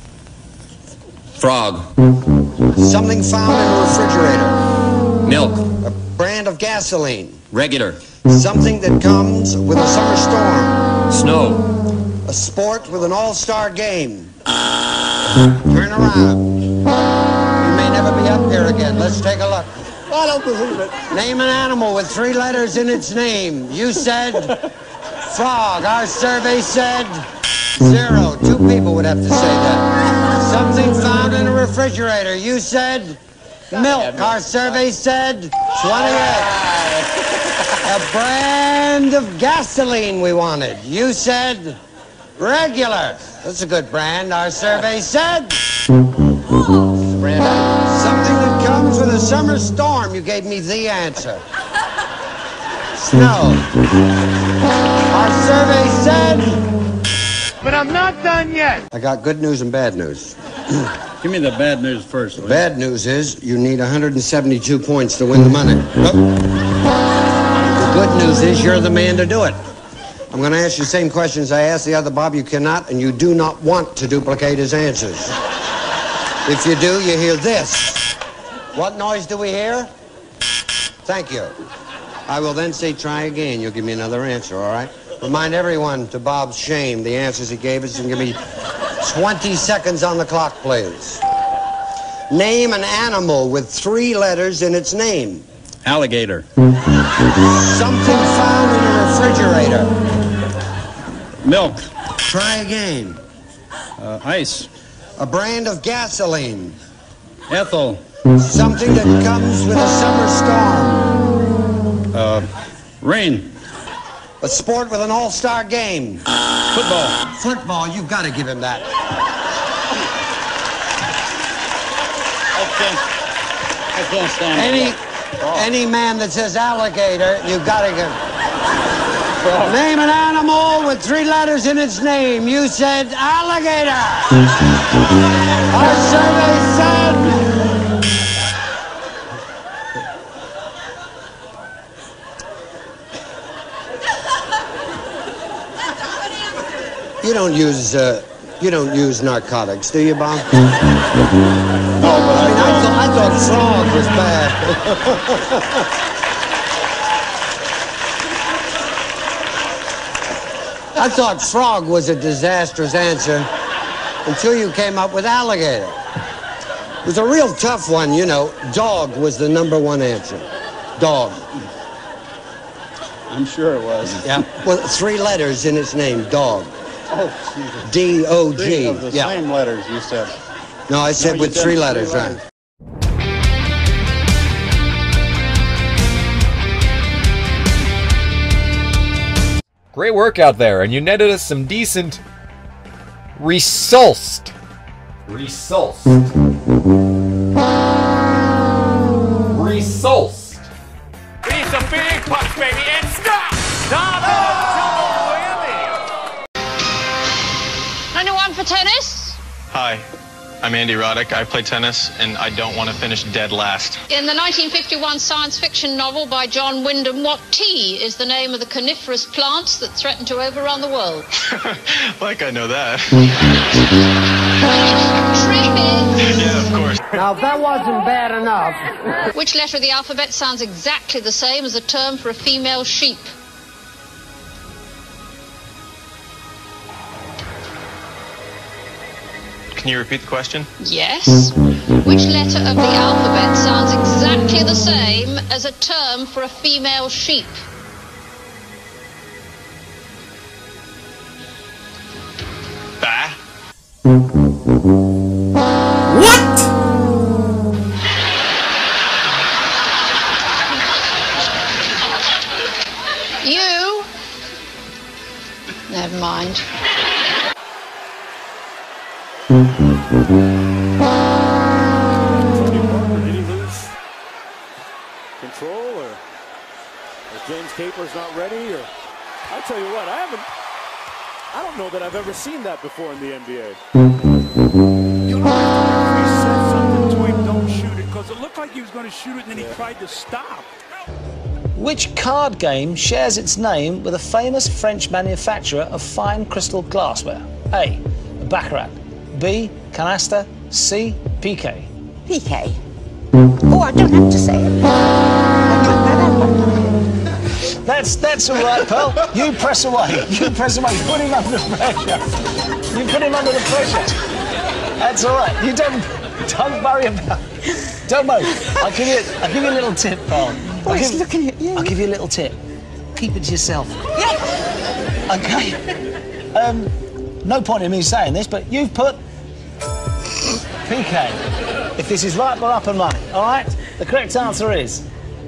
[SPEAKER 1] Frog.
[SPEAKER 2] Something found in a refrigerator.
[SPEAKER 1] Milk.
[SPEAKER 2] A brand of gasoline.
[SPEAKER 1] Regular.
[SPEAKER 2] Something that comes with a summer storm.
[SPEAKER 1] Snow.
[SPEAKER 2] A sport with an all-star game. Turn around. You may never be up here again. Let's take a look.
[SPEAKER 24] I don't believe it.
[SPEAKER 2] Name an animal with three letters in its name. You said frog. Our survey said zero. Two people would have to say that. Something found in a refrigerator. You said milk. Our survey said twenty-eight. A brand of gasoline we wanted. You said regular. That's a good brand. Our survey said brand. Something that comes with a summer storm. You gave me the answer. Snow. Our survey said.
[SPEAKER 24] But I'm not done yet.
[SPEAKER 2] I got good news and bad news.
[SPEAKER 25] Give me the bad news first.
[SPEAKER 2] The bad news is you need one hundred seventy-two points to win the money. Nope. The good news is you're the man to do it. I'm going to ask you the same questions I asked the other Bob. You cannot, and you do not want to duplicate his answers. If you do, you hear this. What noise do we hear? Thank you. I will then say try again. You'll give me another answer, all right? Remind everyone, to Bob's shame, the answers he gave us, and give me twenty seconds on the clock, please. Name an animal with three letters in its name.
[SPEAKER 25] Alligator.
[SPEAKER 2] Something found in a refrigerator.
[SPEAKER 25] Milk.
[SPEAKER 2] Try again.
[SPEAKER 25] Uh, ice.
[SPEAKER 2] A brand of gasoline.
[SPEAKER 25] Ethel.
[SPEAKER 2] Something that comes with a summer storm.
[SPEAKER 25] Uh, rain.
[SPEAKER 2] A sport with an all-star game.
[SPEAKER 25] Football.
[SPEAKER 2] Football, you've got to give him that.
[SPEAKER 25] I can't, I can't stand
[SPEAKER 2] Any,
[SPEAKER 25] it.
[SPEAKER 2] any man that says alligator, you've got to give. Name an animal with three letters in its name. You said alligator. Our survey said. You don't use uh, you don't use narcotics, do you, Bob? No, but I mean, I thought I thought frog was bad. I thought frog was a disastrous answer until you came up with alligator. It was a real tough one, you know. Dog was the number one answer. Dog.
[SPEAKER 25] I'm sure it was.
[SPEAKER 2] Yeah. Well, three letters in its name, dog.
[SPEAKER 25] Oh, Jesus.
[SPEAKER 2] D O G.
[SPEAKER 25] Three of the
[SPEAKER 2] yeah.
[SPEAKER 25] same letters you said.
[SPEAKER 2] No, I said
[SPEAKER 25] No,
[SPEAKER 2] with
[SPEAKER 25] said
[SPEAKER 2] three
[SPEAKER 25] three
[SPEAKER 2] letters,
[SPEAKER 25] letters.
[SPEAKER 2] right?
[SPEAKER 3] Great work out there, and you netted us some decent results. Results. Results.
[SPEAKER 18] These are big pucks, baby, and stop! Stop!
[SPEAKER 5] Anyone for tennis?
[SPEAKER 6] Hi, I'm Andy Roddick. I play tennis, and I don't want to finish dead last.
[SPEAKER 5] In the nineteen fifty-one science fiction novel by John Wyndham, what tea is the name of the coniferous plants that threaten to overrun the world?
[SPEAKER 6] Like I know that.
[SPEAKER 5] Trippy!
[SPEAKER 6] Yeah, of course.
[SPEAKER 5] Now, if that wasn't bad enough. Which letter of the alphabet sounds exactly the same as a term for a female sheep?
[SPEAKER 6] Can you repeat the question?
[SPEAKER 5] Yes. Which letter of the alphabet sounds exactly the same as a term for a female sheep?
[SPEAKER 6] Bah.
[SPEAKER 5] What? You? Never mind.
[SPEAKER 8] Tony Parker, did he lose control, or, or James Capers not ready? Or I tell you what, I haven't. I don't know that I've ever seen that before in the N B A.
[SPEAKER 24] You know, he said something to him, don't shoot it, because it looked like he was going to shoot it, and then he tried to stop.
[SPEAKER 9] Which card game shares its name with a famous French manufacturer of fine crystal glassware? A. Baccarat. B. Canasta. C. P K.
[SPEAKER 1] P K. Oh, I don't have to say it.
[SPEAKER 9] That's that's all right, pal. You press away. You press away. Put him under pressure. You put him under the pressure. That's all right. You don't don't worry about it. Don't worry. I'll give you I'll give you a little tip, pal.
[SPEAKER 1] Oh, he's looking at you.
[SPEAKER 9] I'll give you a little tip. Keep it to yourself.
[SPEAKER 1] Yeah.
[SPEAKER 9] Okay. Um, no point in me saying this, but you've put P K. If this is right, we're up and running. All right. The correct answer is.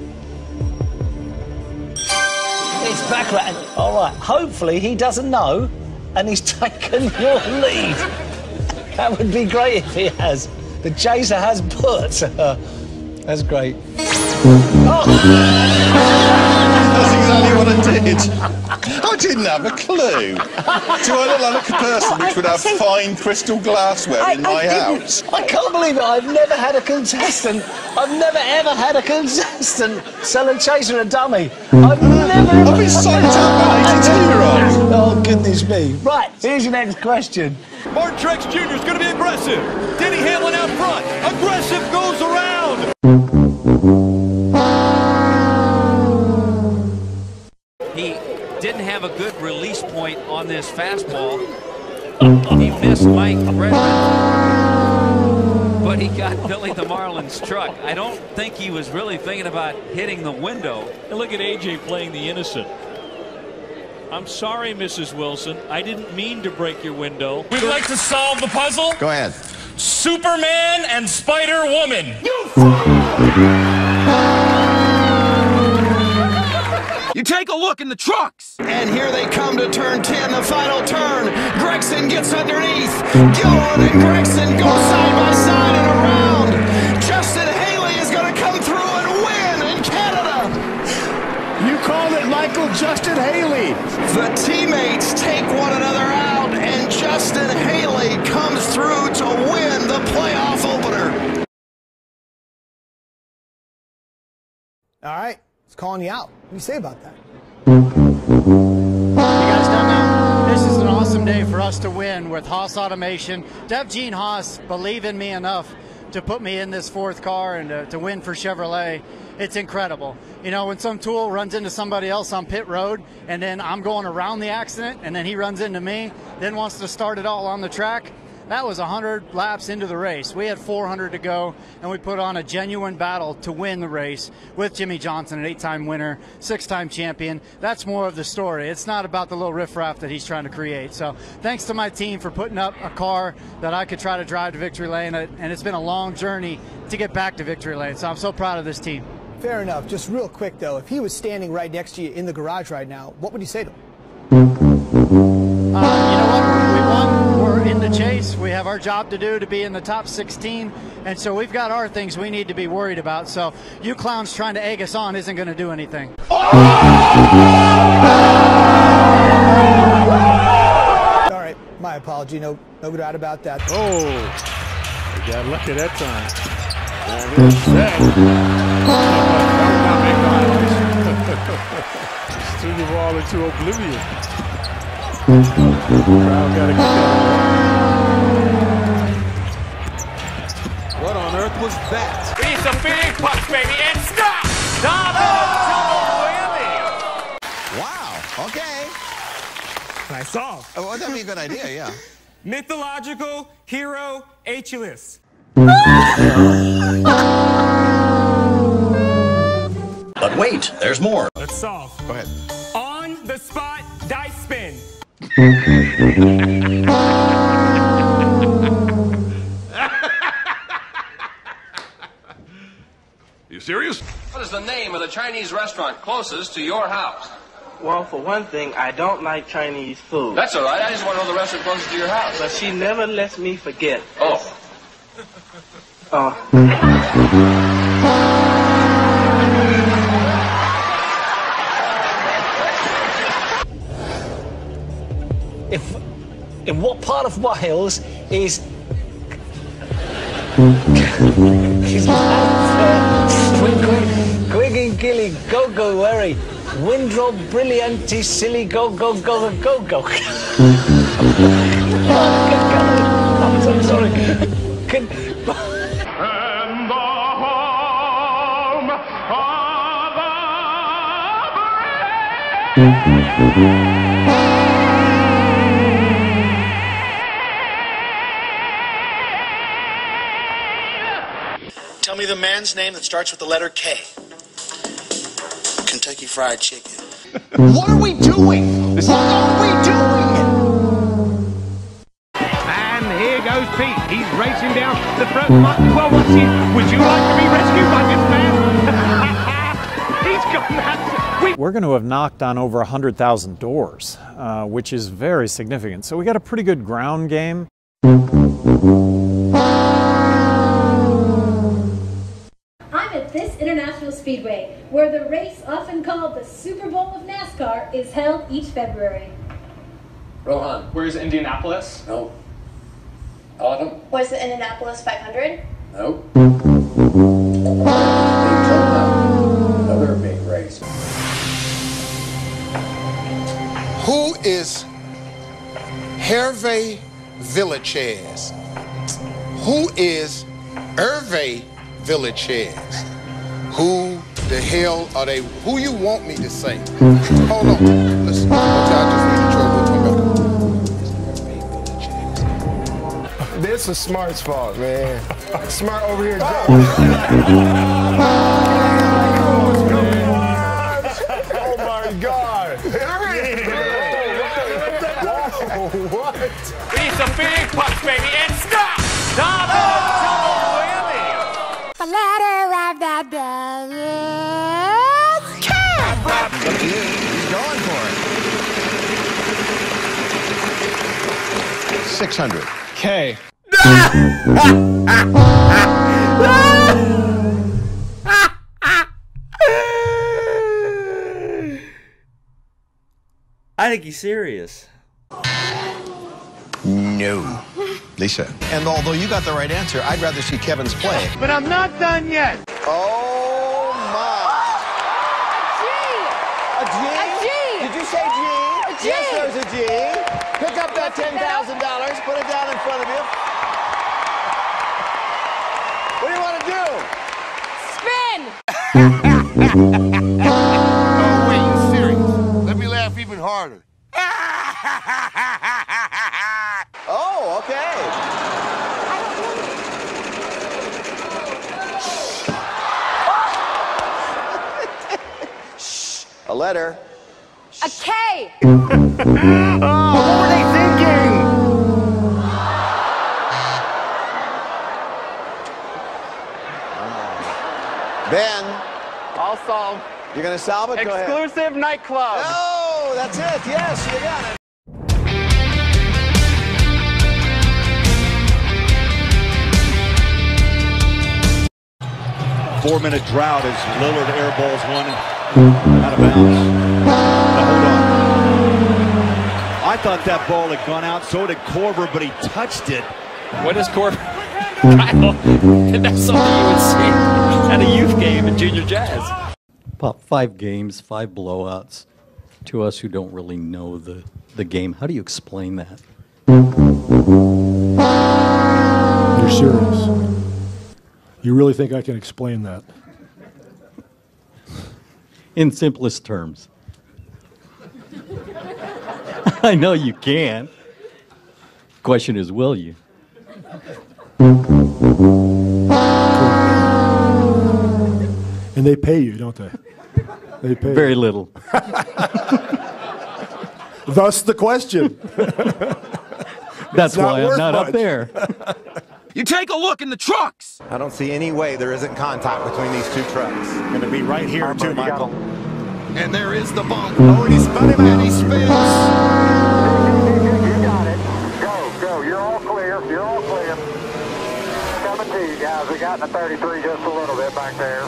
[SPEAKER 9] It's backrack. All right. Hopefully he doesn't know, and he's taken your lead. That would be great if he has. The chaser has put. That's great. Oh.
[SPEAKER 4] That's exactly what I did. I didn't have a clue. Do I look like a person which would have fine crystal glassware
[SPEAKER 1] I,
[SPEAKER 4] in my
[SPEAKER 1] I
[SPEAKER 4] house?
[SPEAKER 9] I can't believe it. I've never had a contestant. I've never ever had a contestant sell a chaser a dummy. I've never.
[SPEAKER 4] I've been psyched out by an eighty-two-year-old.
[SPEAKER 9] Oh goodness me! Right, here's your next question.
[SPEAKER 18] Martin Truex Junior is going to be aggressive. Denny Hamlin out front. Aggressive goes around.
[SPEAKER 7] He didn't have a good release point on this fastball. He missed Mike Redmond, but he got Billy the Marlin's truck. I don't think he was really thinking about hitting the window.
[SPEAKER 24] And look at A J playing the innocent. I'm sorry, Missus Wilson. I didn't mean to break your window.
[SPEAKER 18] We'd like to solve the puzzle.
[SPEAKER 4] Go ahead.
[SPEAKER 18] Superman and Spider-Woman.
[SPEAKER 10] You take a look in the trucks. And here they come to turn ten, the final turn. Gregson gets underneath. Gilliland and Gregson go side by side and around. Justin Haley is going to come through and win in Canada.
[SPEAKER 24] You called it, Michael. Justin Haley.
[SPEAKER 10] The teammates take one another out, and Justin Haley comes through to win the playoff opener.
[SPEAKER 12] All right, it's calling you out. What do you say about that?
[SPEAKER 13] You guys done now? This is an awesome day for us to win with Haas Automation. To have Gene Haas believe in me enough to put me in this fourth car and to, to win for Chevrolet, it's incredible. You know, when some tool runs into somebody else on pit road and then I'm going around the accident and then he runs into me, then wants to start it all on the track, that was one hundred laps into the race. We had four hundred to go, and we put on a genuine battle to win the race with Jimmy Johnson, an eight-time winner, six-time champion. That's more of the story. It's not about the little riffraff that he's trying to create. So thanks to my team for putting up a car that I could try to drive to victory lane, and it's been a long journey to get back to victory lane. So I'm so proud of this team.
[SPEAKER 12] Fair enough. Just real quick, though, if he was standing right next to you in the garage right now, what would you say to him?
[SPEAKER 13] Uh, you know what? We won. We're in the chase. We have our job to do to be in the top sixteen, and so we've got our things we need to be worried about. So you clowns trying to egg us on isn't going to do anything.
[SPEAKER 12] All right, my apology. No, no doubt about that.
[SPEAKER 24] Oh, you got lucky that time. And it's set. Threw the ball into oblivion. Crowd gotta get
[SPEAKER 4] What on earth was that?
[SPEAKER 18] It's a big punch, baby, and stop!
[SPEAKER 4] Wow, okay.
[SPEAKER 18] Nice off.
[SPEAKER 4] Oh, well, that'd be a good idea, yeah.
[SPEAKER 18] Mythological hero Achilles.
[SPEAKER 4] But wait, there's more.
[SPEAKER 18] Let's solve.
[SPEAKER 4] Go ahead.
[SPEAKER 18] On the spot dice spin. You serious?
[SPEAKER 30] What is the name of the Chinese restaurant closest to your house?
[SPEAKER 14] Well, for one thing, I don't like Chinese food.
[SPEAKER 30] That's all right. I just want to know the restaurant closest to your house.
[SPEAKER 14] But she never lets me forget.
[SPEAKER 30] Oh.
[SPEAKER 14] Uh.
[SPEAKER 9] If, in what part of Wales is Quiggy Gilly Go Go Werry Windrow Brillianti Silly Go Go Go Go Go? I'm so sorry. Can,
[SPEAKER 10] Tell me the man's name that starts with the letter K.
[SPEAKER 11] Kentucky Fried Chicken.
[SPEAKER 10] What are we doing? What are we doing?
[SPEAKER 15] And here goes Pete. He's racing down the front. Well, what's it? Would you like to be rescued by this man? He's got that. We
[SPEAKER 16] We're going to have knocked on over one hundred thousand doors, uh, which is very significant. So we got a pretty good ground game.
[SPEAKER 17] I'm at this international speedway, where the race often called the Super Bowl of NASCAR is held each February.
[SPEAKER 19] Rohan. Where's Indianapolis?
[SPEAKER 11] No. Autumn?
[SPEAKER 17] Where's the Indianapolis five hundred?
[SPEAKER 11] No. Another big race.
[SPEAKER 20] Who is Hervé Villachez? Who is Hervé Villachez? Who the hell are they? Who you want me to say? Hold on. Listen. I just read the trouble.
[SPEAKER 21] This is Smart's fault, man. Smart over here. Oh my God. What?
[SPEAKER 15] It's a big punch, baby, and stop! Stop! Oh!
[SPEAKER 17] The letter of the day is K.
[SPEAKER 10] Look at you. He's going for it. six hundred.
[SPEAKER 15] K.
[SPEAKER 20] I think he's serious.
[SPEAKER 10] No. Lisa. And although you got the right answer, I'd rather see Kevin's play.
[SPEAKER 15] But I'm not done yet.
[SPEAKER 10] Oh, my.
[SPEAKER 17] A G.
[SPEAKER 10] A G?
[SPEAKER 17] A G.
[SPEAKER 10] Did you say G?
[SPEAKER 17] A G.
[SPEAKER 10] Yes, there's a G. Pick up that ten thousand dollars, put it down in front of you. What do you want to do?
[SPEAKER 17] Spin.
[SPEAKER 21] Oh, wait, you serious? Let me laugh even harder.
[SPEAKER 10] Oh, okay. Shh. A letter.
[SPEAKER 17] A K.
[SPEAKER 10] Oh, what were they thinking? Ben.
[SPEAKER 19] I'll solve.
[SPEAKER 10] You're going to solve it? Go ahead.
[SPEAKER 19] Exclusive nightclub.
[SPEAKER 10] Oh, that's it. Yes, you got it.
[SPEAKER 21] Four-minute drought as Lillard airballs one out of bounds. Now, hold on. I thought that ball had gone out, so did Korver, but he touched it.
[SPEAKER 3] What is Korver? Kyle, that's something you would see at a youth game in junior jazz.
[SPEAKER 22] Pop, five games, five blowouts. To us who don't really know the, the game, how do you explain that?
[SPEAKER 23] You're serious? You really think I can explain that?
[SPEAKER 22] In simplest terms. I know you can. Question is, will you?
[SPEAKER 23] And they pay you, don't they? They pay
[SPEAKER 22] Very
[SPEAKER 23] you.
[SPEAKER 22] little.
[SPEAKER 23] Thus the question.
[SPEAKER 22] That's
[SPEAKER 23] not
[SPEAKER 22] why I'm
[SPEAKER 23] worth
[SPEAKER 22] not
[SPEAKER 23] much.
[SPEAKER 22] up there.
[SPEAKER 15] You take a look in the trucks.
[SPEAKER 26] I don't see any way there isn't contact between these two trucks.
[SPEAKER 21] Going to be right here, too, Michael.
[SPEAKER 10] And there is the bump. Oh, and he spun him and he spins.
[SPEAKER 19] You got it. Go, go. You're all clear. You're all clear. Coming to you guys. We got in the thirty-three just a little bit back there.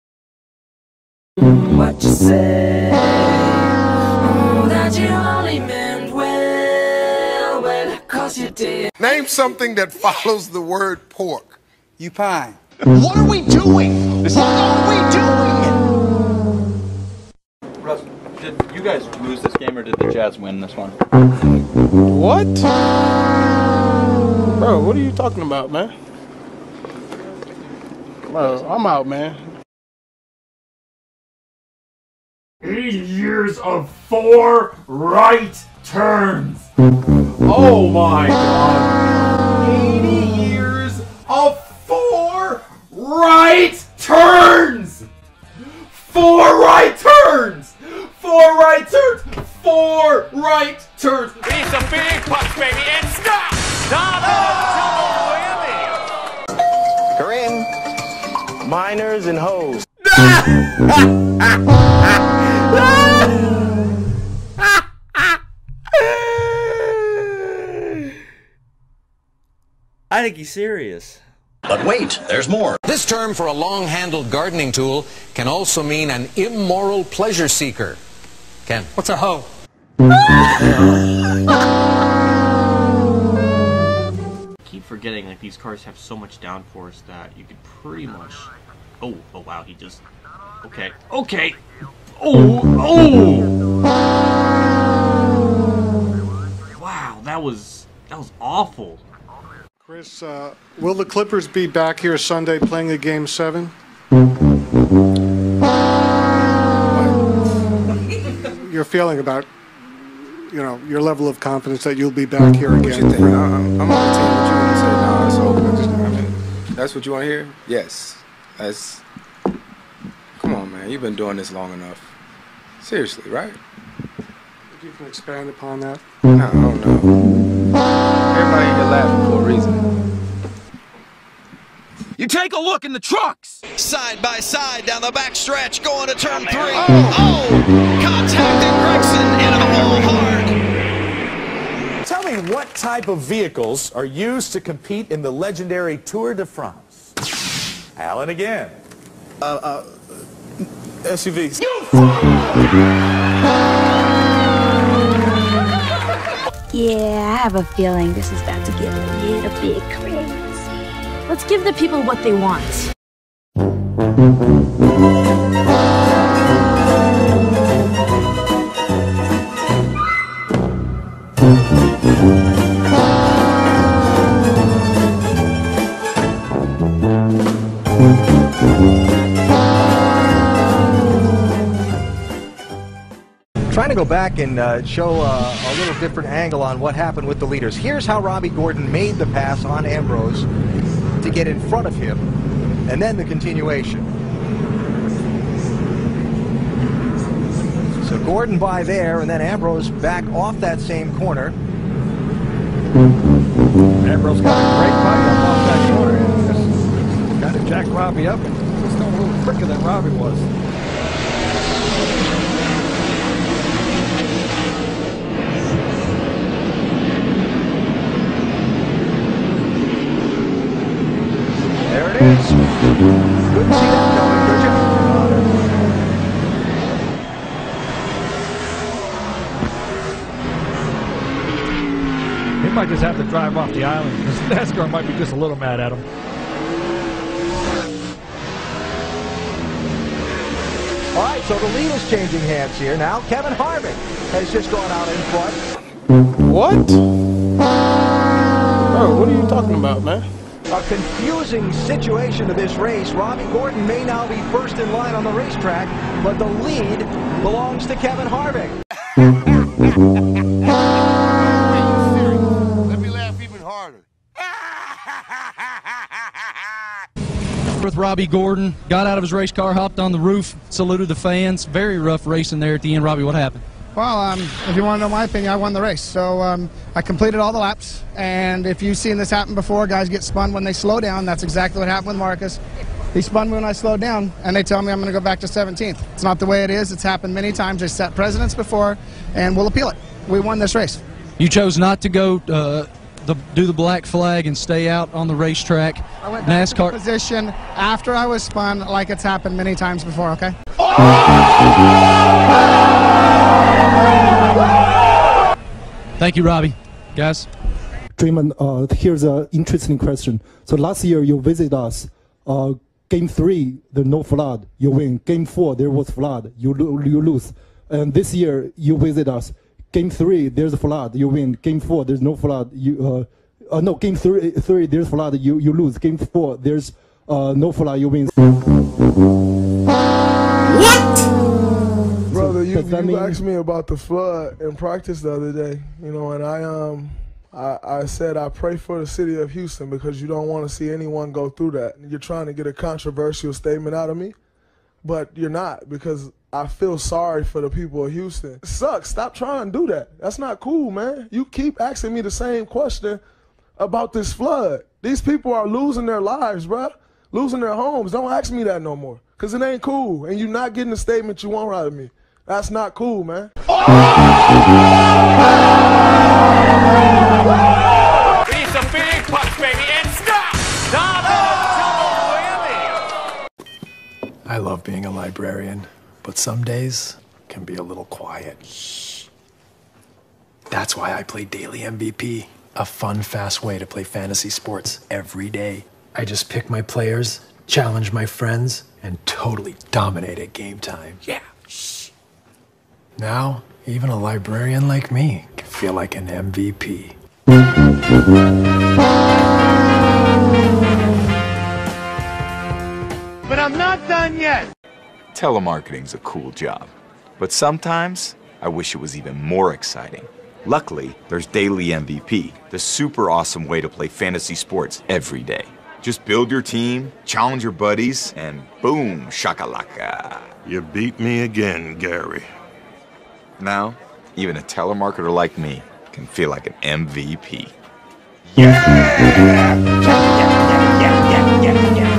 [SPEAKER 18] What you say? Oh, that you only meant well, well, cause you did.
[SPEAKER 20] Name something that follows the word pork.
[SPEAKER 10] You pie. What are we doing? What are we doing?
[SPEAKER 20] Russ, did you guys lose this game or did the Jazz win this one?
[SPEAKER 21] What? Bro, what are you talking about, man? Bro, I'm out, man.
[SPEAKER 18] Yeah.
[SPEAKER 1] years of four right turns. Oh my God. eighty years of four right turns. Four right turns. Four right turns. Four right turns.
[SPEAKER 3] It's a big punch, baby, and stop! Double whammy!
[SPEAKER 14] Kareem, miners and hoes.
[SPEAKER 3] I think he's serious.
[SPEAKER 2] But wait, there's more. This term for a long-handled gardening tool can also mean an immoral pleasure seeker. Ken.
[SPEAKER 5] What's a hoe?
[SPEAKER 6] I keep forgetting like these cars have so much downforce that you could pretty much. Oh, oh wow, he just. Okay, okay. Oh, oh. Wow, that was that was awful.
[SPEAKER 7] Chris, uh, will the Clippers be back here Sunday playing a game seven? Your feeling about, you know, your level of confidence that you'll be back here again?
[SPEAKER 8] What you think? I'm, I'm on the team. What you want to say? No, it's open. I just, I mean, that's what you want to hear? Yes. That's. Come on, man. You've been doing this long enough. Seriously, right?
[SPEAKER 7] If you can expand upon that.
[SPEAKER 8] No, I don't know. Everybody in here laughing for a reason.
[SPEAKER 10] You take a look in the trucks. Side by side down the back stretch, going to turn three. Oh, oh! Contacting Gregson into the wall hard.
[SPEAKER 25] Tell me what type of vehicles are used to compete in the legendary Tour de France? Alan again.
[SPEAKER 27] Uh, uh, S U Vs.
[SPEAKER 28] Yeah, I have a feeling this is about to get a little bit crazy. Let's give the people what they want.
[SPEAKER 29] Trying to go back and uh, show uh, a little different angle on what happened with the leaders. Here's how Robbie Gordon made the pass on Ambrose to get in front of him, and then the continuation. So Gordon by there, and then Ambrose back off that same corner. Ambrose got a great fight up off that corner, and just got to jack Robbie up, and just going a little quicker than Robbie was. There it is. Couldn't see that coming, could you?
[SPEAKER 31] He might just have to drive off the island because NASCAR might be just a little mad at him.
[SPEAKER 29] All right, so the lead is changing hands here now. Kevin Harvick has just gone out in front.
[SPEAKER 27] What? Bro, what are you talking about, man?
[SPEAKER 29] A confusing situation to this race. Robbie Gordon may now be first in line on the racetrack, but the lead belongs to Kevin Harvick.
[SPEAKER 32] Let me laugh even harder.
[SPEAKER 33] With Robbie Gordon, got out of his race car, hopped on the roof, saluted the fans. Very rough racing there at the end. Robbie, what happened?
[SPEAKER 12] Well, um, if you want to know my opinion, I won the race. So um, I completed all the laps, and if you've seen this happen before, guys get spun when they slow down. That's exactly what happened with Marcus. He spun me when I slowed down, and they tell me I'm going to go back to seventeenth. It's not the way it is. It's happened many times. They set precedents before, and we'll appeal it. We won this race.
[SPEAKER 33] You chose not to go uh, the, do the black flag and stay out on the racetrack.
[SPEAKER 12] I went back
[SPEAKER 33] NASCAR
[SPEAKER 12] to the position after I was spun, like it's happened many times before, okay?
[SPEAKER 33] Thank you, Robbie. Guys?
[SPEAKER 23] Draymond, uh, here's an interesting question. So last year you visit us. Uh, game three, there's no flood. You win. Game four, there was flood. You, lo you lose. And this year you visit us. Game three, there's a flood. You win. Game four, there's no flood. You uh, uh, no. Game three, three, there's flood. You you lose. Game four, there's uh, no flood. You win.
[SPEAKER 27] What? Brother, you
[SPEAKER 23] that
[SPEAKER 27] you
[SPEAKER 23] mean?
[SPEAKER 27] asked me about the flood in practice the other day, you know, and I um I, I said I pray for the city of Houston because you don't want to see anyone go through that. You're trying to get a controversial statement out of me, but you're not, because I feel sorry for the people of Houston. It sucks. Stop trying to do that. That's not cool, man. You keep asking me the same question about this flood. These people are losing their lives, bruh. Losing their homes. Don't ask me that no more, because it ain't cool, and you're not getting the statement you want out of me. That's not cool, man.
[SPEAKER 18] Piece of big pucks, baby, and stop! Stop!
[SPEAKER 4] I love being a librarian, but some days can be a little quiet. Shh. That's why I play Daily M V P, a fun, fast way to play fantasy sports every day. I just pick my players, challenge my friends, and totally dominate at game time. Yeah. Shh. Now, even a librarian like me can feel like an M V P.
[SPEAKER 18] But I'm not done yet!
[SPEAKER 5] Telemarketing's a cool job, but sometimes I wish it was even more exciting. Luckily, there's Daily M V P, the super awesome way to play fantasy sports every day. Just build your team, challenge your buddies, and boom, shakalaka.
[SPEAKER 9] You beat me again, Gary.
[SPEAKER 5] Now, even a telemarketer like me can feel like an M V P.
[SPEAKER 18] Yeah! Yeah, yeah, yeah, yeah, yeah, yeah.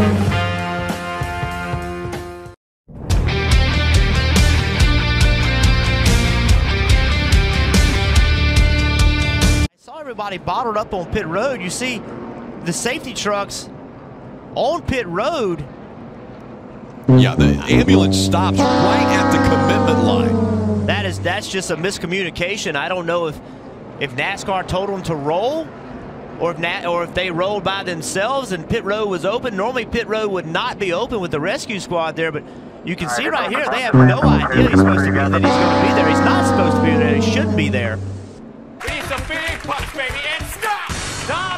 [SPEAKER 11] Everybody bottled up on pit road. You see the safety trucks on pit road.
[SPEAKER 13] Yeah, the ambulance stops right at the commitment line.
[SPEAKER 11] That is that's just a miscommunication. I don't know if if NASCAR told them to roll, or if Nat, or if they rolled by themselves and pit road was open. Normally pit road would not be open with the rescue squad there, but you can see right here they have no idea he's supposed to be that he's going to be there. He's not supposed to be there. He shouldn't be there.
[SPEAKER 18] Piece of big pucks, baby, and stop! Stop!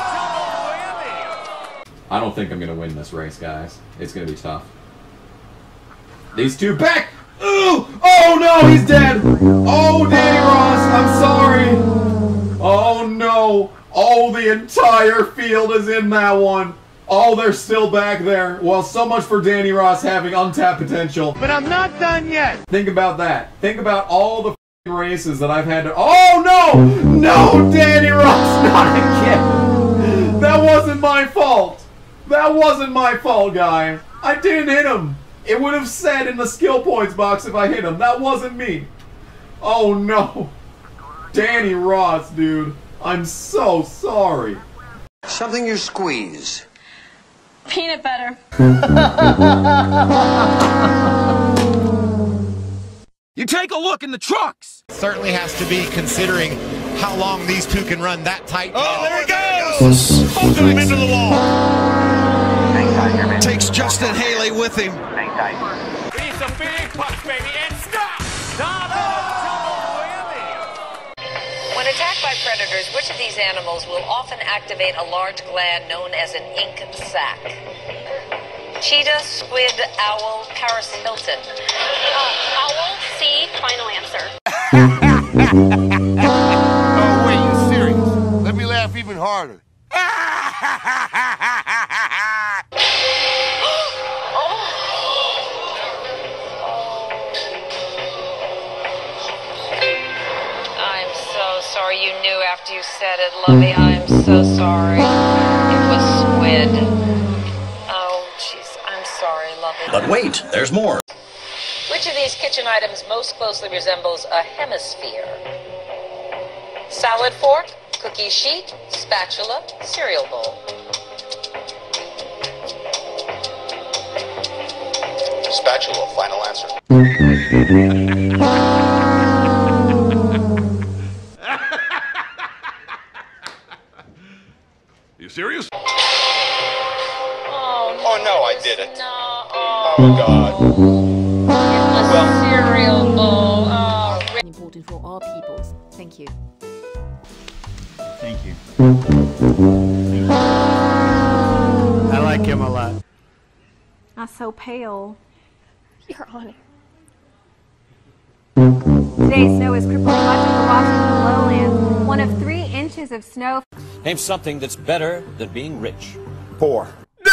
[SPEAKER 1] I don't think I'm gonna win this race, guys. It's gonna be tough. These two back! Ooh! Oh no, he's dead! Oh, Danny Ross, I'm sorry! Oh no! Oh, the entire field is in that one! Oh, they're still back there. Well, so much for Danny Ross having untapped potential.
[SPEAKER 18] But I'm not done yet!
[SPEAKER 1] Think about that. Think about all the races that I've had to— Oh no! No, Danny Ross, not again! That wasn't my fault! That wasn't my fault, guy. I didn't hit him. It would have said in the skill points box if I hit him. That wasn't me. Oh no. Danny Ross, dude. I'm so sorry.
[SPEAKER 15] Something you squeeze.
[SPEAKER 28] Peanut butter.
[SPEAKER 18] You take a look in the trucks!
[SPEAKER 16] Certainly has to be, considering how long these two can run that tight.
[SPEAKER 18] Oh, there he goes! Both of them into the wall.
[SPEAKER 16] Takes Justin Haley with him.
[SPEAKER 18] Piece of big pucks, baby, and stop! Stop!
[SPEAKER 17] When attacked by predators, which of these animals will often activate a large gland known as an ink sac? Cheetah, squid, owl, Paris Hilton.
[SPEAKER 28] Uh, owl, C, final answer.
[SPEAKER 22] Oh, wait, you serious? Let me laugh even harder.
[SPEAKER 17] I'm so sorry. You knew after you said it, Lovey. I'm so sorry. It was squid. Oh, jeez. I'm sorry, Lovey.
[SPEAKER 2] But wait, there's more.
[SPEAKER 17] Which of these kitchen items most closely resembles a hemisphere? Salad fork, cookie sheet, spatula, cereal bowl.
[SPEAKER 20] Spatula, final answer.
[SPEAKER 18] You serious?
[SPEAKER 17] Oh,
[SPEAKER 20] Oh no, I did it.
[SPEAKER 17] no.
[SPEAKER 20] Oh God.
[SPEAKER 17] Well, cereal bowl. Oh,
[SPEAKER 28] Important for all peoples. Thank you.
[SPEAKER 6] Thank you. I like him a lot.
[SPEAKER 28] Not so pale. You're on it.
[SPEAKER 3] Today's snow is crippling much of the Washington lowlands. One of three inches of snow.
[SPEAKER 2] Name something that's better than being rich.
[SPEAKER 29] Poor.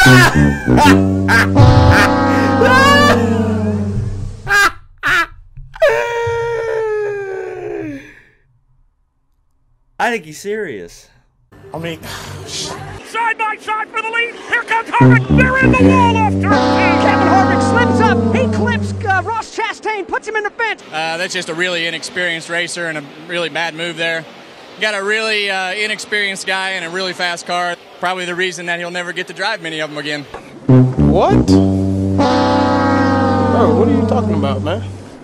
[SPEAKER 6] I think he's serious.
[SPEAKER 29] I mean,
[SPEAKER 18] Side by side for the lead. Here comes Harvick. They're in the wall off turn two.
[SPEAKER 7] Kevin Harvick slips up. He clips uh, Ross Chastain, puts him in the fence.
[SPEAKER 8] Uh, that's just a really inexperienced racer and a really bad move there. Got a really uh, inexperienced guy in a really fast car. Probably the reason that he'll never get to drive many of them again.
[SPEAKER 10] What? Bro, what are you talking about, man?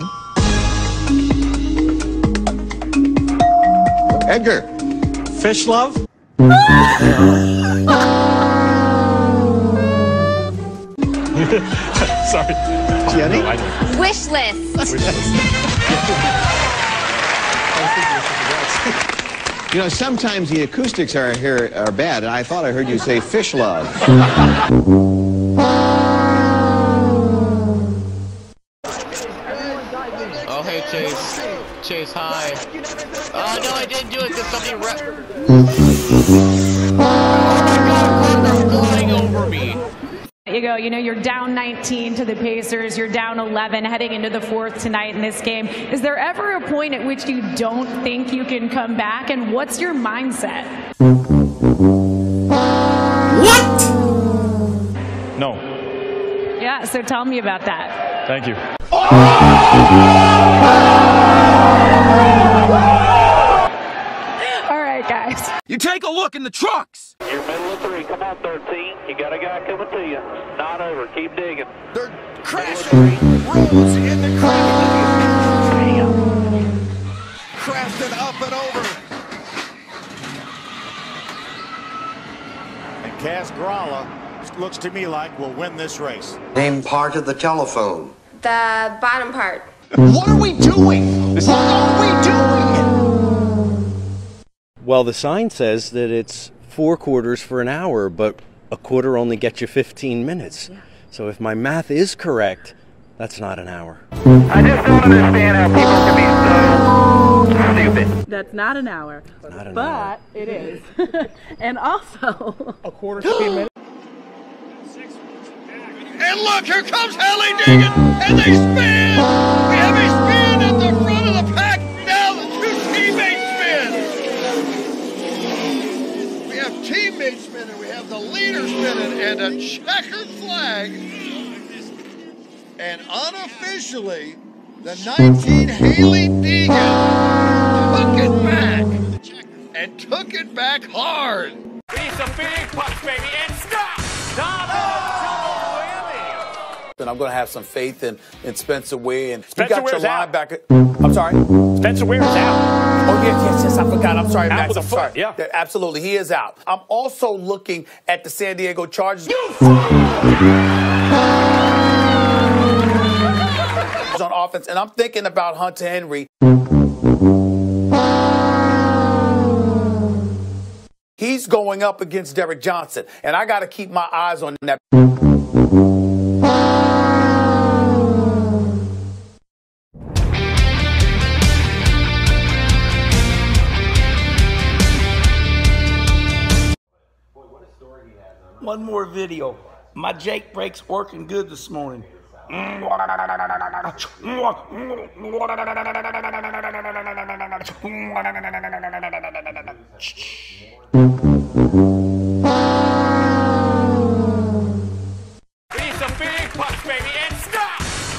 [SPEAKER 15] Edgar.
[SPEAKER 29] Fish love?
[SPEAKER 15] Sorry.
[SPEAKER 29] Jenny?
[SPEAKER 3] Wish list.
[SPEAKER 15] You know, sometimes the acoustics are here are bad, and I thought I heard you say fish love.
[SPEAKER 14] Oh, hey, Chase. Chase, hi. Oh, no, I didn't do it because somebody re- Oh, my God, cars are flying over me.
[SPEAKER 19] You go, you know, you're down nineteen to the Pacers, you're down eleven heading into the fourth tonight in this game. Is there ever a point at which you don't think you can come back, and what's your mindset?
[SPEAKER 15] What?
[SPEAKER 29] No.
[SPEAKER 19] Yeah, so tell me about that.
[SPEAKER 29] Thank you.
[SPEAKER 19] All right, guys.
[SPEAKER 18] You take a look in the trucks.
[SPEAKER 21] You're middle of three. Come on, thirteen. You got a guy coming to you. Not over. Keep digging.
[SPEAKER 18] They're crashing. Rolls in the crash. Crashed it up and over.
[SPEAKER 29] And Kaz Grala looks to me like we'll win this race.
[SPEAKER 15] Name part of the telephone.
[SPEAKER 3] The bottom part.
[SPEAKER 18] What are we doing? What are we doing?
[SPEAKER 6] Well, the sign says that it's four quarters for an hour, but a quarter only gets you fifteen minutes. Yeah. So if my math is correct, that's not an hour.
[SPEAKER 21] I just don't understand how people can be so stupid.
[SPEAKER 24] That's not an hour,
[SPEAKER 6] Not an
[SPEAKER 24] but
[SPEAKER 6] hour.
[SPEAKER 24] it is. And also,
[SPEAKER 10] A quarter fifteen minutes.
[SPEAKER 18] And look, here comes Hallie Deegan, and they spin! We have a spin at the front of the pack. Now the two teammates spin. We have teammates spinning, we have the leader spinning, and a checkered flag. And unofficially, the nineteen Hallie Deegan took it back. And took it back hard. Piece of big pucks, baby, and stop!
[SPEAKER 25] And I'm going to have some faith in, in Spencer Ware. And
[SPEAKER 21] Spencer
[SPEAKER 25] you got your
[SPEAKER 21] Ware's out.
[SPEAKER 25] linebacker. I'm sorry?
[SPEAKER 21] Spencer Ware is out.
[SPEAKER 25] Oh, yes, yes, yes. I forgot. I'm sorry,
[SPEAKER 21] Out
[SPEAKER 25] Max.
[SPEAKER 21] with a
[SPEAKER 25] I'm
[SPEAKER 21] foot,
[SPEAKER 25] sorry.
[SPEAKER 21] yeah.
[SPEAKER 25] Absolutely. He is out. I'm also looking at the San Diego Chargers. You on offense, and I'm thinking about Hunter Henry. He's going up against Derek Johnson, and I got to keep my eyes on that.
[SPEAKER 26] One more video. My Jake brake's working good this morning.
[SPEAKER 18] Piece of big pucks, baby, and stop!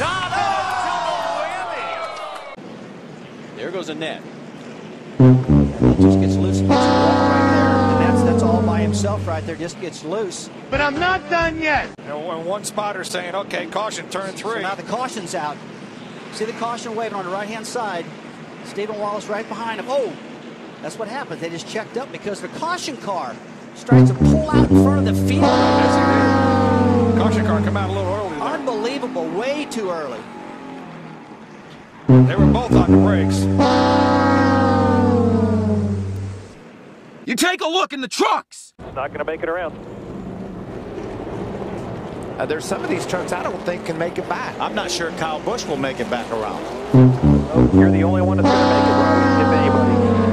[SPEAKER 2] There goes a net.
[SPEAKER 29] It just gets loose and gets a wall right there. And that's, that's all by himself right there. Just gets loose.
[SPEAKER 18] But I'm not done yet.
[SPEAKER 29] And one spotter saying, okay, caution, turn three. So now the caution's out. See the caution waving on the right-hand side. Stephen Wallace right behind him. Oh, that's what happened. They just checked up because the caution car starts to pull out in front of the field. Caution car come out a little early there. Unbelievable. Way too early.
[SPEAKER 25] They were both on the brakes.
[SPEAKER 18] You take a look in the trucks.
[SPEAKER 21] Not going to make it around.
[SPEAKER 29] Uh, there's some of these trucks I don't think can make it back. I'm not sure Kyle Busch will make it back around.
[SPEAKER 21] You're the only one that's going to make it, Robbie, if anybody.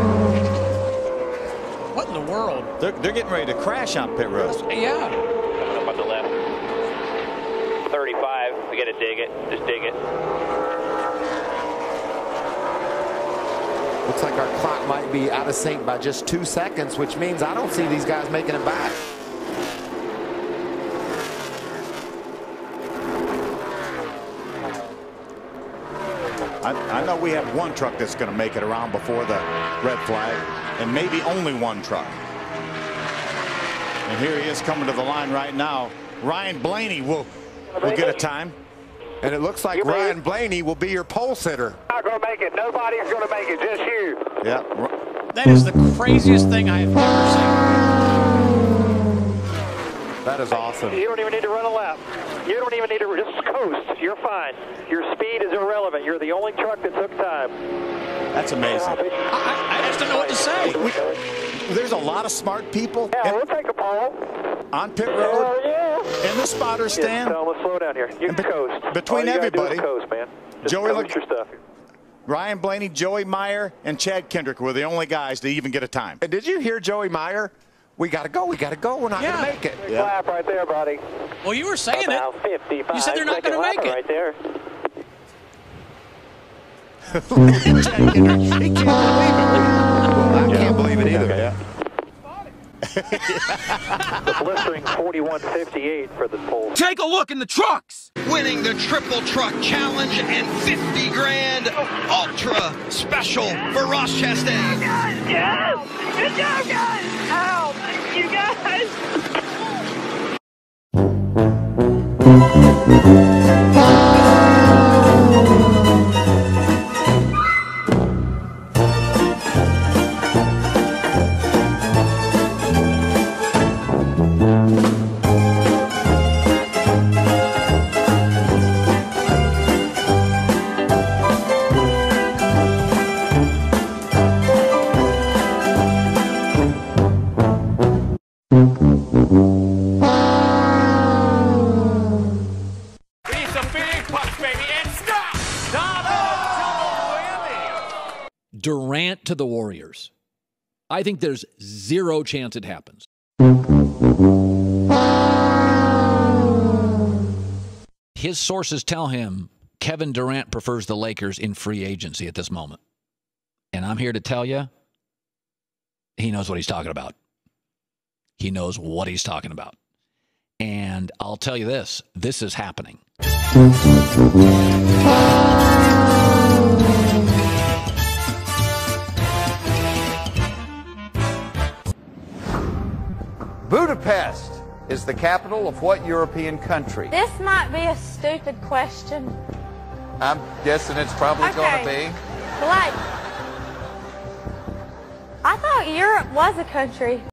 [SPEAKER 8] What in the world?
[SPEAKER 1] They're, they're getting ready to crash on pit road.
[SPEAKER 8] Yeah.
[SPEAKER 21] Up on the left. thirty-five. We got to dig it. Just dig it.
[SPEAKER 4] Looks like our clock might be out of sync by just two seconds, which means I don't see these guys making it back.
[SPEAKER 1] I, I know we have one truck that's going to make it around before the red flag, and maybe only one truck. And here he is coming to the line right now. Ryan Blaney will, will get a time.
[SPEAKER 4] And it looks like Ryan Blaney will be your pole sitter.
[SPEAKER 21] Not going to make it. Nobody's going to make it. Just you.
[SPEAKER 1] Yeah.
[SPEAKER 8] That is the craziest thing I have ever seen.
[SPEAKER 4] That is awesome.
[SPEAKER 21] You don't even need to run a lap. You don't even need to just coast. You're fine. Your speed is irrelevant. You're the only truck that took time.
[SPEAKER 1] That's amazing.
[SPEAKER 8] I, I just don't know what to say.
[SPEAKER 1] We, there's a lot of smart people.
[SPEAKER 21] Yeah, we'll take a poll.
[SPEAKER 1] On pit road.
[SPEAKER 21] Oh, yeah.
[SPEAKER 1] In the spotter stand.
[SPEAKER 21] Yeah, tell them to slow down here. You can
[SPEAKER 1] be,
[SPEAKER 21] coast.
[SPEAKER 1] Between
[SPEAKER 21] All you
[SPEAKER 1] everybody.
[SPEAKER 21] Do is coast, man. Just
[SPEAKER 1] Joey,
[SPEAKER 21] coast
[SPEAKER 1] look,
[SPEAKER 21] your stuff.
[SPEAKER 1] Ryan Blaney, Joey Meyer, and Chad Kendrick were the only guys to even get a time.
[SPEAKER 4] And did you hear Joey Meyer? We got to go. We got to go. We're not
[SPEAKER 8] Yeah.
[SPEAKER 4] going to make it.
[SPEAKER 21] Big yeah. Clap right there, buddy.
[SPEAKER 8] Well, you were saying
[SPEAKER 21] About
[SPEAKER 8] it.
[SPEAKER 21] fifty-five.
[SPEAKER 8] You said they're not going to make it.
[SPEAKER 21] Right there.
[SPEAKER 1] Chad Kendrick, he can't believe it.
[SPEAKER 4] Well, I
[SPEAKER 1] yeah.
[SPEAKER 4] can't believe it either.
[SPEAKER 1] Okay, yeah.
[SPEAKER 21] The blistering forty-one fifty-eight for the pole.
[SPEAKER 18] Take a look in the trucks. Winning the Triple Truck Challenge and fifty grand Ultra Special for Ross Chastain.
[SPEAKER 7] Yes, yes. Good job, guys. Ow, you guys.
[SPEAKER 5] Durant to the Warriors. I think there's zero chance it happens. His sources tell him Kevin Durant prefers the Lakers in free agency at this moment. And I'm here to tell you, he knows what he's talking about. He knows what he's talking about. And I'll tell you this, this is happening.
[SPEAKER 15] Budapest is the capital of what European country?
[SPEAKER 3] This might be a stupid question.
[SPEAKER 15] I'm guessing it's probably
[SPEAKER 3] Okay.
[SPEAKER 15] going to be.
[SPEAKER 3] Like, I thought Europe was a country.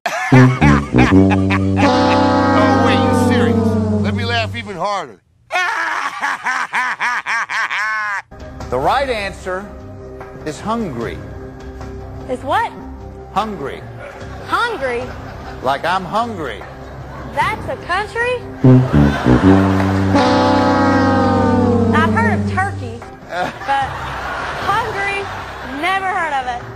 [SPEAKER 22] Oh, wait, you serious? Let me laugh even harder.
[SPEAKER 15] The right answer is Hungary.
[SPEAKER 3] Is what?
[SPEAKER 15] Hungry.
[SPEAKER 3] Hungry?
[SPEAKER 15] Like I'm hungry.
[SPEAKER 3] That's a country? I've heard of Turkey, but Hungary, never heard of it.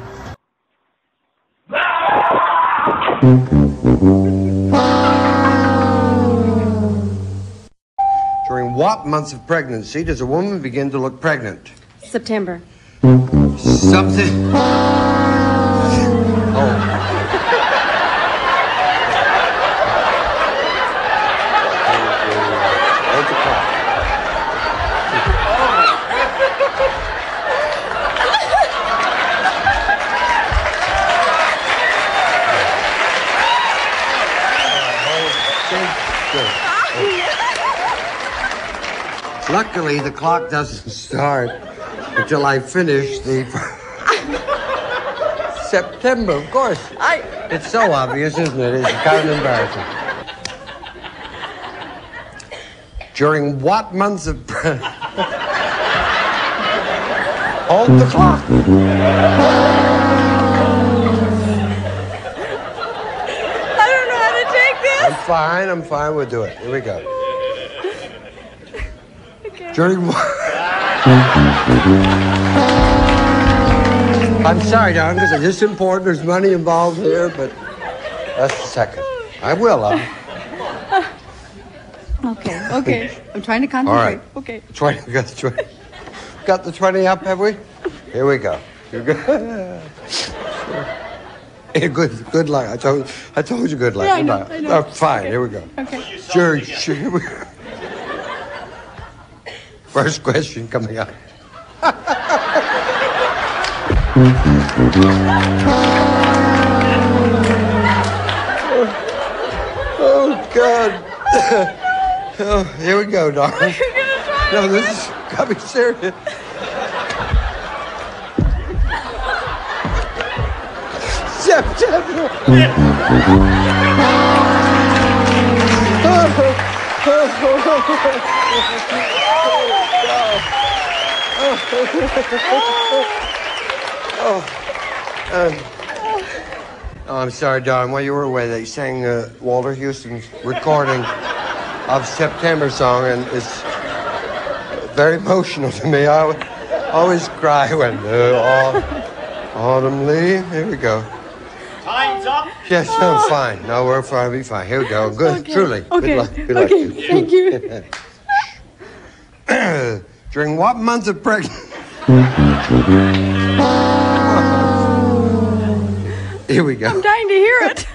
[SPEAKER 9] During what months of pregnancy does a woman begin to look pregnant?
[SPEAKER 24] September.
[SPEAKER 9] Something. Oh. Luckily, the clock doesn't start until I finish the September, of course. I... It's so obvious, isn't it? It's kind of embarrassing. During what months of... Hold the clock.
[SPEAKER 7] I don't know how to take this.
[SPEAKER 9] I'm fine, I'm fine, we'll do it. Here we go. During what... I'm sorry, darling, because it's important. There's money involved here, but that's the second. I will. I'll...
[SPEAKER 24] Okay, okay. I'm trying to concentrate.
[SPEAKER 9] All right.
[SPEAKER 24] Okay.
[SPEAKER 9] twenty, we got the twenty. Got the twenty up, have we? Here we go. You're good. Hey, good, good luck. I told, I told you good luck.
[SPEAKER 24] Yeah, I know, I know.
[SPEAKER 9] Oh, fine,
[SPEAKER 24] Okay.
[SPEAKER 9] here we go.
[SPEAKER 24] Okay.
[SPEAKER 9] Sure, sure. Here we go. First question coming up. Oh, God. Oh, here we go, darling. No, this is got me serious. September. Oh, um, oh, I'm sorry, darling. While you were away, they sang uh, Walter Houston's recording of September song, and it's very emotional to me. I always, always cry when the au- autumn leaves. Here we go.
[SPEAKER 21] Time's up.
[SPEAKER 9] Yes, I'm fine. No, we're fine. We'll be fine. Here we go. Good,
[SPEAKER 24] Okay.
[SPEAKER 9] truly.
[SPEAKER 24] Okay.
[SPEAKER 9] Good luck. Good luck.
[SPEAKER 24] Okay, thank you.
[SPEAKER 9] During what month of pregnancy? Here we go.
[SPEAKER 24] I'm dying to hear it.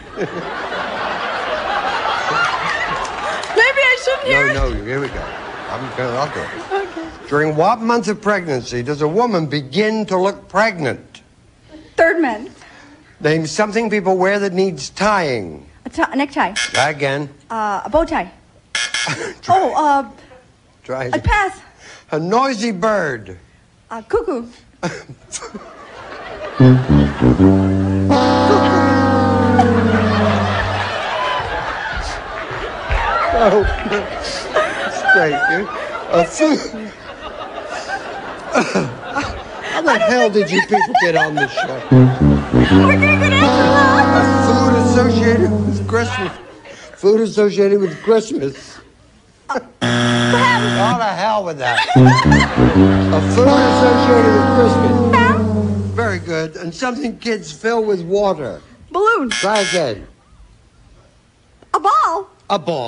[SPEAKER 24] Maybe I shouldn't hear
[SPEAKER 9] No,
[SPEAKER 24] it.
[SPEAKER 9] no, here we go. I'm gonna, I'll do it.
[SPEAKER 24] Okay.
[SPEAKER 9] During what month of pregnancy does a woman begin to look pregnant?
[SPEAKER 24] Third man.
[SPEAKER 9] Name something people wear that needs tying.
[SPEAKER 24] A, t- a necktie.
[SPEAKER 9] Try again.
[SPEAKER 24] Uh, a bow tie. Oh, uh,
[SPEAKER 9] Try
[SPEAKER 24] a
[SPEAKER 9] again.
[SPEAKER 24] pass.
[SPEAKER 9] A noisy bird.
[SPEAKER 24] A cuckoo.
[SPEAKER 9] Oh, straight, dude. A food. How the hell did you people get on this show?
[SPEAKER 24] We're gonna get
[SPEAKER 9] A food associated with Christmas. Food associated with Christmas. Go to hell with that. A food associated with Christmas. Very good. And something kids fill with water.
[SPEAKER 24] Balloon.
[SPEAKER 9] Try again.
[SPEAKER 24] A ball.
[SPEAKER 9] A ball.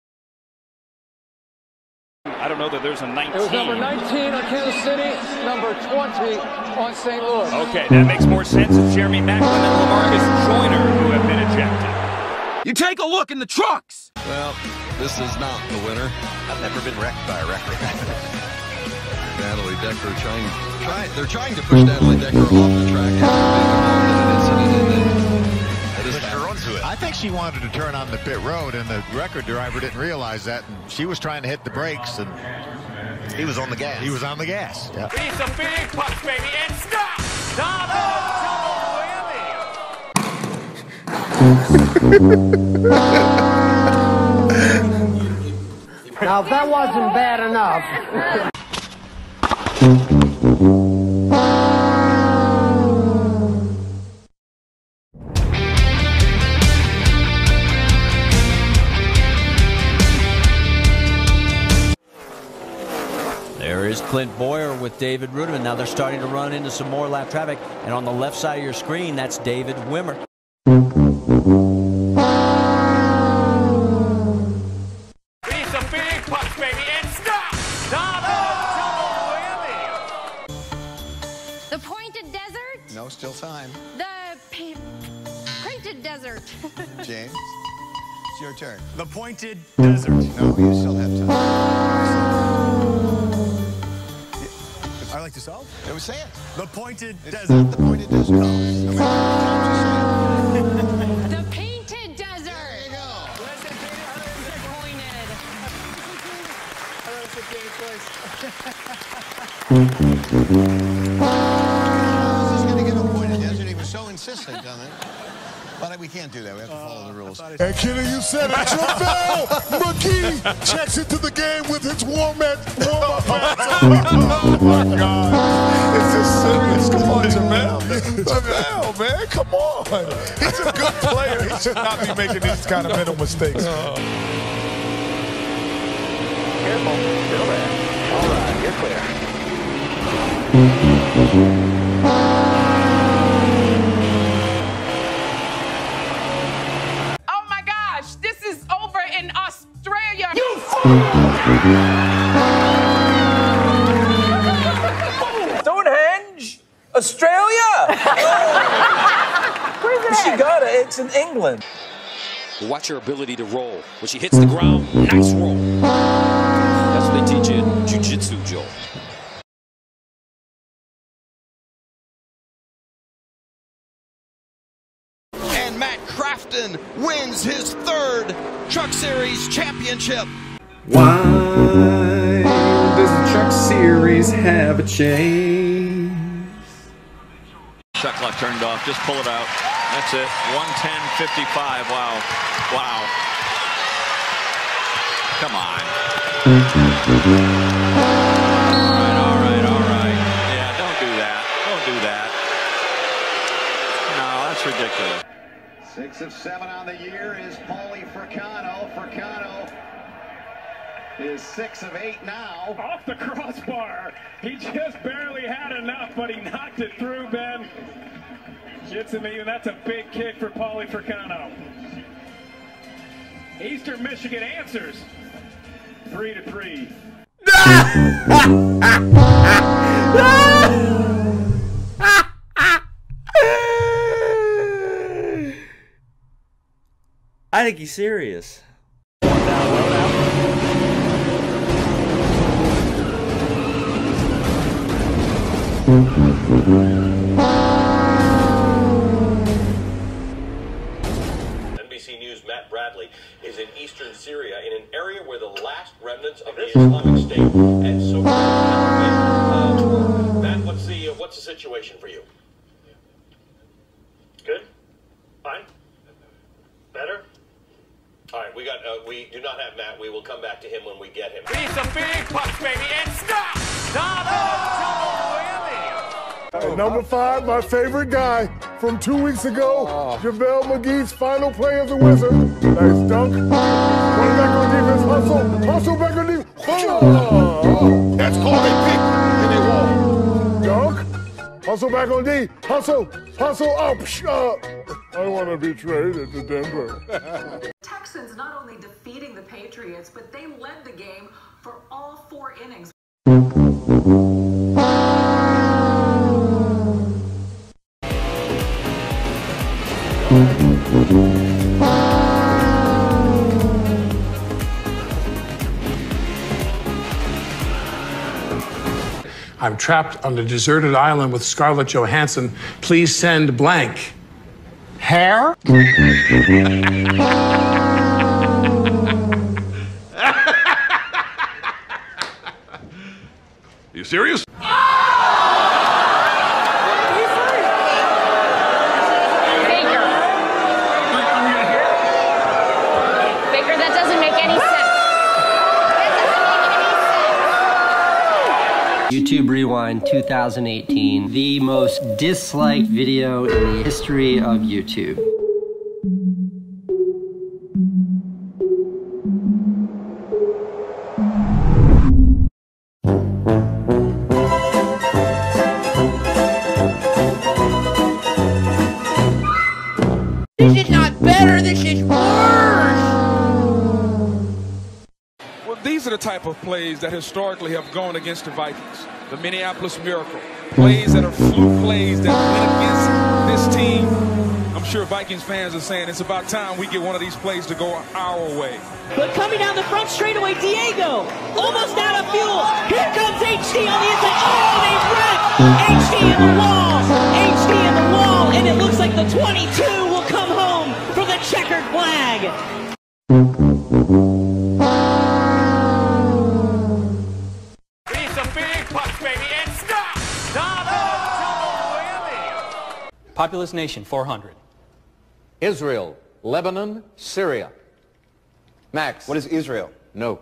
[SPEAKER 11] I don't know that there's a nineteen.
[SPEAKER 12] It was number nineteen on Kansas City, number twenty on Saint Louis.
[SPEAKER 11] Okay, that makes more sense. It's Jeremy Macklin and LaMarcus Joyner who have been ejected.
[SPEAKER 12] You take a look in the trucks.
[SPEAKER 13] Well, this is not the winner.
[SPEAKER 16] I've never been wrecked by a record.
[SPEAKER 13] Natalie Decker trying, try, they're trying to push Natalie Decker off the track after being involved in an incident, and then it is
[SPEAKER 16] Pushed her onto it.
[SPEAKER 17] I think she wanted to turn on the pit road, and the record driver didn't realize that, and she was trying to hit the brakes, and
[SPEAKER 16] he was on the gas.
[SPEAKER 17] He was on the gas. Yeah.
[SPEAKER 11] Piece of big pucks, baby, and stop!
[SPEAKER 9] Now, if that wasn't bad enough.
[SPEAKER 20] There is Clint Boyer with David Ruderman. Now they're starting to run into some more lap traffic. And on the left side of your screen, that's David Wimmer.
[SPEAKER 11] Piece of big pucks, baby, and stop!
[SPEAKER 23] The Pointed Desert?
[SPEAKER 17] No, still time.
[SPEAKER 23] The p- Printed Desert.
[SPEAKER 17] James, it's your turn.
[SPEAKER 11] The Pointed Desert.
[SPEAKER 17] No, you still have time. I like to solve. It was say it.
[SPEAKER 11] The Pointed
[SPEAKER 17] It's
[SPEAKER 11] Desert.
[SPEAKER 17] not the pointed desert. No. No matter how many times
[SPEAKER 23] The Painted Desert.
[SPEAKER 17] There you go. I was just going to give a pointed desert. He was so insistent on it. But we can't do that. We have to follow the rules.
[SPEAKER 18] And Kenny, you said it. Travel McGee checks into the game with his warm up. Warm up. Oh my God! It's just serious. Come on, Jamel. Jamel, man, come on. He's a good player. He should not be making these kind of mental mistakes.
[SPEAKER 21] Careful. Still there. All right, you're clear.
[SPEAKER 2] Australia!
[SPEAKER 3] Where's it
[SPEAKER 2] She
[SPEAKER 3] at?
[SPEAKER 2] got it. It's in England.
[SPEAKER 11] Watch her ability to roll. When she hits the ground, nice roll. That's what they teach you in jiu-jitsu, Joel.
[SPEAKER 13] And Matt Crafton wins his third Truck Series championship.
[SPEAKER 6] Why does the Truck Series have a chase?
[SPEAKER 10] Shot clock turned off. Just pull it out. That's it. one ten fifty-five. Wow. Wow. Come on. All right, all right, all right. Yeah, don't do that. Don't do that. No, that's ridiculous.
[SPEAKER 14] Six of seven on the year is Paulie Fricano. Fricano is six of eight now.
[SPEAKER 19] Off the crossbar. He just barely had enough, but he knocked it through, Ben. Gets him even. That's a big kick for Paulie Fricano. Eastern Michigan answers. Three to three.
[SPEAKER 20] I think he's serious.
[SPEAKER 25] N B C News' Matt Bradley is in eastern Syria, in an area where the last remnants of the Islamic State and so uh, were. Matt, what's the uh, what's the situation for you? Good, fine, better. All right, we got uh, we do not have Matt. We will come back to him when we get him.
[SPEAKER 11] He's a big punch, baby, and stop! Stop!
[SPEAKER 22] At number five, my favorite guy from two weeks ago, oh. JaVale McGee's final play as a Wizard. Nice dunk. Running back on defense, hustle, hustle back on defense. Oh. That's called a pick, and they walk. Dunk, hustle back on D, hustle, hustle up. Uh, I want to be traded to Denver.
[SPEAKER 26] Texans not only defeating the Patriots, but they led the game for all four innings.
[SPEAKER 27] I'm trapped on a deserted island with Scarlett Johansson. Please send blank. Hair?
[SPEAKER 22] You serious?
[SPEAKER 28] YouTube Rewind two thousand eighteen, the most disliked video in the history of YouTube.
[SPEAKER 30] This is not better, this is worse!
[SPEAKER 31] Well, these are the type of plays that historically have gone against the Vikings. The Minneapolis Miracle. Plays that are fluke plays that went against this team. I'm sure Vikings fans are saying it's about time we get one of these plays to go our way.
[SPEAKER 30] But coming down the front straightaway, Diego, almost out of fuel. Here comes H D on the inside. Oh, they wrecked H D in the wall. H D in the wall, and it looks like the twenty-two will come home for the checkered flag.
[SPEAKER 32] Populous nation, four hundred.
[SPEAKER 33] Israel, Lebanon, Syria. Max.
[SPEAKER 15] What is Israel?
[SPEAKER 33] No.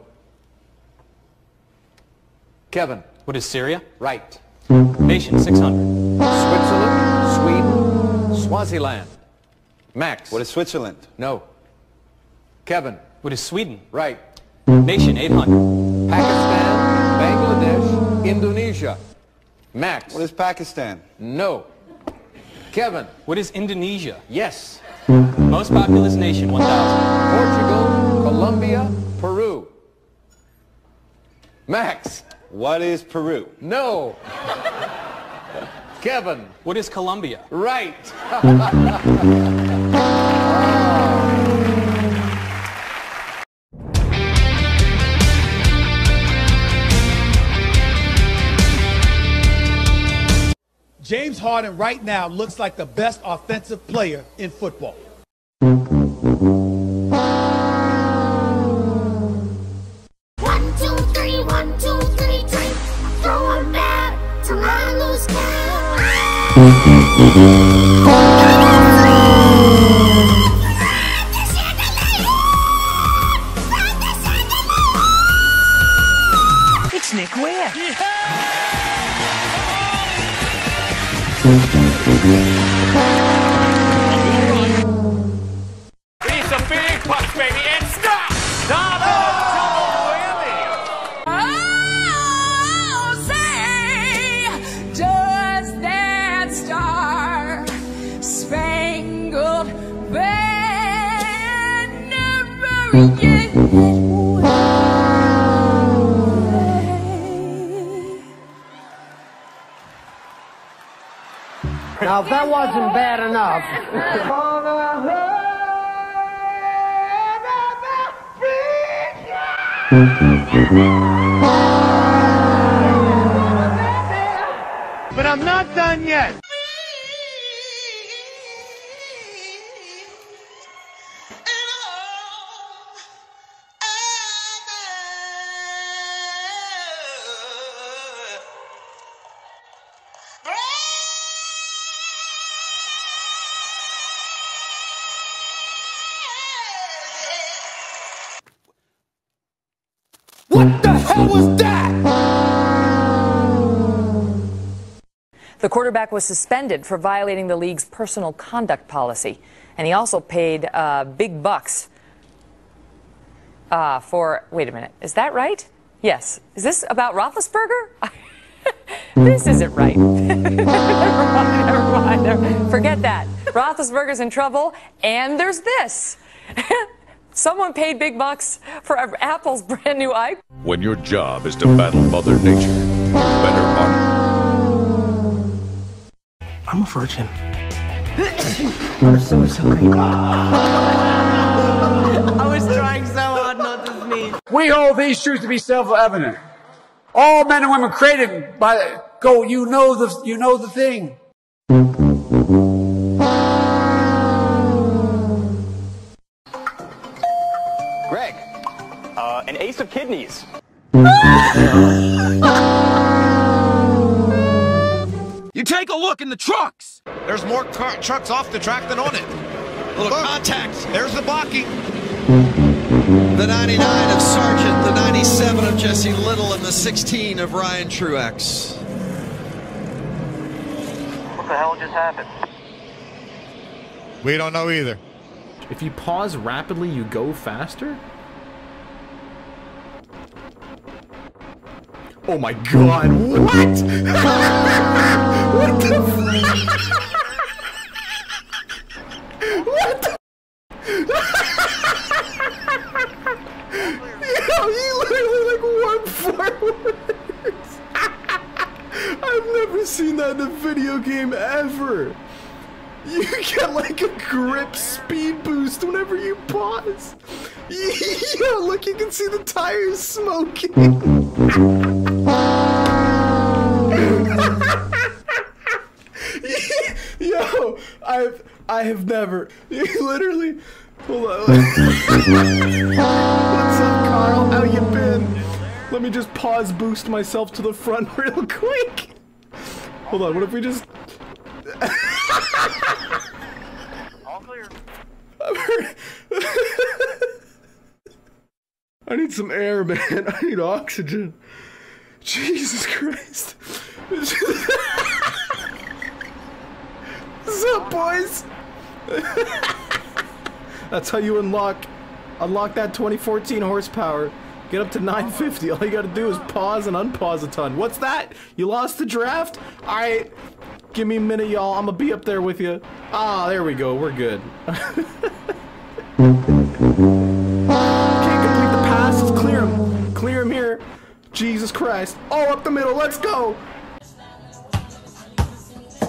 [SPEAKER 33] Kevin.
[SPEAKER 32] What is Syria?
[SPEAKER 33] Right.
[SPEAKER 32] Nation, six hundred.
[SPEAKER 33] Switzerland, Sweden, Swaziland. Max.
[SPEAKER 15] What is Switzerland?
[SPEAKER 33] No. Kevin.
[SPEAKER 32] What is Sweden?
[SPEAKER 33] Right.
[SPEAKER 32] Nation, eight hundred.
[SPEAKER 33] Pakistan, Bangladesh, Indonesia. Max.
[SPEAKER 15] What is Pakistan?
[SPEAKER 33] No. Kevin.
[SPEAKER 32] What is Indonesia?
[SPEAKER 33] Yes.
[SPEAKER 32] Most populous nation, one thousand.
[SPEAKER 33] Portugal, Colombia, Peru. Max.
[SPEAKER 15] What is Peru?
[SPEAKER 33] No. Kevin.
[SPEAKER 32] What is Colombia?
[SPEAKER 33] Right.
[SPEAKER 1] James Harden right now looks like the best offensive player in football.
[SPEAKER 4] One, two, three, one, two, three, three. Throw 'em back till I lose count.
[SPEAKER 2] It's Nick Ware.
[SPEAKER 10] It's a big punch, baby, and stop! Stop! Oh,
[SPEAKER 4] say, does that star spangled banner yet?
[SPEAKER 28] Now, if that wasn't bad enough.
[SPEAKER 1] But I'm not done yet.
[SPEAKER 4] What the hell was that?
[SPEAKER 5] The quarterback was suspended for violating the league's personal conduct policy, and he also paid uh, big bucks uh, for, wait a minute, is that right? Yes. Is this about Roethlisberger? This isn't right. Never mind, never mind, never. Forget that. Roethlisberger's in trouble, and there's this. Someone paid big bucks for Apple's brand new iPhone.
[SPEAKER 7] When your job is to battle Mother Nature, you better arm.
[SPEAKER 2] I'm a virgin.
[SPEAKER 28] I'm so sorry. I was trying so hard not to sneeze.
[SPEAKER 8] We hold these truths to be self-evident. All men and women created by the, go, you know the, you know the thing.
[SPEAKER 31] Greg, uh, an ace of kidneys.
[SPEAKER 9] You take a look in the trucks. There's more car trucks off the track than on it. Little contacts. There's the blocking.
[SPEAKER 13] The ninety-nine of Sargent, the ninety-seven of Jesse Little, and the sixteen of Ryan Truex.
[SPEAKER 21] What the hell just happened?
[SPEAKER 9] We don't know either.
[SPEAKER 12] If you pause rapidly, you go faster? Oh my god, what? What the f- What the Yo, you literally like went forwards. I've never seen that in a video game ever. You get like a grip speed boost whenever you pause. Yo, look, you can see the tires smoking. Yo, I've I have never. You literally. Hold on. What's up, Carl? How you been? Let me just pause boost myself to the front real quick. Hold on. What if we just?
[SPEAKER 21] All clear.
[SPEAKER 12] I need some air, man. I need oxygen. Jesus Christ. What's up, boys? That's how you unlock unlock that twenty fourteen horsepower. Get up to nine fifty. All you gotta do is pause and unpause a ton. What's that? You lost the draft? Alright. Give me a minute, y'all. I'm gonna be up there with you. Ah, there we go. We're good. Can't complete the passes. Clear him. Clear him here. Jesus Christ. All up the middle. Let's go.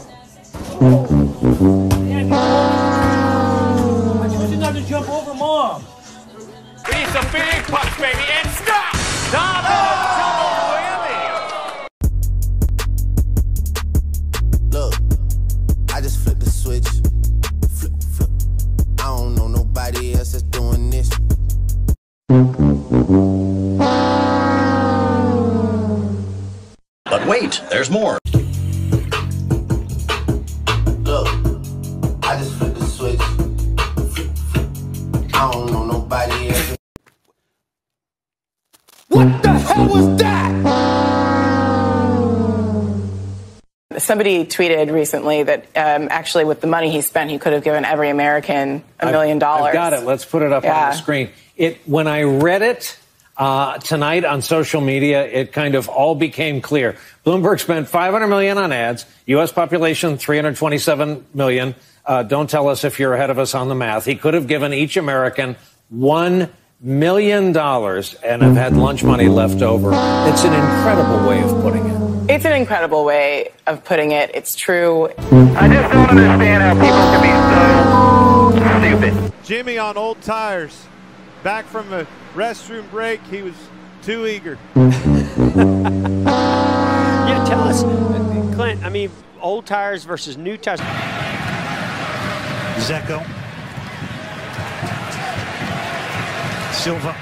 [SPEAKER 3] I told you not to jump over Mom.
[SPEAKER 10] Be some big pucks, baby, and stop! Double
[SPEAKER 6] Look, I just flipped the switch. Flip, flip. I don't know nobody else that's doing this.
[SPEAKER 11] But wait, there's more.
[SPEAKER 6] Look, I just flipped the switch. Flip, flip. I don't know nobody else.
[SPEAKER 14] What the hell was that?
[SPEAKER 16] Somebody tweeted recently that um, actually with the money he spent, he could have given every American a million dollars.
[SPEAKER 17] I've got it. Let's put it up
[SPEAKER 16] yeah.
[SPEAKER 17] on the screen. It when I read it uh, tonight on social media, it kind of all became clear. Bloomberg spent five hundred million dollars on ads. U S population three hundred twenty-seven million. Uh, don't tell us if you're ahead of us on the math. He could have given each American one million dollars and have had lunch money left over. It's an incredible way of putting it.
[SPEAKER 16] It's an incredible way of putting it. It's true.
[SPEAKER 21] I just don't understand how people can be so stupid.
[SPEAKER 18] Jimmy on old tires. Back from the restroom break, he was too eager.
[SPEAKER 19] Yeah, tell us, Clint, I mean, old tires versus new tires.
[SPEAKER 20] Zecco. Silva.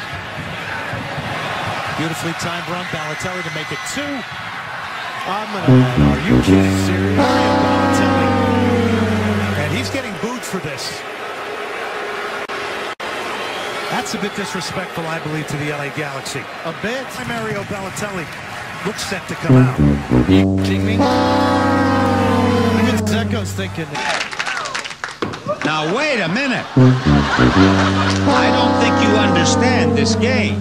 [SPEAKER 20] Beautifully timed run. Balotelli to make it two. I'm gonna, are you kidding? Serious? Mario Balotelli. And he's getting booed for this. That's a bit disrespectful, I believe, to the L A Galaxy. A bit. Mario Balotelli looks set to come out. You kidding me? Even Zecco's thinking.
[SPEAKER 23] Now, wait a minute. I don't think you understand this game.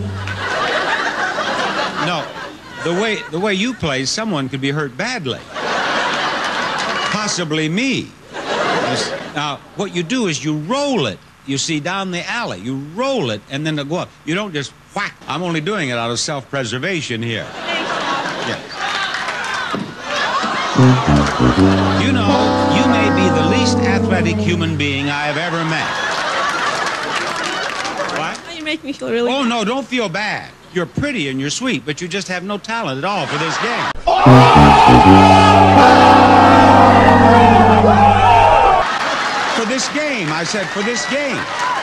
[SPEAKER 23] No, the way the way you play, someone could be hurt badly. Possibly me. Now, what you do is you roll it, you see, down the alley. You roll it, and then go up. You don't just whack. I'm only doing it out of self-preservation here. Yeah. You know, you may be the least athletic human being I have ever met. What?
[SPEAKER 24] You make me feel really
[SPEAKER 23] Oh, no, don't feel bad. You're pretty and you're sweet, but you just have no talent at all for this game. For this game, I said, for this game.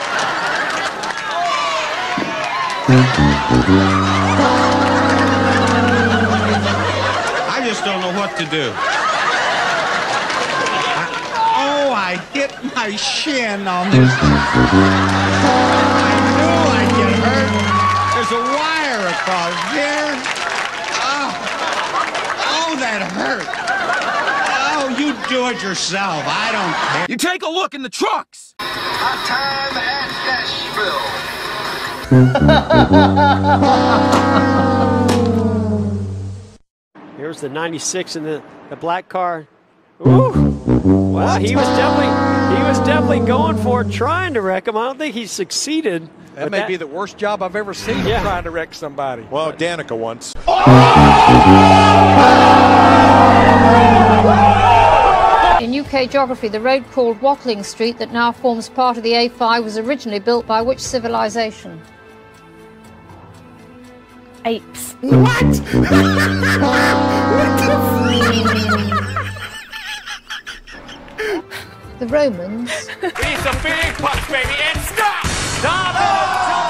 [SPEAKER 23] I just don't know what to do. I, oh, I hit my shin on this. I knew I'd get hurt. There's a wire across here. Oh, oh that hurt. Oh, you do it yourself. I don't care.
[SPEAKER 9] You take a look in the trucks.
[SPEAKER 4] Hot time at
[SPEAKER 19] Nashville. Here's the ninety-six in the, the black car. Ooh. Well, he was definitely he was definitely going for it, trying to wreck him. I don't think he succeeded.
[SPEAKER 25] That may that, be the worst job I've ever seen yeah. trying to wreck somebody.
[SPEAKER 20] Well, Danica once.
[SPEAKER 29] In U K geography, the road called Watling Street that now forms part of the A five was originally built by which civilization?
[SPEAKER 24] Apes.
[SPEAKER 29] What? What the The Romans.
[SPEAKER 10] Be some big pucks, baby, and stop! Double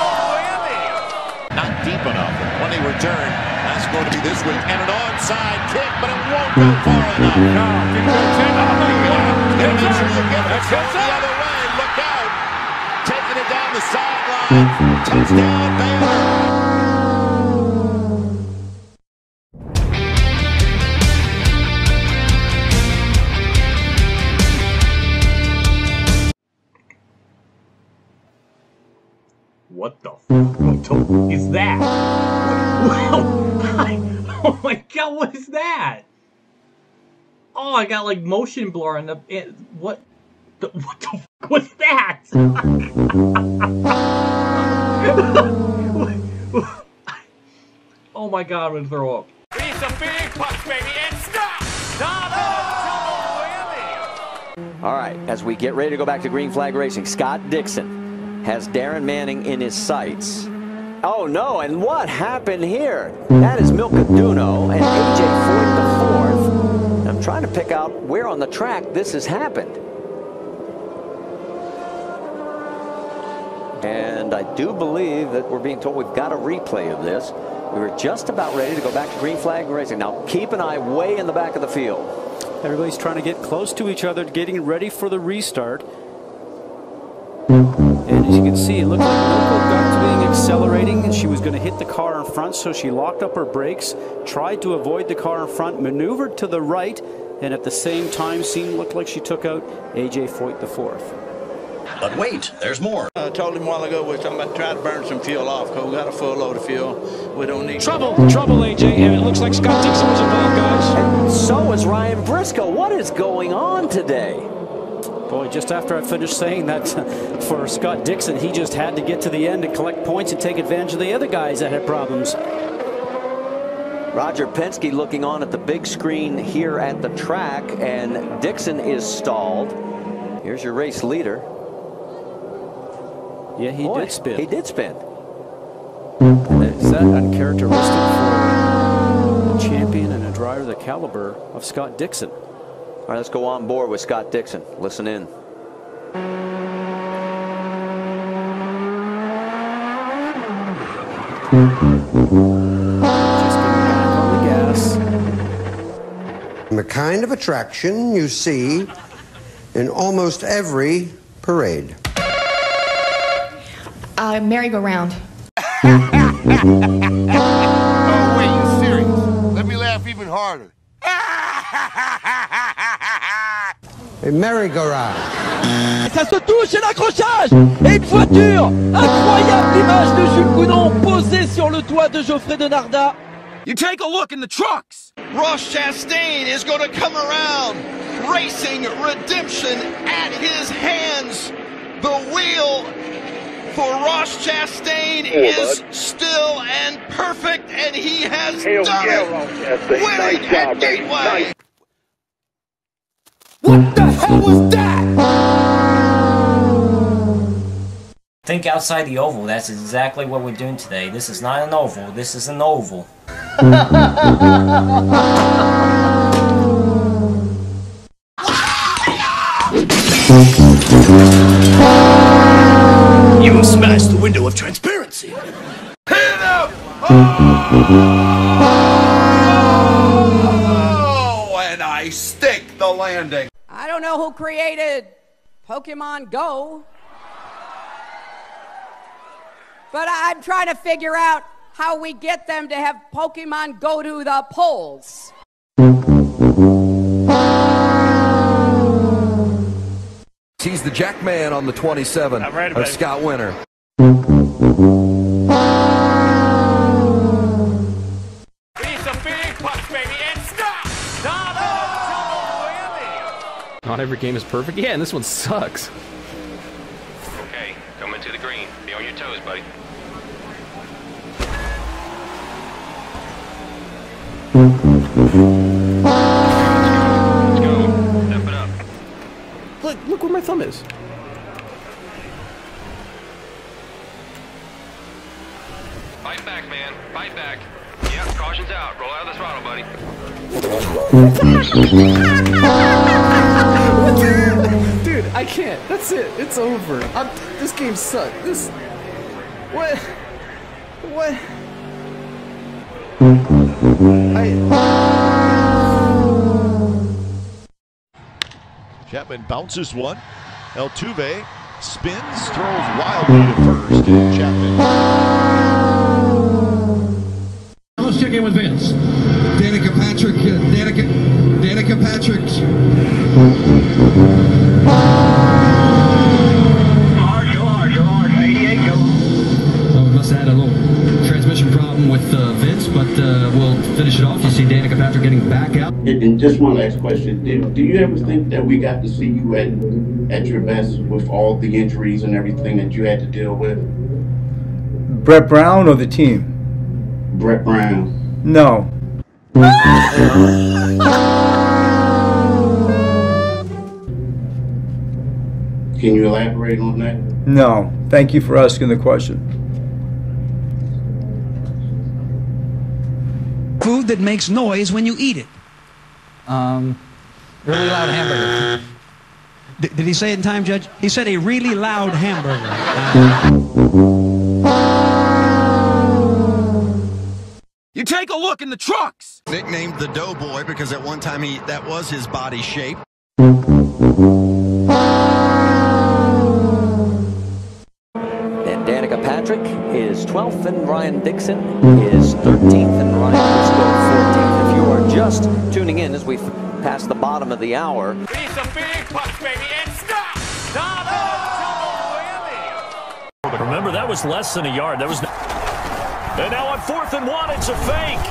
[SPEAKER 9] Not deep enough. When they return, that's going to be this week. And an onside kick, but it won't go far enough. No, you go ten on the one. And make sure you get the the other way. Look out. Taking it down the sideline. Touchdown, Baylor.
[SPEAKER 34] What the f is that? What, oh my god, what is that? Oh, I got like motion blur on the. It, what? The, what the f was that? Oh my god, I'm gonna throw up.
[SPEAKER 10] Be some big pucks, baby, and stop! Double whammy!
[SPEAKER 1] All right, as we get ready to go back to green flag racing, Scott Dixon has Darren Manning in his sights. Oh no, and what happened here? That is Milka Duno and A J Foyt the fourth. I'm trying to pick out where on the track this has happened. And I do believe that we're being told we've got a replay of this. We were just about ready to go back to green flag racing. Now keep an eye way in the back of the field.
[SPEAKER 2] Everybody's trying to get close to each other, getting ready for the restart. And as you can see, it looked like Milka got to being accelerating, and she was going to hit the car in front, so she locked up her brakes, tried to avoid the car in front, maneuvered to the right, and at the same time, seemed looked like she took out A J Foyt the fourth.
[SPEAKER 5] But wait, there's more. I told him a while ago we're talking about trying to burn some fuel off because we got a full load of fuel. We don't need
[SPEAKER 19] trouble. Trouble, A J. And it looks like Scott Dixon was involved, guys.
[SPEAKER 1] And so is Ryan Briscoe. What is going on today?
[SPEAKER 2] Boy, just after I finished saying that for Scott Dixon, he just had to get to the end and collect points and take advantage of the other guys that had problems.
[SPEAKER 1] Roger Penske looking on at the big screen here at the track, and Dixon is stalled. Here's your race leader.
[SPEAKER 2] Yeah, he
[SPEAKER 1] Boy,
[SPEAKER 2] did spin.
[SPEAKER 1] He did spin.
[SPEAKER 2] Is that uncharacteristic for a champion and a driver the caliber of Scott Dixon?
[SPEAKER 1] All right, let's go on board with Scott Dixon. Listen in.
[SPEAKER 2] Just getting back on the gas.
[SPEAKER 7] The kind of attraction you see in almost every parade.
[SPEAKER 24] Uh, merry-go-round.
[SPEAKER 8] Oh, wait, you serious? Let me laugh even harder.
[SPEAKER 7] A merry-go-round.
[SPEAKER 14] Ça se touche et l'accrochage. Et une voiture. Incroyable image de Jules Goudon posée sur le toit de Geoffrey Denardat.
[SPEAKER 5] You take a look in the trucks. Ross Chastain is going to come around. Racing redemption at his hands. The wheel for Ross Chastain
[SPEAKER 21] Cool,
[SPEAKER 5] is
[SPEAKER 21] bud.
[SPEAKER 5] still and perfect, and he has
[SPEAKER 21] Hell
[SPEAKER 5] done
[SPEAKER 21] yeah,
[SPEAKER 5] it.
[SPEAKER 21] Ross Chastain.
[SPEAKER 5] Winning
[SPEAKER 21] Nice job,
[SPEAKER 5] at
[SPEAKER 21] baby.
[SPEAKER 5] Gateway.
[SPEAKER 21] Nice.
[SPEAKER 14] What the hell was that?
[SPEAKER 11] Think outside the oval. That's exactly what we're doing today. This is not an oval. This is an oval.
[SPEAKER 14] You smashed the window of transparency.
[SPEAKER 5] Hit him! Oh, and I stake the landing.
[SPEAKER 15] I don't know who created Pokemon Go, but I'm trying to figure out how we get them to have Pokemon go to the polls.
[SPEAKER 22] He's the jack man on the twenty-seven of Scott Winter.
[SPEAKER 26] Not every game is perfect. Yeah, and this one sucks.
[SPEAKER 27] Okay, coming to the green. Be on your toes, buddy.
[SPEAKER 26] Let's go. Step it up. Look, look where my thumb is.
[SPEAKER 27] Fight back, man. Fight back. Yep, caution's out. Roll out of the throttle, buddy.
[SPEAKER 26] Dude, I can't. That's it. It's over. I'm, this game sucks. This. What? What?
[SPEAKER 9] Chapman bounces one. Altuve spins, throws wildly to first, and Chapman.
[SPEAKER 28] Let's check in with Vince. Danica Patrick. Uh, Danica, Danica Patrick.
[SPEAKER 21] Hard, go hard, go hard. eighty-eight, go.
[SPEAKER 30] Oh, we must have had a little transmission problem with uh, Vince, but uh, we'll finish it off. You see Danica Patrick getting back out.
[SPEAKER 32] And, and just one last question. Did, do you ever think that we got to see you at, at your best with all the injuries and everything that you had to deal with?
[SPEAKER 33] Brett Brown or the team?
[SPEAKER 32] Brett Brown.
[SPEAKER 33] No.
[SPEAKER 32] Can you elaborate on that?
[SPEAKER 33] No. Thank you for asking the question.
[SPEAKER 3] Food that makes noise when you eat it.
[SPEAKER 4] Um, really loud hamburger.
[SPEAKER 3] D did he say it in time, Judge? He said a really loud hamburger.
[SPEAKER 5] You take a look in the trucks!
[SPEAKER 6] Nicknamed the Doughboy because at one time he that was his body shape.
[SPEAKER 1] And Danica Patrick is twelfth, and Ryan Dixon is thirteenth, and Ryan Briscoe fourteenth. If you are just tuning in as we pass the bottom of the hour.
[SPEAKER 12] Piece of big pucks, baby, and stop! Stop!
[SPEAKER 13] Remember, that was less than a yard. That was. And now on fourth and one, it's a fake.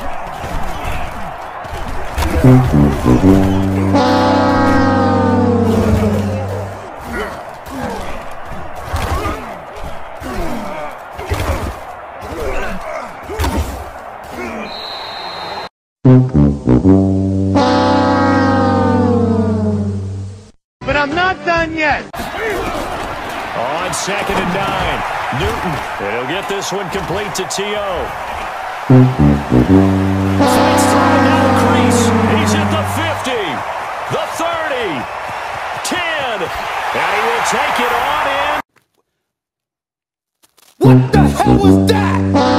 [SPEAKER 6] But I'm not done yet.
[SPEAKER 13] On second and nine, Newton. And he'll get this one complete to T O Fights through now the crease. He's at the fifty, the thirty, ten, and he will take it on in.
[SPEAKER 5] What the hell was that?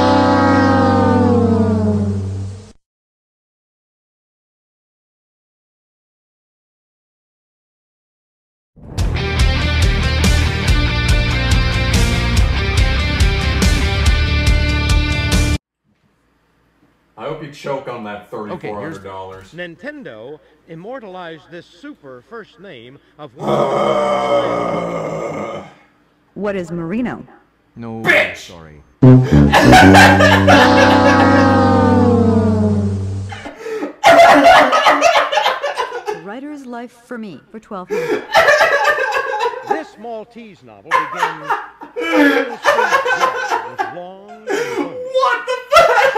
[SPEAKER 10] I hope you choke on that thirty-four hundred dollars.
[SPEAKER 16] Okay, Nintendo immortalized this super first name of
[SPEAKER 10] one.
[SPEAKER 17] What is Marino?
[SPEAKER 16] No,
[SPEAKER 10] bitch!
[SPEAKER 16] Sorry.
[SPEAKER 17] Writer's Life for Me for twelve hundred.
[SPEAKER 16] This Maltese novel begins with long and long.
[SPEAKER 5] What the fuck?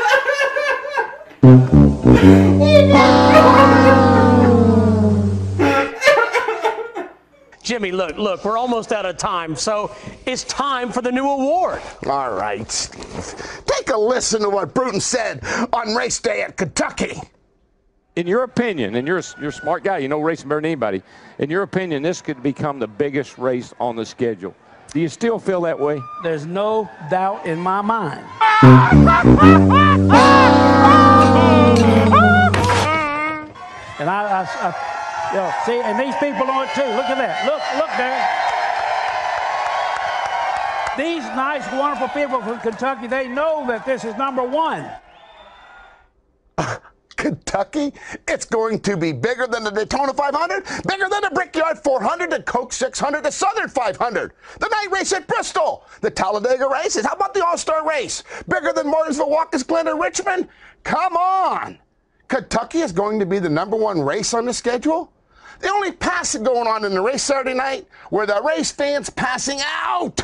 [SPEAKER 18] Jimmy, look, look, we're almost out of time, so it's time for the new award.
[SPEAKER 20] All right, Steve. Take a listen to what Bruton said on race day at Kentucky.
[SPEAKER 23] In your opinion, and you're, you're a smart guy, you know racing better than anybody, in your opinion, this could become the biggest race on the schedule. Do you still feel that way?
[SPEAKER 18] There's no doubt in my mind. And I, I, I you know, see, and these people know it too. Look at that. Look, look there. These nice, wonderful people from Kentucky, they know that this is number one.
[SPEAKER 20] Kentucky? It's going to be bigger than the Daytona five hundred, bigger than the Brickyard four hundred, the Coke six hundred, the Southern five hundred, the night race at Bristol, the Talladega races. How about the All-Star race? Bigger than Martinsville, Watkins Glen, or Richmond? Come on! Kentucky is going to be the number one race on the schedule? The only passing going on in the race Saturday night were the race fans passing out.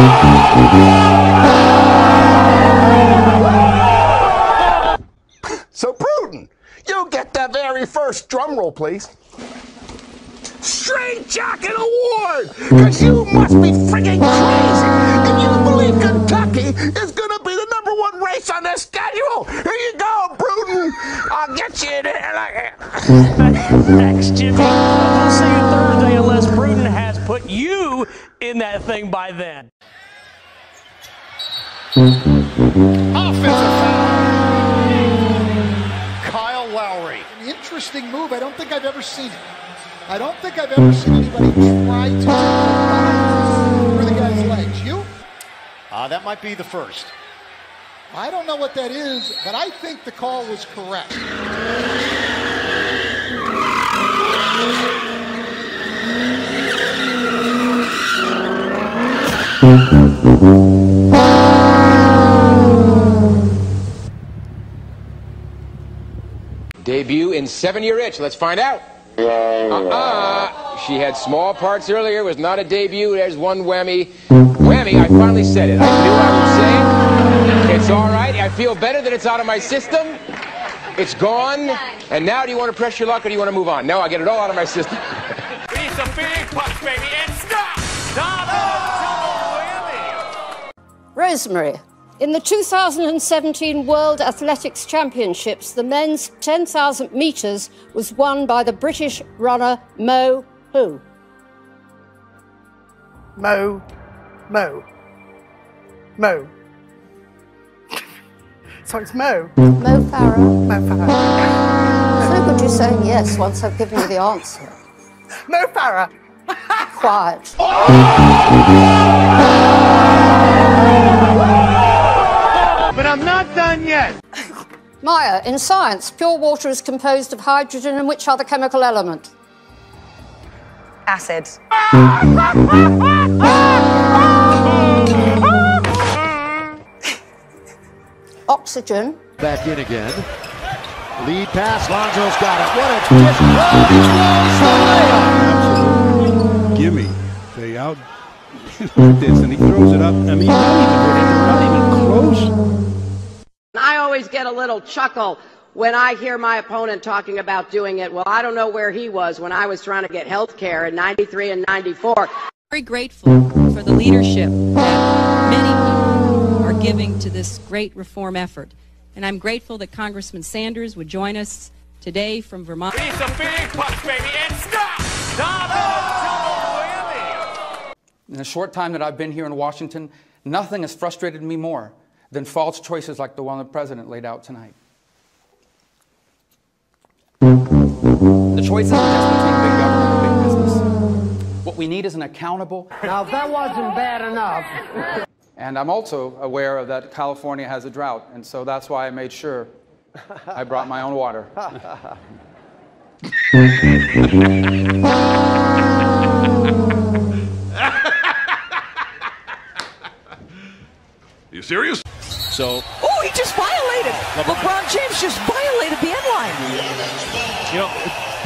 [SPEAKER 20] So, Bruton, you get the very first drum roll, please. Straight Jacket Award! Because you must be freaking crazy if you believe Kentucky is going to be the number one race on the schedule. Here you go, Bruton. I'll get you in there like
[SPEAKER 18] Thanks, Jimmy. I'll see you Thursday unless Bruton has put you in that thing by then.
[SPEAKER 8] Offensive foul. Kyle Lowry.
[SPEAKER 25] An interesting move. I don't think I've ever seen it. I don't think I've ever seen anybody try to take the for the guy's legs. You?
[SPEAKER 8] Uh, that might be the first.
[SPEAKER 25] I don't know what that is, but I think the call was correct.
[SPEAKER 29] Debut in seven-year itch. Let's find out. Uh-uh. She had small parts earlier. It was not a debut. There's one whammy. Whammy, I finally said it. I knew I would say it. It's all right. I feel better that it's out of my system. It's gone. And now do you want to press your luck or do you want to move on? No, I get it all out of my system.
[SPEAKER 12] Piece of big pucks, baby, and stop!
[SPEAKER 2] Rosemary. In the two thousand seventeen World Athletics Championships, the men's ten thousand metres was won by the British runner Mo who?
[SPEAKER 7] Mo. Mo. Mo. So it's Mo.
[SPEAKER 2] Mo Farah.
[SPEAKER 7] Mo Farah.
[SPEAKER 2] It's no good you saying yes once I've given you the answer.
[SPEAKER 7] Mo Farah.
[SPEAKER 2] Quiet.
[SPEAKER 7] But I'm not done yet.
[SPEAKER 2] Maya, in science, pure water is composed of hydrogen and which other chemical element?
[SPEAKER 9] Acid.
[SPEAKER 2] Oxygen.
[SPEAKER 11] Back in again. Lead pass. Lonzo's got it. What a dish. Oh, he throws the layup.
[SPEAKER 14] Gimme. They out. Look at this, and he throws it up. I mean, not even, not even close.
[SPEAKER 15] I always get a little chuckle when I hear my opponent talking about doing it. Well, I don't know where he was when I was trying to get health care in ninety-three and ninety-four.
[SPEAKER 19] Very grateful for the leadership that many people are giving to this great reform effort. And I'm grateful that Congressman Sanders would join us today from Vermont.
[SPEAKER 12] It's a big punch, baby, and stop!
[SPEAKER 4] In the short time that I've been here in Washington, nothing has frustrated me more than false choices like the one the President laid out tonight. The choices are just between big government and big business. What we need is an accountable...
[SPEAKER 7] Now, if that wasn't bad enough...
[SPEAKER 4] And I'm also aware that California has a drought, and so that's why I made sure I brought my own water.
[SPEAKER 22] You serious?
[SPEAKER 24] So. Oh, he just violated. LeBron, LeBron James just violated the end line.
[SPEAKER 10] You know,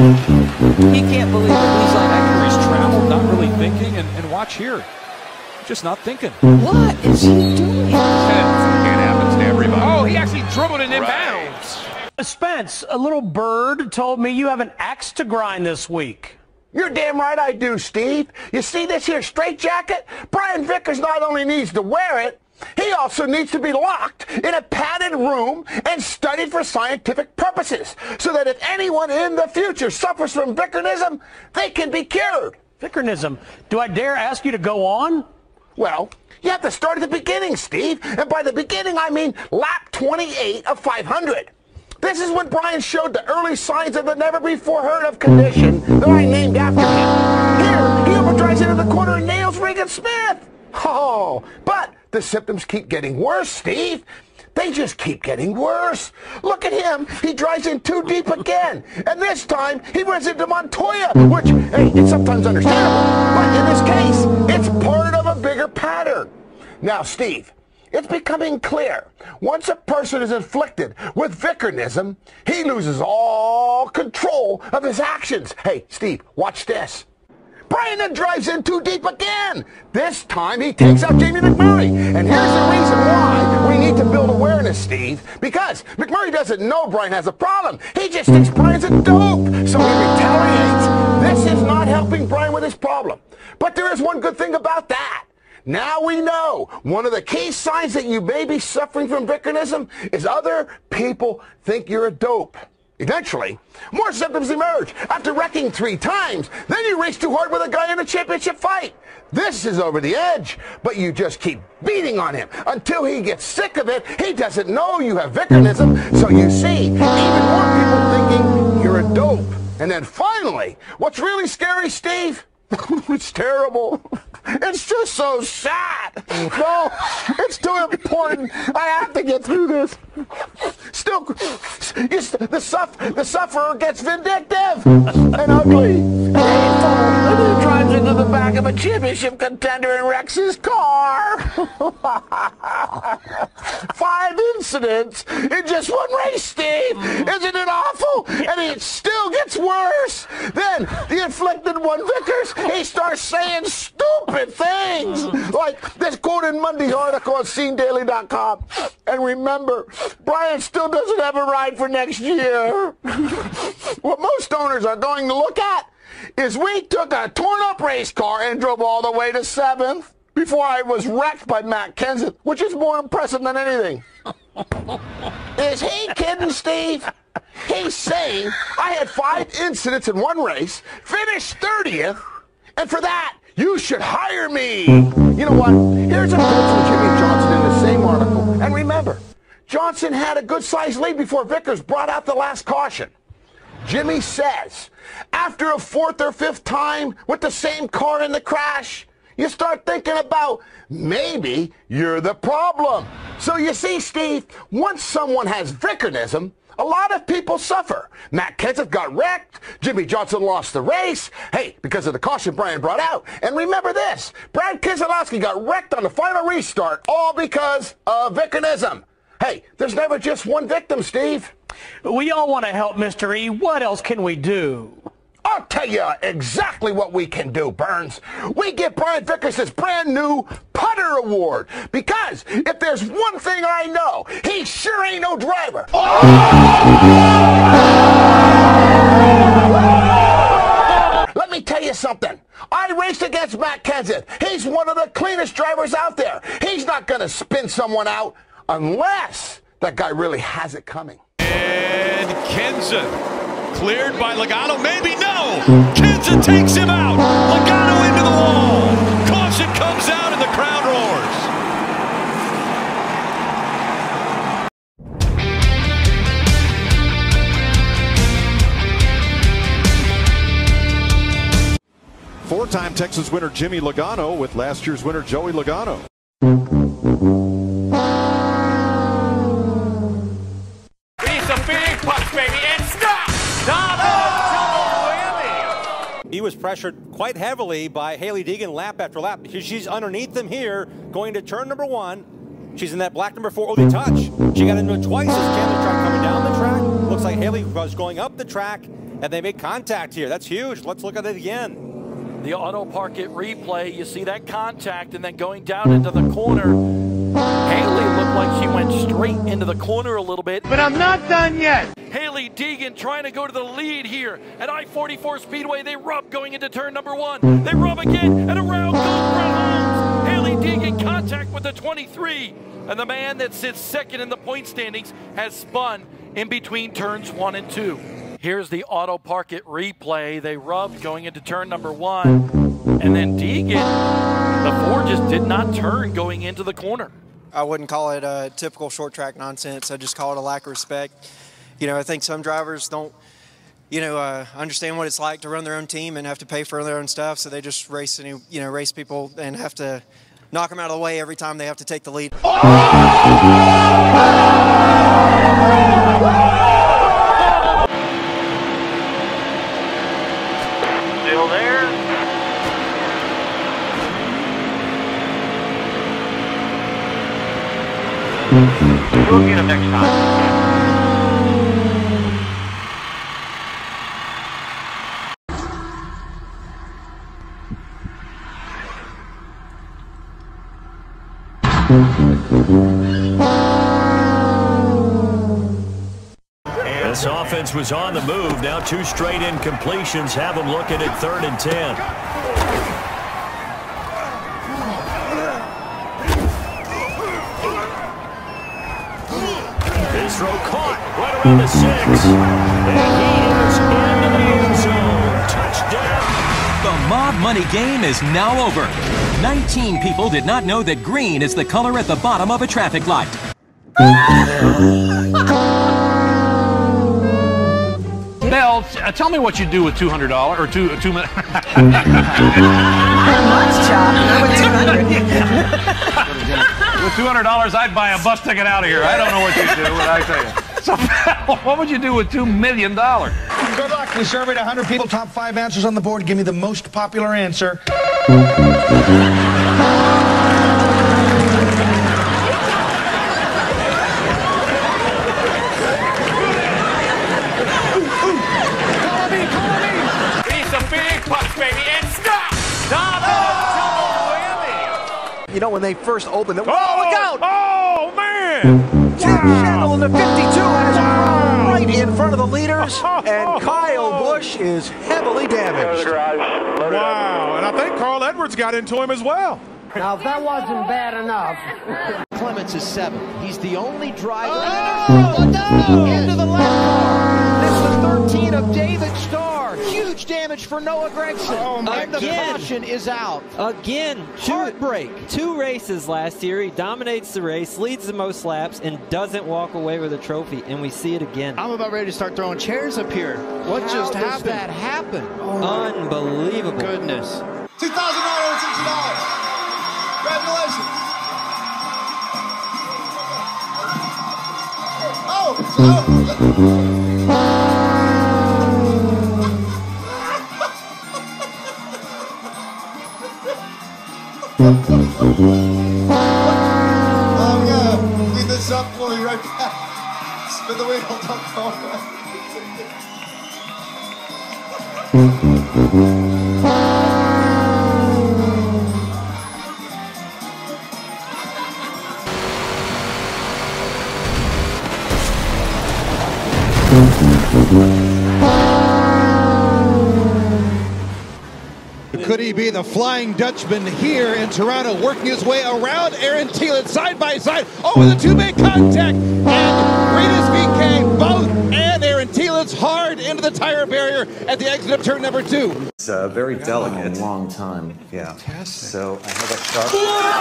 [SPEAKER 10] he can't believe it. He's like, he's traveled, not really thinking, and, and watch here. Just not thinking.
[SPEAKER 24] What is he doing?
[SPEAKER 22] It happens to everybody.
[SPEAKER 12] Oh, he actually dribbled it in
[SPEAKER 22] Right.
[SPEAKER 12] bounds.
[SPEAKER 18] Spence, a little bird told me you have an axe to grind this week.
[SPEAKER 20] You're damn right I do, Steve. You see this here straitjacket? Brian Vickers not only needs to wear it, he also needs to be locked in a padded room and studied for scientific purposes, so that if anyone in the future suffers from Vickernism, they can be cured.
[SPEAKER 18] Vickernism? Do I dare ask you to go on?
[SPEAKER 20] Well, you have to start at the beginning, Steve. And by the beginning, I mean lap twenty-eight of five hundred. This is when Brian showed the early signs of the never-before-heard-of condition that I named after him. Here, he overdrives into the corner and nails Regan Smith. Oh, but the symptoms keep getting worse, Steve. They just keep getting worse. Look at him. He drives in too deep again. And this time, he runs into Montoya, which, hey, it's sometimes understandable. But in this case, it's part of a bigger pattern. Now, Steve, it's becoming clear. Once a person is inflicted with Vickernism, he loses all control of his actions. Hey, Steve, watch this. Brian then drives in too deep again. This time he takes out Jamie McMurray. And here's the reason why we need to build awareness, Steve. Because McMurray doesn't know Brian has a problem. He just thinks Brian's a dope. So he retaliates. This is not helping Brian with his problem. But there is one good thing about that. Now we know one of the key signs that you may be suffering from Vickernism is other people think you're a dope. Eventually, more symptoms emerge after wrecking three times. Then you race too hard with a guy in a championship fight. This is over the edge, but you just keep beating on him until he gets sick of it. He doesn't know you have Vickernism, so you see, even more people thinking you're a dope. And then finally, what's really scary, Steve? It's terrible. It's just so sad. No, it's too important. I have to get through this. Still, the, suff the sufferer gets vindictive and ugly and hateful, and then he drives into the back of a championship contender and wrecks his car. Five incidents in just one race, Steve. Isn't it awful? And it still gets worse. Then the inflicted one, Vickers, he starts saying stupid things like this quote in Monday's article on scene daily dot com. And remember, Brian still doesn't have a ride for next year. What most owners are going to look at is we took a torn-up race car and drove all the way to seventh before I was wrecked by Matt Kenseth, which is more impressive than anything. Is he kidding, Steve? He's saying I had five incidents in one race, finished thirtieth, and for that, you should hire me. You know what? Here's a quote from Jimmy Johnson in the same article. And remember, Johnson had a good-sized lead before Vickers brought out the last caution. Jimmy says, after a fourth or fifth time with the same car in the crash, you start thinking about maybe you're the problem. So you see, Steve, once someone has Vickerism, a lot of people suffer. Matt Kenseth got wrecked. Jimmy Johnson lost the race. Hey, because of the caution Brian brought out. And remember this, Brad Keselowski got wrecked on the final restart, all because of Vickerism. Hey, there's never just one victim, Steve.
[SPEAKER 18] We all want to help, Mister E. What else can we do?
[SPEAKER 20] I'll tell you exactly what we can do, Burns. We give Brian Vickers this brand new putter award. Because if there's one thing I know, he sure ain't no driver. Oh! Let me tell you something. I raced against Matt Kenseth. He's one of the cleanest drivers out there. He's not going to spin someone out unless that guy really has it coming.
[SPEAKER 1] And Kenseth. Cleared by Logano, maybe no! Kenseth takes him out! Logano into the wall! Caution comes out and the crowd roars!
[SPEAKER 3] Four-time Texas winner Jimmy Logano with last year's winner Joey Logano.
[SPEAKER 12] He's a big punch, baby, and stop!
[SPEAKER 6] He was pressured quite heavily by Hailie Deegan lap after lap because she's underneath them here going to turn number one. She's in that black number four. Oh, they touch. She got into it twice as Chandler tried coming down the track. Looks like Hailie was going up the track and they make contact here. That's huge. Let's look at it again.
[SPEAKER 10] The auto park it replay, you see that contact and then going down into the corner. Hailie looked like she went straight into the corner a little bit.
[SPEAKER 7] But I'm not done yet.
[SPEAKER 10] Hailie Deegan trying to go to the lead here at I forty-four Speedway. They rub going into turn number one. They rub again, and around goes Brett Holmes. Hailie Deegan contact with the twenty-three. And the man that sits second in the point standings has spun in between turns one and two. Here's the auto park it replay. They rubbed going into turn number one. And then Deegan, the four just did not turn going into the corner.
[SPEAKER 9] I wouldn't call it a typical short track nonsense. I just call it a lack of respect. You know, I think some drivers don't, you know, uh, understand what it's like to run their own team and have to pay for their own stuff. So they just race, any, you know, race people and have to knock them out of the way every time they have to take the lead.
[SPEAKER 12] Oh! Still there. We'll get him next time.
[SPEAKER 13] This offense was on the move. Now two straight incompletions have them looking at third and ten. His throw caught right around the six. And he is into the end zone. Touchdown.
[SPEAKER 21] The Mob Money game is now over. nineteen people did not know that green is the color at the bottom of a traffic light.
[SPEAKER 12] Bell, uh, tell me what you do with two hundred dollars or two two minutes.
[SPEAKER 24] Much job. With two hundred.
[SPEAKER 12] With two hundred dollars, I'd buy a bus ticket out of here. I don't know what you do, but I tell you. So, what would you do with two million dollars?
[SPEAKER 26] Good luck. We surveyed one hundred people. Top five answers on the board. Give me the most popular answer.
[SPEAKER 7] You know, when they first opened it,
[SPEAKER 12] oh,
[SPEAKER 7] whoa, look out!
[SPEAKER 12] Oh, man!
[SPEAKER 7] Jim Chandler in the fifty-two and his right in front of the leaders, and Kyle Busch is heavily damaged.
[SPEAKER 3] Wow, and I think Carl Edwards got into him as well.
[SPEAKER 5] Now, if that wasn't bad enough.
[SPEAKER 7] Clements is seventh. He's the only driver.
[SPEAKER 5] Oh,
[SPEAKER 7] Oh, no! Into the left car. That's the thirteen of David Starr. Huge damage for Noah Gregson.
[SPEAKER 5] Oh, my
[SPEAKER 7] and the
[SPEAKER 5] God.
[SPEAKER 7] caution is out.
[SPEAKER 8] Again, two,
[SPEAKER 7] Heartbreak.
[SPEAKER 8] two races last year. He dominates the race, leads the most laps, and doesn't walk away with a trophy. And we see it again.
[SPEAKER 7] I'm about ready to start throwing chairs up here. What
[SPEAKER 5] How
[SPEAKER 7] just
[SPEAKER 5] does
[SPEAKER 7] happened?
[SPEAKER 5] that happen?
[SPEAKER 7] Oh,
[SPEAKER 8] Unbelievable.
[SPEAKER 7] goodness.
[SPEAKER 16] two thousand nine hundred sixty dollars. Congratulations. Oh, oh. I'm gonna clean this up for you right back. Spin the wheel, don't go.
[SPEAKER 26] Could he be the Flying Dutchman here in Toronto, working his way around Aaron Thielen side by side? Oh, the two make contact, and Rita's V K both, and Aaron Thielen's hard into the tire barrier at the exit of turn number two.
[SPEAKER 17] It's uh, very delicate.
[SPEAKER 23] A long time, yeah.
[SPEAKER 17] Fantastic. So I have a sharp.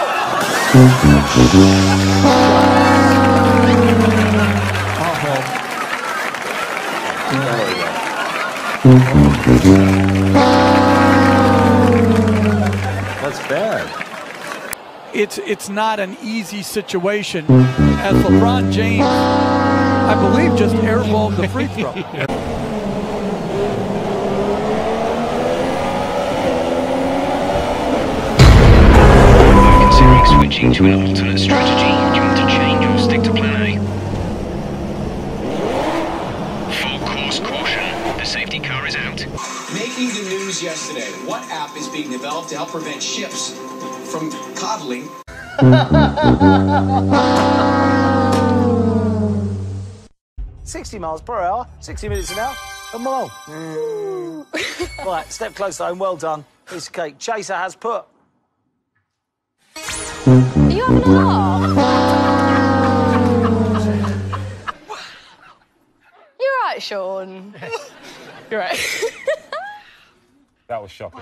[SPEAKER 17] That's bad.
[SPEAKER 25] It's it's not an easy situation, as LeBron James, I believe, just airballed the free throw.
[SPEAKER 27] Considering switching to an alternate strategy, do you want to change or stick to plan A? Full course caution, the safety car is out.
[SPEAKER 28] Making the news yesterday, what app is being developed to help prevent ships from coddling?
[SPEAKER 5] sixty miles per hour, sixty minutes an hour, and below. Right, step closer home, well done. Piece of cake. Chaser has put.
[SPEAKER 29] Are you having a laugh? You're right, Sean. You're right.
[SPEAKER 12] That was shocking.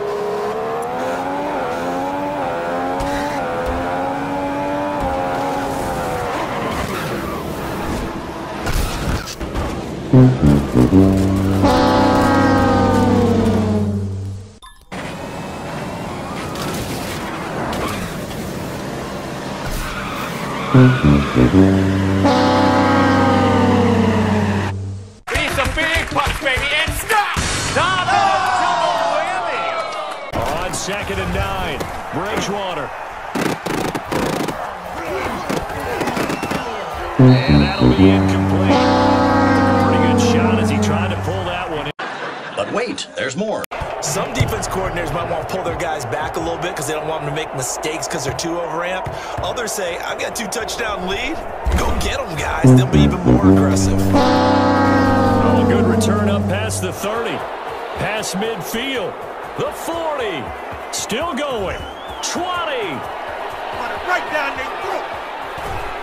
[SPEAKER 13] Piece of big pucks, baby, and stop! Stop! Oh, on second and nine, Bridgewater. And that'll be incomplete. Pretty good shot as he tried to pull that one in.
[SPEAKER 30] But wait, there's more.
[SPEAKER 31] Some defense coordinators might want to pull their guys back a little bit because they don't want them to make mistakes because they're too over-amped. Others say, I've got two touchdown lead. Go get them, guys. They'll be even more aggressive.
[SPEAKER 13] Oh, a good return up past the thirty. Past midfield. The forty. Still going. twenty.
[SPEAKER 28] Right down the throat.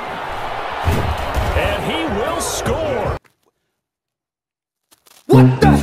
[SPEAKER 13] And he will score.
[SPEAKER 25] What the